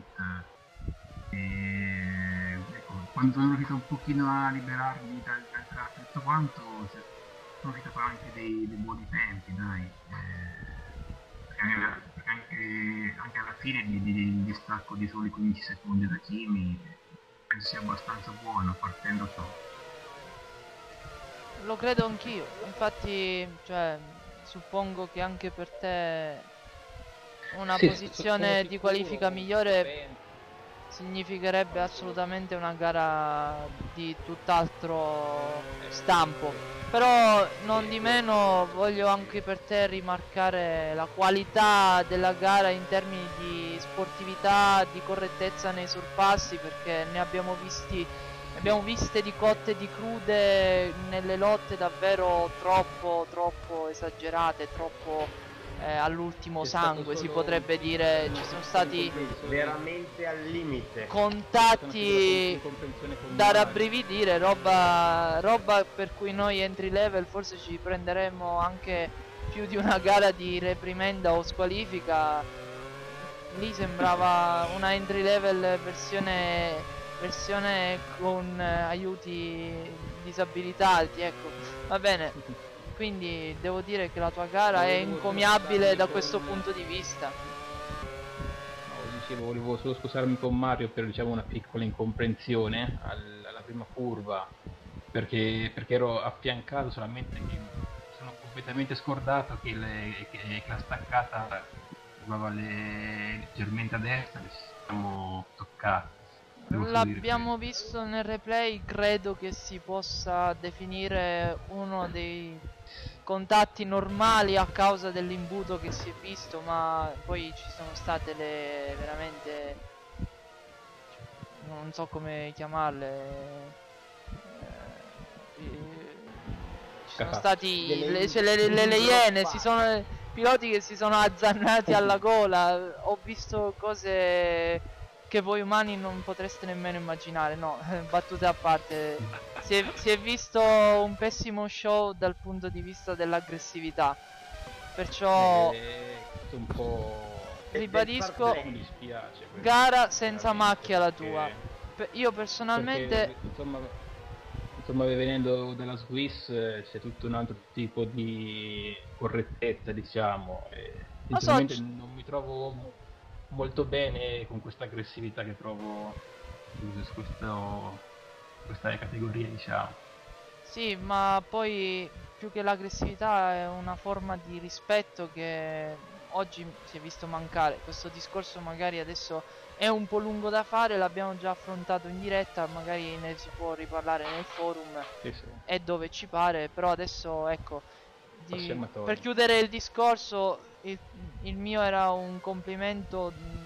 Speaker 10: E, ecco, quando sono riuscito un pochino a liberarmi dal, dal tratto e tutto quanto, cioè, sono riuscito a fare anche dei, dei buoni tempi, dai. Eh, perché anche, perché anche, anche alla fine di, di, di distacco di soli quindici secondi da Kimi penso sia abbastanza buono partendo solo.
Speaker 1: Lo credo anch'io, infatti, cioè, suppongo che anche per te una
Speaker 10: Sì,
Speaker 1: posizione
Speaker 10: sono
Speaker 1: di
Speaker 10: sicuro,
Speaker 1: qualifica migliore
Speaker 10: penso.
Speaker 1: significherebbe assolutamente una gara di tutt'altro stampo. Però non di meno voglio anche per te rimarcare la qualità della gara in termini di sportività, di correttezza nei sorpassi, perché ne abbiamo visti, ne abbiamo viste di cotte e di crude nelle lotte davvero troppo troppo esagerate, troppo eh, all'ultimo
Speaker 10: C'è stato
Speaker 1: sangue si
Speaker 10: solo
Speaker 1: potrebbe
Speaker 10: un-
Speaker 1: dire. Ci sono stati
Speaker 2: veramente al limite.
Speaker 1: contatti
Speaker 10: Incomprensione con
Speaker 1: da
Speaker 10: Mario.
Speaker 1: rabbrividire, roba, roba per cui noi entry level forse ci prenderemmo anche più di una gara di reprimenda o squalifica. Lì sembrava una entry level versione, versione con eh, aiuti disabilitati, ecco. Va bene, quindi devo dire che la tua gara è
Speaker 10: Volevo
Speaker 1: encomiabile
Speaker 10: scusarmi
Speaker 1: da
Speaker 10: con-
Speaker 1: questo punto di vista.
Speaker 10: No, dicevo, volevo solo scusarmi con Mario per diciamo una piccola incomprensione al- alla prima curva, perché, perché ero affiancato solamente che mi sono completamente scordato che, le- che- che la staccata arrivava le- leggermente a destra e ci siamo toccati. Devo solo dire
Speaker 1: L'abbiamo visto nel replay, credo che si possa definire uno dei contatti normali a causa dell'imbuto che si è visto, ma poi ci sono state le veramente, non so come chiamarle, eh, ci sono
Speaker 10: Catastrofi.
Speaker 1: stati
Speaker 2: Delle
Speaker 1: le,
Speaker 2: in-
Speaker 1: cioè, le, le- le- le
Speaker 2: delle
Speaker 1: iene,
Speaker 2: ingroppate.
Speaker 1: si sono piloti che si sono azzannati alla gola. Ho visto cose che voi umani non potreste nemmeno immaginare. No, battute a parte, si è, si è visto un pessimo show dal punto di vista dell'aggressività, perciò
Speaker 10: Eh, questo un po'
Speaker 1: ribadisco,
Speaker 2: del fair
Speaker 10: mi
Speaker 2: play.
Speaker 10: dispiace. questo,
Speaker 1: gara senza
Speaker 10: veramente,
Speaker 1: macchia la
Speaker 10: perché-
Speaker 1: tua. Pe- io personalmente
Speaker 10: perché, insomma, insomma venendo dalla Swiss eh, c'è tutto un altro tipo di correttezza, diciamo, e
Speaker 1: Lo so,
Speaker 10: sinceramente
Speaker 1: c-
Speaker 10: non mi trovo molto bene con questa aggressività che trovo su su questo, questa categoria, diciamo.
Speaker 1: sì, ma poi più che l'aggressività è una forma di rispetto che oggi si è visto mancare. Questo discorso magari adesso è un po' lungo da fare, l'abbiamo già affrontato in diretta, magari ne si può riparlare nel forum
Speaker 10: Sì, sì.
Speaker 1: e dove ci pare, però adesso ecco, di-
Speaker 10: Passiamo a
Speaker 1: per
Speaker 10: Tony.
Speaker 1: chiudere il discorso, il, il mio era un complimento mh,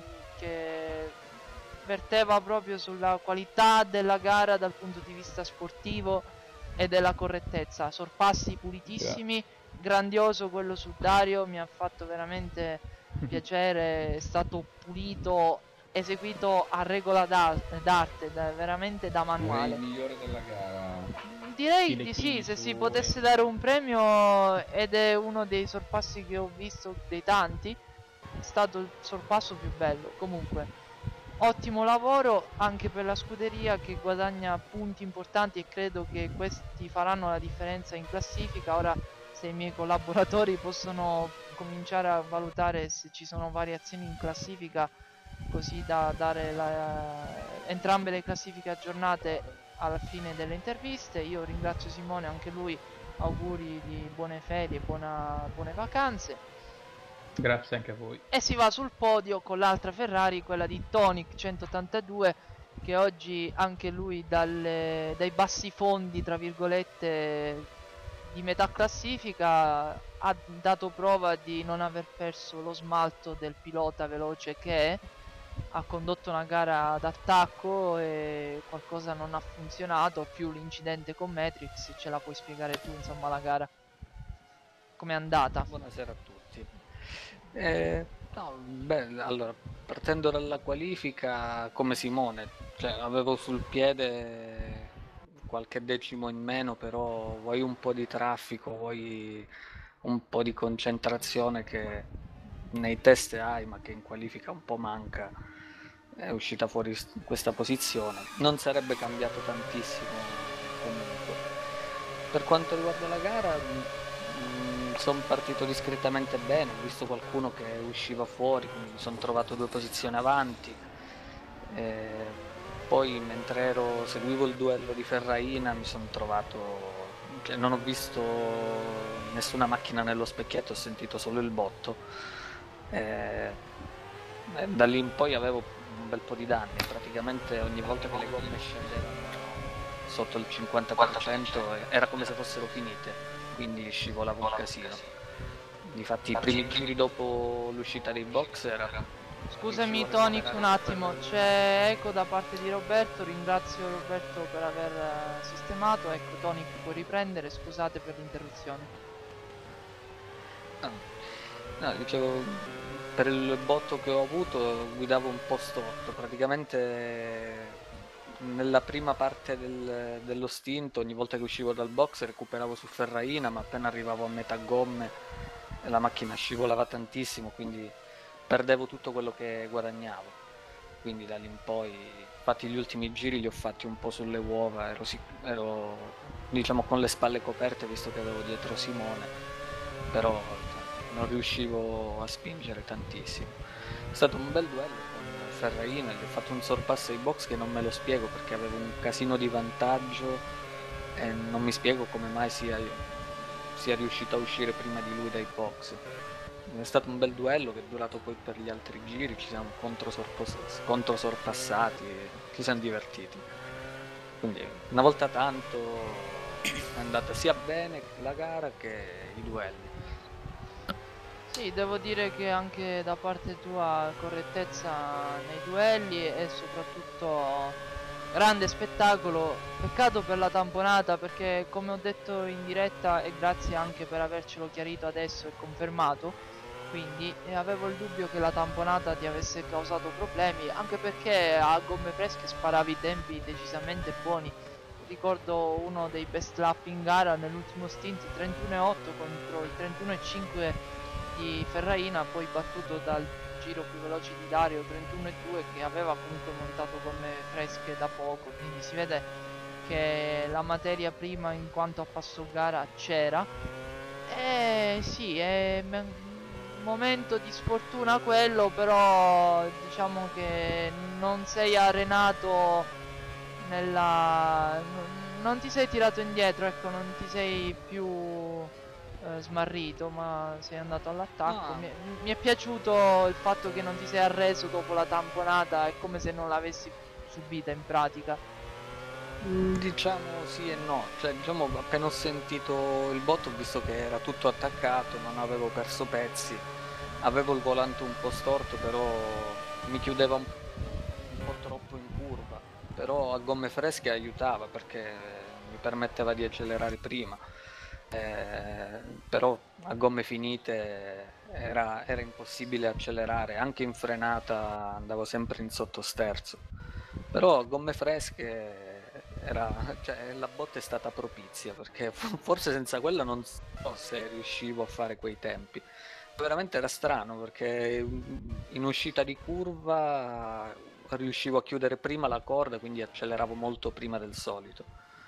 Speaker 1: che verteva proprio sulla qualità della gara dal punto di vista sportivo e della correttezza. Sorpassi pulitissimi, grandioso quello su Dario, mi ha fatto veramente piacere, è stato pulito, eseguito a regola d'ar- d'arte, da- veramente da
Speaker 3: Direi
Speaker 1: manuale.
Speaker 3: il migliore della gara.
Speaker 1: Direi
Speaker 10: Stile
Speaker 1: di sì,
Speaker 10: King
Speaker 1: se si
Speaker 10: su-
Speaker 1: potesse dare un premio, ed è uno dei sorpassi che ho visto dei tanti, è stato il sorpasso più bello. Comunque, ottimo lavoro anche per la scuderia che guadagna punti importanti e credo che questi faranno la differenza in classifica. Ora, se i miei collaboratori possono cominciare a valutare se ci sono variazioni in classifica, così da dare la- entrambe le classifiche aggiornate alla fine delle interviste. Io ringrazio Simone, anche lui auguri di buone ferie, buona, buone vacanze.
Speaker 10: Grazie anche a voi.
Speaker 1: E si va sul podio con l'altra Ferrari, quella di Tonic centottantadue, che oggi anche lui dalle- dai bassi fondi, tra virgolette, di metà classifica ha dato prova di non aver perso lo smalto del pilota veloce che è. Ha condotto una gara d'attacco e qualcosa non ha funzionato, più l'incidente con Matrix. Ce la puoi spiegare tu, insomma, la gara com'è andata?
Speaker 5: Buonasera a tutti. Eh, no, beh, allora, partendo dalla qualifica, come Simone, cioè, avevo sul piede qualche decimo in meno, però vuoi un po' di traffico, vuoi un po' di concentrazione che nei test hai, ma che in qualifica un po' manca. È uscita fuori s- questa posizione. Non sarebbe cambiato tantissimo comunque. Per quanto riguarda la gara, sono partito discretamente bene, ho visto qualcuno che usciva fuori, quindi mi sono trovato due posizioni avanti. E poi mentre ero, seguivo il duello di Ferraina mi sono trovato, cioè non ho visto
Speaker 11: nessuna macchina nello specchietto, ho sentito solo il botto. E, e da lì in poi avevo un bel po' di danni, praticamente ogni volta che le gomme scendevano sotto il cinquanta per cento era come se fossero finite, quindi scivolavo un casino. Difatti i primi giri dopo l'uscita dei box era...
Speaker 1: Scusami Tonic un attimo, c'è eco da parte di Roberto, ringrazio Roberto per aver eh, sistemato. Ecco Tonic può riprendere, scusate per l'interruzione.
Speaker 11: Ah. No, dicevo, per il botto che ho avuto guidavo un po' storto, praticamente nella prima parte del, dello stint ogni volta che uscivo dal box recuperavo su Ferraina, ma appena arrivavo a metà gomme la macchina scivolava tantissimo, quindi perdevo tutto quello che guadagnavo. Quindi da lì in poi, infatti gli ultimi giri li ho fatti un po' sulle uova, ero, ero diciamo con le spalle coperte visto che avevo dietro Simone, però non riuscivo a spingere tantissimo. È stato un bel duello con Ferraina, gli ho fatto un sorpasso ai box che non me lo spiego perché avevo un casino di vantaggio e non mi spiego come mai sia, sia riuscito a uscire prima di lui dai box. È stato un bel duello che è durato poi per gli altri giri, ci siamo controsorpassati e ci siamo divertiti. Quindi una volta tanto è andata sia bene la gara che i duelli.
Speaker 1: Sì, devo dire che anche da parte tua correttezza nei duelli e soprattutto grande spettacolo. Peccato per la tamponata perché, come ho detto in diretta, e grazie anche per avercelo chiarito adesso e confermato, quindi eh, avevo il dubbio che la tamponata ti avesse causato problemi, anche perché a gomme fresche sparavi tempi decisamente buoni. Ricordo uno dei best lap in gara nell'ultimo stint, trentuno e otto contro il trentuno e cinque di Ferraina, poi battuto dal giro più veloce di Dario, trentuno e due, che aveva comunque montato gomme fresche da poco, quindi si vede che la materia prima in quanto a passo gara c'era. E sì, è un momento di sfortuna quello, però diciamo che non sei arenato nella... non ti sei tirato indietro, ecco, non ti sei più eh, smarrito, ma sei andato all'attacco.
Speaker 11: No.
Speaker 1: Mi, mi è piaciuto il fatto che non ti sei arreso dopo la tamponata, è come se non l'avessi subita in pratica.
Speaker 11: Diciamo sì e no, cioè diciamo appena ho sentito il botto ho visto che era tutto attaccato, non avevo perso pezzi, avevo il volante un po' storto, però mi chiudeva un, un po' troppo in curva, però a gomme fresche aiutava perché mi permetteva di accelerare prima, eh, però a gomme finite era, era impossibile accelerare, anche in frenata andavo sempre in sottosterzo, però a gomme fresche era, cioè, la botta è stata propizia perché forse senza quella non so se riuscivo a fare quei tempi. Veramente era strano perché in uscita di curva riuscivo a chiudere prima la corda, quindi acceleravo molto prima del solito.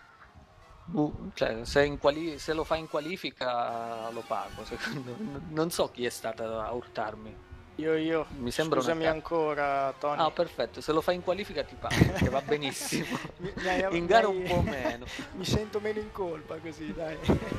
Speaker 11: Uh, cioè, se, in quali- se lo fa in qualifica lo pago, secondo... non so chi è stato a urtarmi.
Speaker 5: Io, io,
Speaker 11: Mi sembra una
Speaker 5: scusami
Speaker 11: ca-
Speaker 5: ancora, Tony.
Speaker 11: Ah, perfetto, se lo fai in qualifica ti pago, perché va benissimo.
Speaker 5: Mi- mi hai-
Speaker 11: In gara
Speaker 5: mi
Speaker 11: un
Speaker 5: hai-
Speaker 11: po' meno.
Speaker 5: Mi sento meno in colpa così, dai.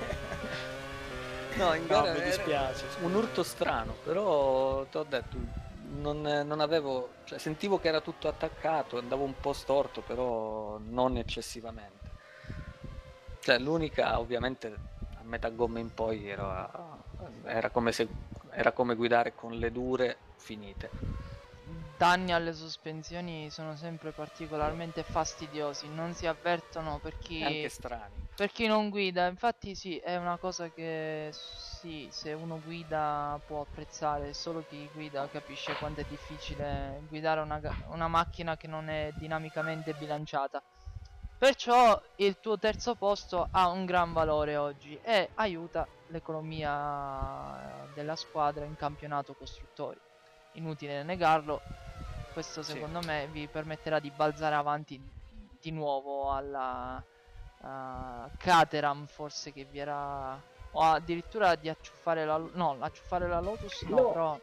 Speaker 11: No, in
Speaker 5: No,
Speaker 11: gara
Speaker 5: mi
Speaker 11: era
Speaker 5: dispiace, scusa.
Speaker 11: un urto strano, però ti ho detto, non, non avevo, cioè, sentivo che era tutto attaccato, andavo un po' storto, però non eccessivamente. Cioè, l'unica, ovviamente, a metà gomme in poi era, era come se era come guidare con le dure finite.
Speaker 1: Danni alle sospensioni sono sempre particolarmente fastidiosi, non si avvertono per chi,
Speaker 11: E anche strani.
Speaker 1: per chi non guida. Infatti sì, è una cosa che sì, se uno guida può apprezzare, solo chi guida capisce quanto è difficile guidare una, ga- una macchina che non è dinamicamente bilanciata. Perciò il tuo terzo posto ha un gran valore oggi e aiuta l'economia della squadra in campionato costruttori. Inutile negarlo, questo
Speaker 11: Sì.
Speaker 1: secondo me vi permetterà di balzare avanti di nuovo alla uh, Caterham, forse, che vi era, o addirittura di acciuffare la no, acciuffare la Lotus no,
Speaker 2: No.
Speaker 1: però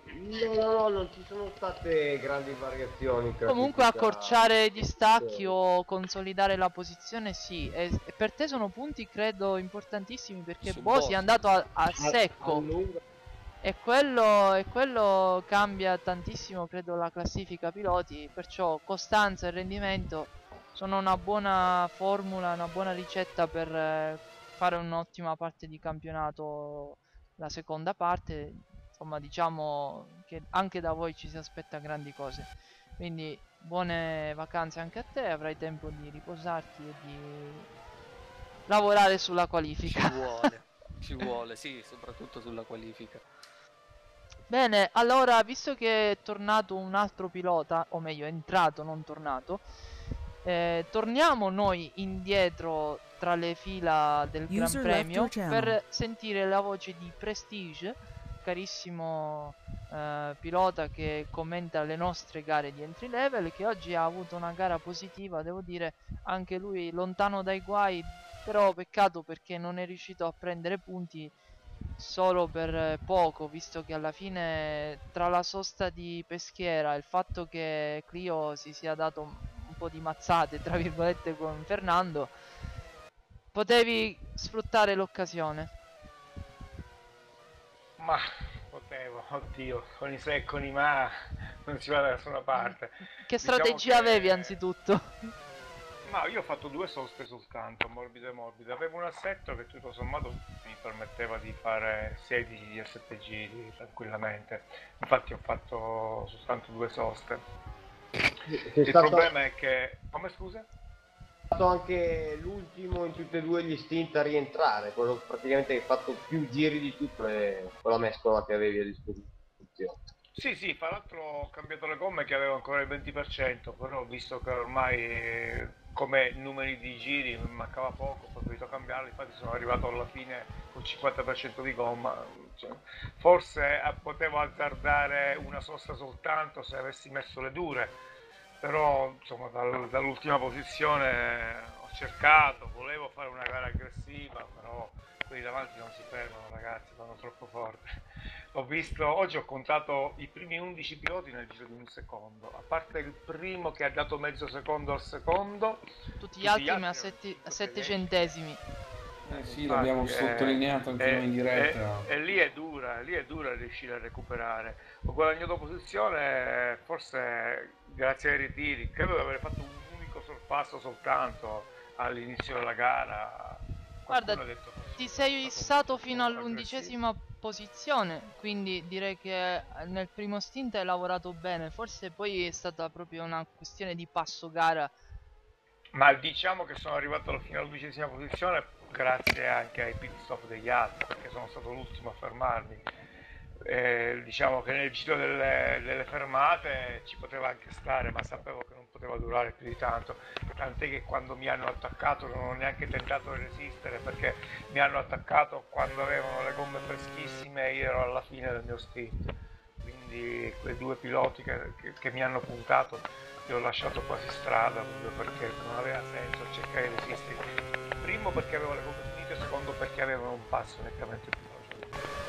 Speaker 2: No, no, no, non ci sono state grandi variazioni.
Speaker 1: Comunque
Speaker 2: classifica-
Speaker 1: accorciare gli stacchi o consolidare la posizione sì, e, e per te sono punti credo importantissimi perché
Speaker 11: Su
Speaker 1: Bosi è
Speaker 11: Bosi.
Speaker 1: andato a, a
Speaker 2: a-
Speaker 1: secco
Speaker 2: a lungo-
Speaker 1: e quello, e quello cambia tantissimo credo la classifica piloti, perciò costanza e rendimento sono una buona formula, una buona ricetta per eh, fare un'ottima parte di campionato, la seconda parte. Insomma, diciamo che anche da voi ci si aspetta grandi cose. Quindi buone vacanze anche a te, avrai tempo di riposarti e di lavorare sulla
Speaker 11: Ci
Speaker 1: qualifica.
Speaker 11: vuole, ci vuole, sì, soprattutto sulla qualifica.
Speaker 1: Bene, allora, visto che è tornato un altro pilota, o meglio, è entrato, non tornato, eh, torniamo noi indietro tra le fila del Gran
Speaker 4: User left
Speaker 1: Premio
Speaker 4: your channel.
Speaker 1: per sentire la voce di Prestige, carissimo eh, pilota che commenta le nostre gare di entry level, che oggi ha avuto una gara positiva, devo dire, anche lui lontano dai guai, però peccato perché non è riuscito a prendere punti solo per eh, poco, visto che alla fine tra la sosta di Peschiera e il fatto che Clio si sia dato un un po' di mazzate, tra virgolette, con Fernando, potevi sfruttare l'occasione.
Speaker 12: Ma potevo, oddio, con i se e con i ma non si va da nessuna parte.
Speaker 1: Che
Speaker 12: Diciamo
Speaker 1: strategia
Speaker 12: che-
Speaker 1: avevi anzitutto?
Speaker 12: Ma io ho fatto due soste soltanto, morbide e morbide. Avevo un assetto che tutto sommato mi permetteva di fare sedici diciassette giri tranquillamente. Infatti ho fatto soltanto due soste.
Speaker 2: Sei
Speaker 12: Il
Speaker 2: stato,
Speaker 12: problema è che... Come scusa?
Speaker 2: stato anche l'ultimo in tutti e due gli stint a rientrare, quello praticamente che hai fatto più giri di tutto e quella mescola che avevi a disposizione.
Speaker 12: Sì, sì, fra l'altro ho cambiato le gomme che avevo ancora il venti per cento, però visto che ormai eh, come numeri di giri mi mancava poco, ho preferito cambiarli, infatti sono arrivato alla fine con cinquanta per cento di gomma. Cioè, forse eh, potevo azzardare una sosta soltanto se avessi messo le dure, però insomma dal- dall'ultima posizione ho cercato, volevo fare una gara aggressiva, però quelli davanti non si fermano ragazzi, vanno troppo forte. Ho visto, oggi ho contato i primi undici piloti nel giro di un secondo, a parte il primo che ha dato mezzo secondo al secondo,
Speaker 1: Tutti gli altri ma a
Speaker 12: hanno
Speaker 1: sette
Speaker 12: vinto
Speaker 1: a sette
Speaker 12: tedeschi.
Speaker 1: centesimi.
Speaker 3: Eh sì, l'abbiamo
Speaker 12: Infatti, eh,
Speaker 3: sottolineato anche
Speaker 12: eh,
Speaker 3: noi in diretta.
Speaker 12: E, e lì è dura, lì è dura riuscire a recuperare. Ho guadagnato posizione forse grazie ai ritiri, credo di aver fatto un unico sorpasso soltanto all'inizio della gara.
Speaker 1: Guarda,
Speaker 12: Qualcuno ha detto forse
Speaker 1: ti
Speaker 12: sono
Speaker 1: sei
Speaker 12: stato
Speaker 1: issato
Speaker 12: un po'
Speaker 1: fino
Speaker 12: aggressivo.
Speaker 1: all'undicesima posizione, quindi direi che eh, nel primo stint hai lavorato bene, forse poi è stata proprio una questione di passo gara.
Speaker 12: Ma diciamo che sono arrivato alla fine all'undicesima posizione grazie anche ai pit stop degli altri, perché sono stato l'ultimo a fermarmi. Eh, diciamo che nel giro delle, delle fermate ci poteva anche stare, ma sapevo che non poteva durare più di tanto, tant'è che quando mi hanno attaccato non ho neanche tentato di resistere, perché mi hanno attaccato quando avevano le gomme freschissime e io ero alla fine del mio stint, quindi quei due piloti che, che, che mi hanno puntato li ho lasciato quasi strada, proprio perché non aveva senso cercare di resistere, primo perché avevo le gomme finite, secondo perché avevano un passo nettamente più veloce.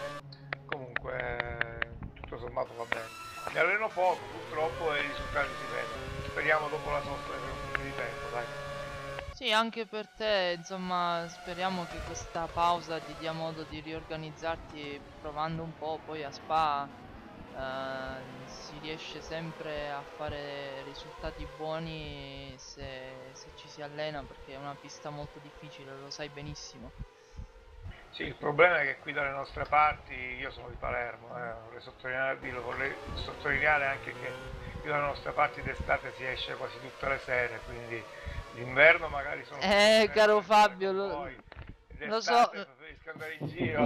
Speaker 12: Comunque tutto sommato va bene, mi alleno poco purtroppo e i risultati si vedono, speriamo dopo la sosta di avere un po' di tempo, dai.
Speaker 1: Sì, anche per te, insomma, speriamo che questa pausa ti dia modo di riorganizzarti provando un po', poi a Spa eh, si riesce sempre a fare risultati buoni se, se ci si allena, perché è una pista molto difficile, lo sai benissimo.
Speaker 12: Sì, il problema è che qui dalle nostre parti, io sono di Palermo, eh, vorrei sottolineare, lo vorrei sottolineare anche che qui dalle nostre parti d'estate si esce quasi tutte le sere, quindi d'inverno magari sono...
Speaker 1: Eh,
Speaker 12: tutti
Speaker 1: caro
Speaker 12: sempre
Speaker 1: Fabio,
Speaker 12: con
Speaker 1: lo,
Speaker 12: voi,
Speaker 1: lo so,
Speaker 12: d'estate preferisco andare in giro.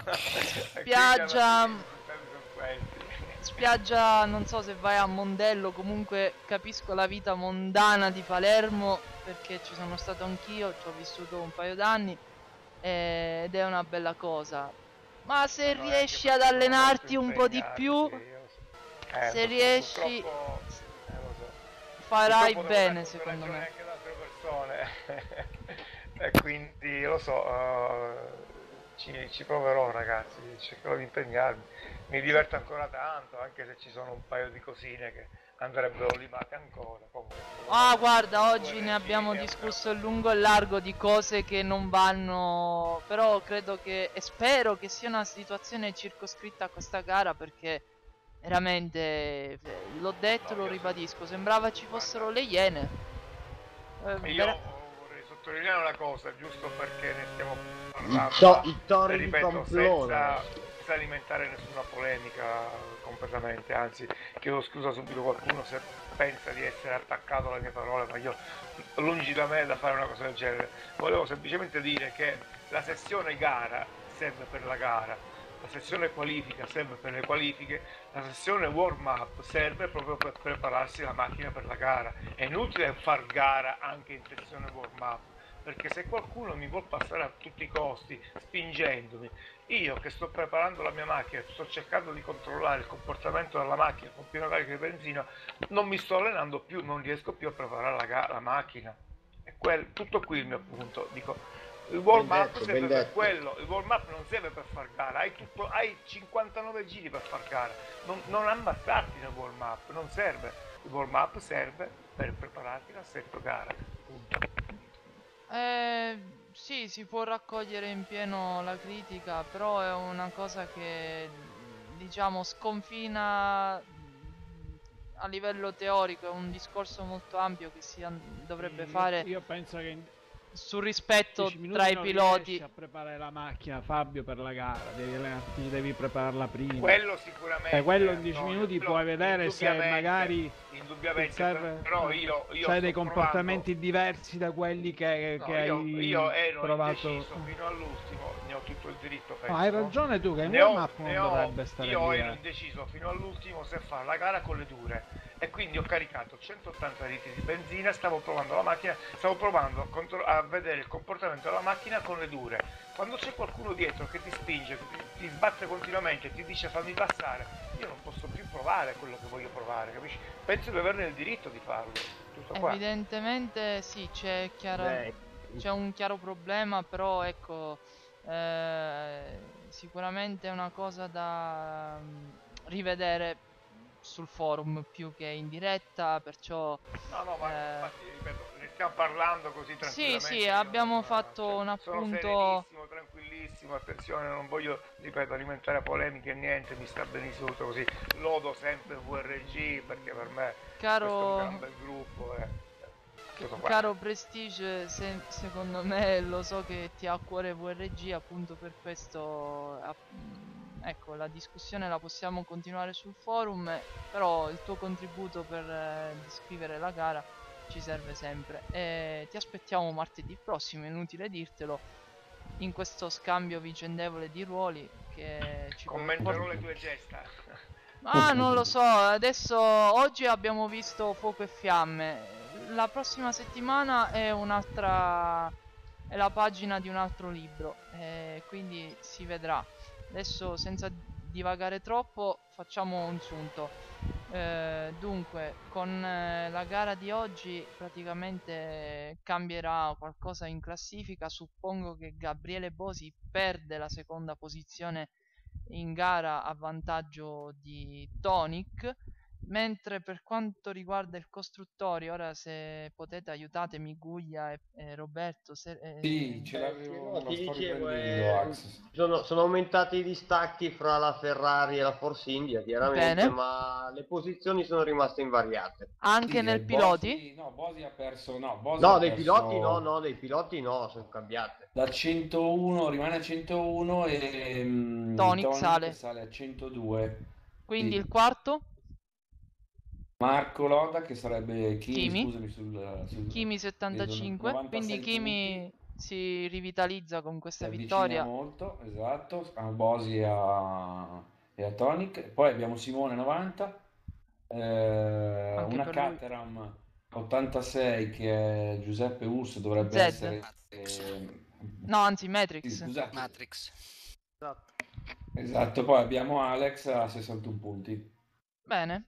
Speaker 1: spiaggia,
Speaker 12: E quindi alla fine i risultati sono questi.
Speaker 1: spiaggia, non so se vai a Mondello, comunque capisco la vita mondana di Palermo, perché ci sono stato anch'io, ci ho vissuto un paio d'anni. Ed è una bella cosa, ma se
Speaker 12: No,
Speaker 1: riesci
Speaker 12: anche
Speaker 1: ad
Speaker 12: perché sono
Speaker 1: allenarti
Speaker 12: molto
Speaker 1: un po' di
Speaker 12: impegnati,
Speaker 1: più,
Speaker 12: sì, io lo so. Eh,
Speaker 1: se
Speaker 12: lo so,
Speaker 1: riesci
Speaker 12: purtroppo, eh, lo so.
Speaker 1: farai
Speaker 12: Purtroppo devo
Speaker 1: bene,
Speaker 12: dare
Speaker 1: secondo
Speaker 12: ragione
Speaker 1: me.
Speaker 12: anche ad altre persone e quindi lo so, uh, ci, ci proverò ragazzi, cercherò di impegnarmi. mi diverte ancora tanto, anche se ci sono un paio di cosine che andrebbero limate ancora. Comunque,
Speaker 1: Ah, guarda, oggi
Speaker 12: due
Speaker 1: ne abbiamo
Speaker 12: regine,
Speaker 1: discusso in lungo e largo di cose che non vanno, però credo che e spero che sia una situazione circoscritta a questa gara, perché veramente eh, l'ho detto,
Speaker 12: No,
Speaker 1: lo
Speaker 12: io
Speaker 1: ribadisco, sembrava ci fossero le Iene. Eh,
Speaker 12: io
Speaker 1: vera-
Speaker 12: vorrei sottolineare una cosa, giusto perché ne stiamo
Speaker 2: I,
Speaker 12: parlando,
Speaker 2: to-
Speaker 12: ma,
Speaker 2: i tori di
Speaker 12: ripeto,
Speaker 2: Pamplona.
Speaker 12: senza, senza alimentare nessuna polemica completamente, anzi chiedo scusa subito a qualcuno se pensa di essere attaccato alle mie parole, ma io lungi da me da fare una cosa del genere. Volevo semplicemente dire che la sessione gara serve per la gara, la sessione qualifica serve per le qualifiche, la sessione warm up serve proprio per prepararsi la macchina per la gara. È inutile far gara anche in sessione warm up, perché se qualcuno mi vuol passare a tutti i costi spingendomi, io che sto preparando la mia macchina, sto cercando di controllare il comportamento della macchina con pieno carico di benzina, non mi sto allenando più, non riesco più a preparare la, ga- la macchina. È quel, tutto qui il mio punto. Dico, il warm
Speaker 2: Ben
Speaker 12: up
Speaker 2: detto,
Speaker 12: serve
Speaker 2: ben
Speaker 12: per
Speaker 2: detto.
Speaker 12: quello, il warm up non serve per far gara, hai, tutto, hai cinquantanove giri per far gara, non, non ammazzarti nel warm up, non serve. Il warm up serve per prepararti l'assetto gara. Punto.
Speaker 1: Eh, sì, si può raccogliere in pieno la critica, però è una cosa che, diciamo, sconfina mm, a livello teorico, è un discorso molto ampio che si an- dovrebbe
Speaker 6: Sì, io,
Speaker 1: fare
Speaker 6: io penso che in
Speaker 1: sul rispetto
Speaker 6: dieci minuti
Speaker 1: tra i
Speaker 6: non
Speaker 1: piloti.
Speaker 6: riesci a preparare la macchina, Fabio, per la gara, devi allenarti, devi prepararla prima.
Speaker 12: Quello sicuramente,
Speaker 6: Eh, quello in dieci
Speaker 12: Antonio,
Speaker 6: minuti
Speaker 12: quello
Speaker 6: puoi vedere se
Speaker 12: indubbiamente,
Speaker 6: magari
Speaker 12: indubbiamente,
Speaker 6: ti serve,
Speaker 12: però
Speaker 6: eh,
Speaker 12: io, io
Speaker 6: c'hai
Speaker 12: sto
Speaker 6: dei
Speaker 12: provando.
Speaker 6: comportamenti diversi da quelli che,
Speaker 12: No,
Speaker 6: che
Speaker 12: io,
Speaker 6: hai
Speaker 12: io ero
Speaker 6: provato.
Speaker 12: indeciso fino all'ultimo, ne ho tutto il diritto, penso.
Speaker 6: No, hai
Speaker 12: no?
Speaker 6: ragione tu che in
Speaker 12: Ne ho-
Speaker 6: warm up non
Speaker 12: ne ho-
Speaker 6: dovrebbe stare
Speaker 12: io
Speaker 6: lì.
Speaker 12: ero
Speaker 6: eh.
Speaker 12: indeciso fino all'ultimo se fare la gara con le dure e quindi ho caricato centottanta litri di benzina, stavo provando la macchina, stavo provando a, contro- a vedere il comportamento della macchina con le dure. Quando c'è qualcuno dietro che ti spinge, che ti, ti sbatte continuamente e ti dice fammi passare, io non posso più provare quello che voglio provare, capisci? Penso di averne il diritto di farlo. Tutto qua.
Speaker 1: Evidentemente sì, c'è chiara-
Speaker 2: Beh,
Speaker 1: c'è un chiaro problema, però ecco, eh, sicuramente è una cosa da mm, rivedere sul forum più che in diretta, perciò
Speaker 12: No, no, ma
Speaker 1: eh,
Speaker 12: infatti, ripeto, ne stiamo parlando così
Speaker 1: sì,
Speaker 12: tranquillamente.
Speaker 1: sì,
Speaker 12: io
Speaker 1: abbiamo
Speaker 12: non-
Speaker 1: fatto
Speaker 12: cioè,
Speaker 1: un
Speaker 12: sono
Speaker 1: appunto.
Speaker 12: serenissimo, tranquillissimo, attenzione, non voglio, ripeto, alimentare polemiche e niente, mi sta benissimo tutto così. Lodo sempre V R G perché per me
Speaker 1: Caro-
Speaker 12: questo è un gran bel gruppo. Eh. Tutto qua.
Speaker 1: Caro Prestige, se- secondo me lo so che ti ha a cuore V R G, appunto per questo app- mm, ecco, la discussione la possiamo continuare sul forum, eh, però il tuo contributo per eh, descrivere la gara ci serve sempre. E ti aspettiamo martedì prossimo, inutile dirtelo, in questo scambio vicendevole di ruoli che ci può
Speaker 12: Commenterò
Speaker 1: portare.
Speaker 12: le tue gesta.
Speaker 1: Ah, non lo so, adesso oggi abbiamo visto Fuoco e Fiamme. La prossima settimana è un'altra, è la pagina di un altro libro, eh, quindi si vedrà. Adesso, senza divagare troppo, facciamo un sunto. Eh, dunque, con eh, la gara di oggi praticamente cambierà qualcosa in classifica. Suppongo che Gabriele Bosi perde la seconda posizione in gara a vantaggio di Tonic, mentre per quanto riguarda il costruttori, ora se potete aiutatemi Guglia e, e Roberto, se, eh,
Speaker 3: Sì, ce
Speaker 2: Eh, sì,
Speaker 3: l'avevo,
Speaker 2: no,
Speaker 3: lo
Speaker 2: ti
Speaker 3: sto
Speaker 2: dicevo,
Speaker 3: riprendendo,
Speaker 2: eh,
Speaker 3: Axis.
Speaker 2: sono, sono aumentati i distacchi fra la Ferrari e la Force India, chiaramente,
Speaker 1: Bene.
Speaker 2: ma le posizioni sono rimaste invariate.
Speaker 1: anche
Speaker 3: Sì,
Speaker 1: nel
Speaker 3: eh,
Speaker 1: piloti?
Speaker 3: Bosi, no, Bosi ha perso, no, Bosi
Speaker 2: No,
Speaker 3: ha
Speaker 2: dei
Speaker 3: perso
Speaker 2: piloti no, no, dei piloti no, sono cambiate.
Speaker 3: da centouno, rimane a centouno e mm,
Speaker 1: Tonic
Speaker 3: Tonic
Speaker 1: sale.
Speaker 3: sale a centodue.
Speaker 1: Quindi
Speaker 3: Sì.
Speaker 1: il quarto?
Speaker 3: Marco Loda che sarebbe Kimi,
Speaker 1: Kimi?
Speaker 3: scusami sul, sul
Speaker 1: Kimi
Speaker 3: vedo
Speaker 1: settantacinque, quindi
Speaker 3: novantasei
Speaker 1: Kimi si rivitalizza con
Speaker 3: punti, si
Speaker 1: questa
Speaker 3: avvicina
Speaker 1: vittoria.
Speaker 3: molto, esatto, a Bosi e a, e a Tonic. Poi abbiamo Simone novanta, eh,
Speaker 1: Anche
Speaker 3: una
Speaker 1: per lui.
Speaker 3: Caterham ottantasei che è Giuseppe Urso, dovrebbe
Speaker 1: Z.
Speaker 3: essere eh,
Speaker 1: No, anzi
Speaker 3: sì,
Speaker 1: Matrix.
Speaker 3: scusate,
Speaker 9: Matrix.
Speaker 5: Esatto.
Speaker 3: esatto, poi abbiamo Alex a sessantuno punti.
Speaker 1: Bene.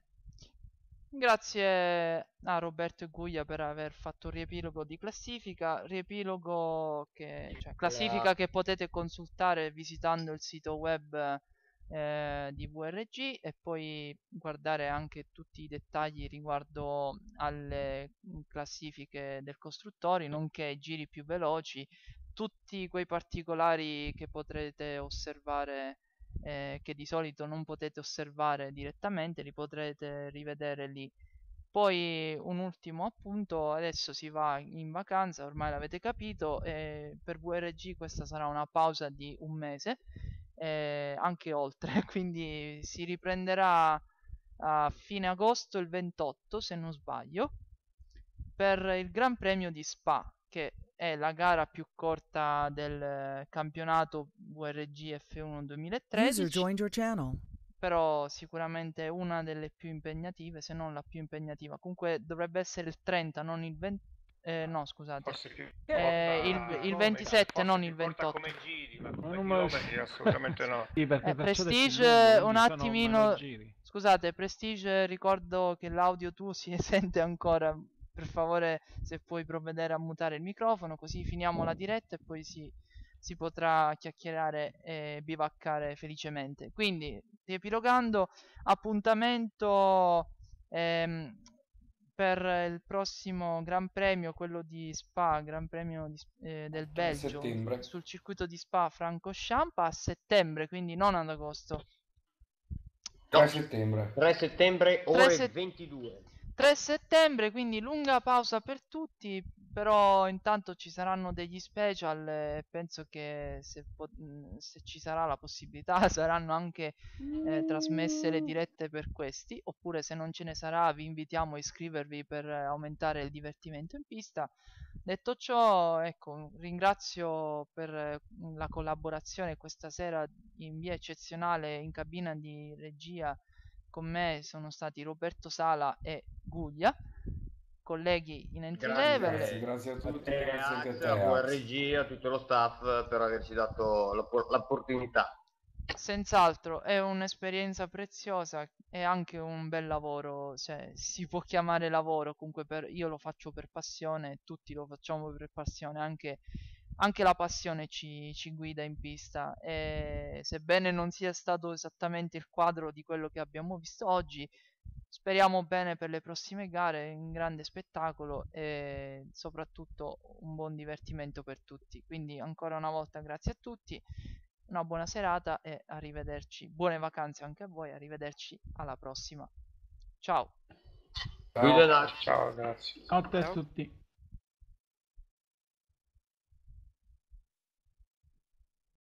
Speaker 1: Grazie a Roberto e Guglia per aver fatto un riepilogo di classifica, riepilogo che, cioè classifica che potete consultare visitando il sito web eh, di V R G e poi guardare anche tutti i dettagli riguardo alle classifiche del costruttori, nonché ai giri più veloci, tutti quei particolari che potrete osservare, eh, che di solito non potete osservare direttamente, li potrete rivedere lì. Poi un ultimo appunto, adesso si va in vacanza, ormai l'avete capito, e per V R G questa sarà una pausa di un mese, eh, anche oltre, quindi si riprenderà a fine agosto, il ventotto se non sbaglio, per il Gran Premio di Spa, che è la gara più corta del campionato V R G F uno
Speaker 4: User
Speaker 1: duemilatredici,
Speaker 4: joined your channel.
Speaker 1: però sicuramente una delle più impegnative, se non la più impegnativa. Comunque dovrebbe essere il trenta, non il venti. Eh, no, scusate.
Speaker 12: Forse più
Speaker 1: Eh, il,
Speaker 12: corta
Speaker 1: il ventisette,
Speaker 12: forse
Speaker 1: non
Speaker 12: più
Speaker 1: il
Speaker 12: corta
Speaker 1: ventotto.
Speaker 12: come giri, ma
Speaker 6: Ma
Speaker 12: come
Speaker 6: non me-
Speaker 12: chilometri assolutamente no.
Speaker 6: Sì, perché
Speaker 1: Eh,
Speaker 6: perciò adesso è
Speaker 1: Prestige,
Speaker 6: lungo,
Speaker 1: un
Speaker 6: quindi sono
Speaker 1: attimino.
Speaker 6: meno giri.
Speaker 1: Scusate, Prestige, ricordo che l'audio tu si sente ancora. Per favore, se puoi provvedere a mutare il microfono, così finiamo la diretta e poi si, si potrà chiacchierare e bivaccare felicemente. Quindi, riepilogando, appuntamento ehm, per il prossimo Gran Premio, quello di Spa, Gran Premio di S- eh, del Belgio,
Speaker 3: settembre.
Speaker 1: sul circuito di Spa-Francorchamps a settembre, quindi non ad agosto.
Speaker 3: tre settembre.
Speaker 2: tre settembre,
Speaker 1: tre
Speaker 2: ore
Speaker 1: set-
Speaker 2: ventidue.
Speaker 1: tre settembre, quindi lunga pausa per tutti, però intanto ci saranno degli special e penso che se, po- mh, se ci sarà la possibilità saranno anche eh, trasmesse le dirette per questi, oppure se non ce ne sarà vi invitiamo a iscrivervi per eh, aumentare il divertimento in pista. Detto ciò, ecco, ringrazio per eh, la collaborazione questa sera in via eccezionale in cabina di regia. Con me sono stati Roberto Sala e Guglia, colleghi in entry
Speaker 2: Grazie,
Speaker 1: level.
Speaker 3: grazie a tutti,
Speaker 2: te,
Speaker 3: grazie anche a
Speaker 2: Ax,
Speaker 3: te,
Speaker 2: a V R
Speaker 3: Ax.
Speaker 2: G, a tutto lo staff per averci dato l'oppor- l'opportunità.
Speaker 1: Senz'altro è un'esperienza preziosa e anche un bel lavoro, cioè si può chiamare lavoro, comunque per, io lo faccio per passione, tutti lo facciamo per passione, anche, anche la passione ci, ci guida in pista e sebbene non sia stato esattamente il quadro di quello che abbiamo visto oggi, speriamo bene per le prossime gare, un grande spettacolo e soprattutto un buon divertimento per tutti. Quindi ancora una volta grazie a tutti, una buona serata e arrivederci. Buone vacanze anche a voi, arrivederci alla prossima. Ciao.
Speaker 3: Ciao.
Speaker 12: Ciao, grazie.
Speaker 6: Ciao a te tutti.